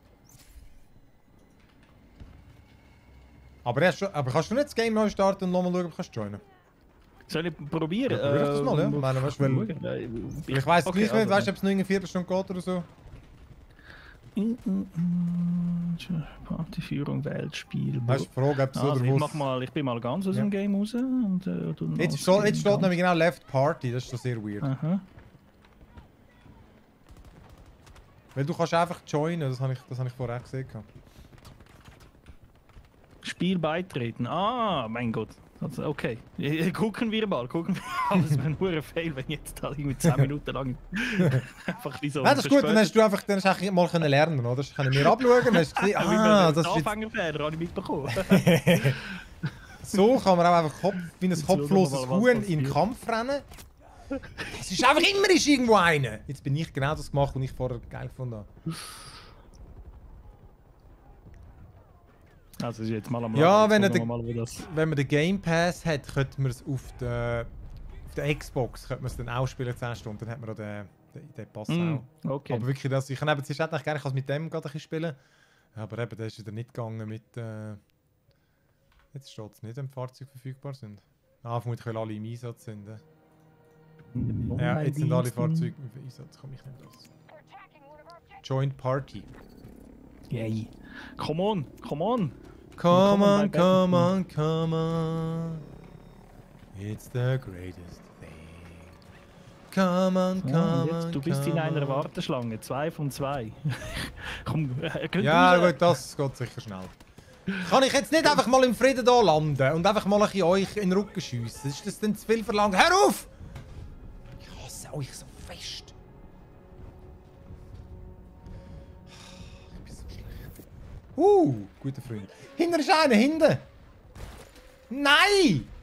[SPEAKER 1] Aber, erst, schon- aber kannst du nicht das Game neu starten und nochmal schauen, ob du kannst joinen?
[SPEAKER 2] soll ich probieren?
[SPEAKER 1] Ja, probier das mal, ja.
[SPEAKER 2] Ähm,
[SPEAKER 1] Ich meine, weißt du, weil-
[SPEAKER 2] schauen. Ja, ich-
[SPEAKER 1] Ich weiss
[SPEAKER 2] okay,
[SPEAKER 1] gleich nicht,
[SPEAKER 2] also
[SPEAKER 1] weißt du, ob es noch in einer Viertelstunde geht oder so?
[SPEAKER 2] Mm, mm, mm, Partyführung, Weltspiel.
[SPEAKER 1] Weißt du, die Frage, ob es
[SPEAKER 2] Also
[SPEAKER 1] oder
[SPEAKER 2] ich,
[SPEAKER 1] was...
[SPEAKER 2] mach mal, ich bin mal ganz aus
[SPEAKER 1] Ja.
[SPEAKER 2] dem Game raus. Und, äh, tu
[SPEAKER 1] Jetzt,
[SPEAKER 2] noch
[SPEAKER 1] steht,
[SPEAKER 2] das
[SPEAKER 1] jetzt steht
[SPEAKER 2] Game
[SPEAKER 1] nämlich genau Left Party, das ist schon sehr weird.
[SPEAKER 2] Aha.
[SPEAKER 1] Weil du kannst einfach joinen, das habe ich, das hab ich vorher auch gesehen.
[SPEAKER 2] Spiel beitreten. Ah, mein Gott. Also, okay. Ja, gucken wir mal, gucken wir mal. Das wäre nur ein Fail, wenn jetzt da irgendwie zehn Minuten lang einfach wie so.
[SPEAKER 1] Ja, das ist gut, dann hast du einfach dann hast du eigentlich mal können lernen, oder? Das können wir abschauen, dann hast du gesehen, ah, das ist jetzt,
[SPEAKER 2] Anfängerfehler, habe ich mitbekommen.
[SPEAKER 1] so kann man auch einfach Kopf, wie ein
[SPEAKER 2] Jetzt schauen wir
[SPEAKER 1] kopfloses
[SPEAKER 2] mal, was
[SPEAKER 1] Huhn in den
[SPEAKER 2] passiert.
[SPEAKER 1] Kampf rennen. Es ist einfach immer ist irgendwo einer. Jetzt bin ich genau das gemacht, was ich vorher geil gefunden habe.
[SPEAKER 2] Also ist jetzt mal am
[SPEAKER 1] Ja,
[SPEAKER 2] Laden.
[SPEAKER 1] wenn
[SPEAKER 2] Jetzt
[SPEAKER 1] er
[SPEAKER 2] schauen wir mal, wo das...
[SPEAKER 1] Wenn man den Game Pass hat, könnte man es auf der, auf der Xbox könnte man es dann auch spielen zehn Stunden, dann hat man auch den, den, den Pass
[SPEAKER 2] Mm,
[SPEAKER 1] auch.
[SPEAKER 2] okay.
[SPEAKER 1] Aber wirklich, das, ich kann eben zuerst eigentlich gerne ich kann es mit dem gerade ein bisschen spielen. Aber eben, der ist wieder nicht gegangen mit... Äh, jetzt steht es nicht, wenn Fahrzeuge verfügbar sind. Ah, vermutlich, weil alle im Einsatz sind. Äh. Ja, jetzt sind alle Fahrzeuge im Einsatz, komm ich nicht raus. Joint Party.
[SPEAKER 2] Yay. Come on, come on.
[SPEAKER 1] Come
[SPEAKER 2] Willkommen
[SPEAKER 1] on,
[SPEAKER 2] bei
[SPEAKER 1] come
[SPEAKER 2] Battlefield.
[SPEAKER 1] on, come on. It's the greatest thing. Come on, come
[SPEAKER 2] Ja,
[SPEAKER 1] on,
[SPEAKER 2] jetzt, du bist in
[SPEAKER 1] come
[SPEAKER 2] einer
[SPEAKER 1] on.
[SPEAKER 2] Warteschlange, zwei von zwei. Komm, äh, könnt
[SPEAKER 1] Ja,
[SPEAKER 2] raus.
[SPEAKER 1] gut, das geht sicher schnell. Kann ich jetzt nicht einfach mal im Frieden hier landen und einfach mal ein bisschen euch in den Rücken schiessen? Ist das denn zu viel verlangt? Hör auf! Ich hasse euch so fest. Ich bin so schlecht. Uh, guter Freund. Hinter ist einer, hinten! Nein!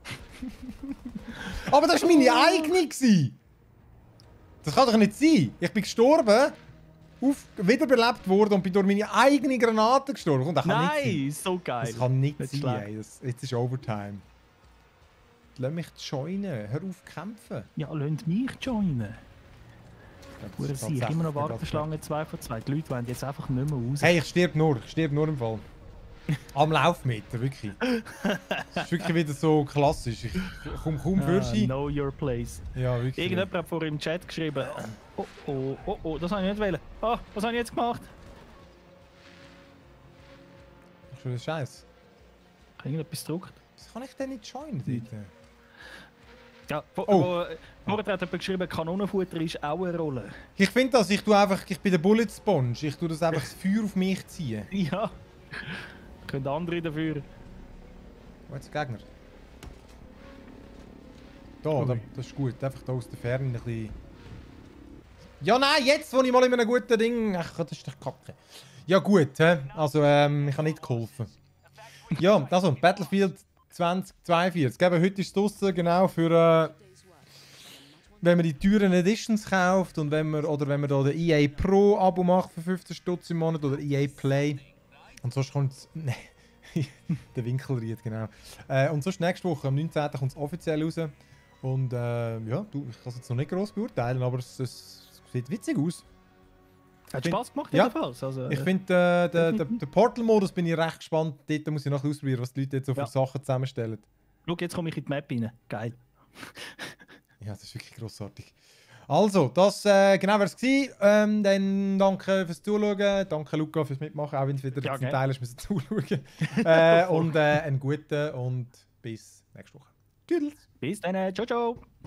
[SPEAKER 1] Aber das war meine eigene. gewesen. Das kann doch nicht sein. Ich bin gestorben, auf, wiederbelebt worden und bin durch meine eigene Granate gestorben. Und das kann nicht sein.
[SPEAKER 2] Nein, so geil.
[SPEAKER 1] Das kann nicht
[SPEAKER 2] Nicht
[SPEAKER 1] sein,
[SPEAKER 2] schlecht.
[SPEAKER 1] ey. Das, jetzt ist Overtime. Lass mich joinen. Hör auf kämpfen.
[SPEAKER 2] Ja, lasst mich joinen.
[SPEAKER 1] Das
[SPEAKER 2] Hure
[SPEAKER 1] ist
[SPEAKER 2] sie, immer noch
[SPEAKER 1] tatsächlich
[SPEAKER 2] Warteschlange zwei von zwei. Die Leute wollen jetzt einfach nicht mehr raus.
[SPEAKER 1] Hey, ich sterbe nur. Ich sterbe nur im Fall. Am Laufmeter, wirklich. Es ist wirklich wieder so klassisch. Ich komme kaum für
[SPEAKER 2] Ah,
[SPEAKER 1] sie.
[SPEAKER 2] know your place.
[SPEAKER 1] Ja, wirklich.
[SPEAKER 2] Irgendjemand hat vorhin im Chat geschrieben. Oh oh, oh oh, das habe ich nicht wollen. Ah, was habe ich jetzt gemacht?
[SPEAKER 1] Ach, schon Scheiß.
[SPEAKER 2] Ich habe irgendetwas gedruckt.
[SPEAKER 1] Was kann ich denn nicht joinen dort?
[SPEAKER 2] Ja, vor,
[SPEAKER 1] Oh.
[SPEAKER 2] vor, vorher hat jemand geschrieben, Kanonenfutter ist auch eine Rolle.
[SPEAKER 1] Ich finde das, ich tue einfach, ich bin der Bullet Sponge. Ich tue das einfach das Feuer auf mich ziehen.
[SPEAKER 2] Ja. Können andere dafür.
[SPEAKER 1] Wo ist der Gegner? Da, da, das ist gut. Einfach da aus der Ferne ein bisschen... Ja, nein, jetzt, wo ich mal in einem guten Ding... Ach, das ist doch kacke. Ja gut, hä? Also, ähm, ich habe nicht geholfen. Ja, also, Battlefield zwanzig zweiundvierzig. Eben, heute ist es draussen, genau, für... Äh, wenn man die teuren Editions kauft und wenn man... Oder wenn man da den E A Pro Abo macht für fünfzehn Stutz im Monat oder E A Play. Und sonst kommt es... Nein. Der Winkelried, genau. Äh, und sonst nächste Woche, am neunzehnten kommt es offiziell raus. Und äh, ja, du, ich kann es jetzt noch nicht gross beurteilen, aber es, es sieht witzig aus.
[SPEAKER 2] Hat
[SPEAKER 1] find-
[SPEAKER 2] Spaß gemacht,
[SPEAKER 1] ja.
[SPEAKER 2] jedenfalls. Also,
[SPEAKER 1] Ich
[SPEAKER 2] äh,
[SPEAKER 1] finde, äh, der, der, der Portal-Modus bin ich recht gespannt. Dort muss ich noch ausprobieren, was die Leute jetzt so
[SPEAKER 2] Ja.
[SPEAKER 1] für Sachen zusammenstellen.
[SPEAKER 2] Schau, jetzt komme ich in die Map rein. Geil.
[SPEAKER 1] Ja, das ist wirklich grossartig. Also, das äh, genau wäre es gewesen. Ähm, dann danke fürs Zuschauen. Danke Luca fürs Mitmachen, auch wenn es wieder
[SPEAKER 2] Ja,
[SPEAKER 1] zum
[SPEAKER 2] gerne.
[SPEAKER 1] Teil ist, müssen zuschauen. äh, und äh, einen guten und bis nächste Woche. Tschüss.
[SPEAKER 2] Bis dann. Ciao, ciao.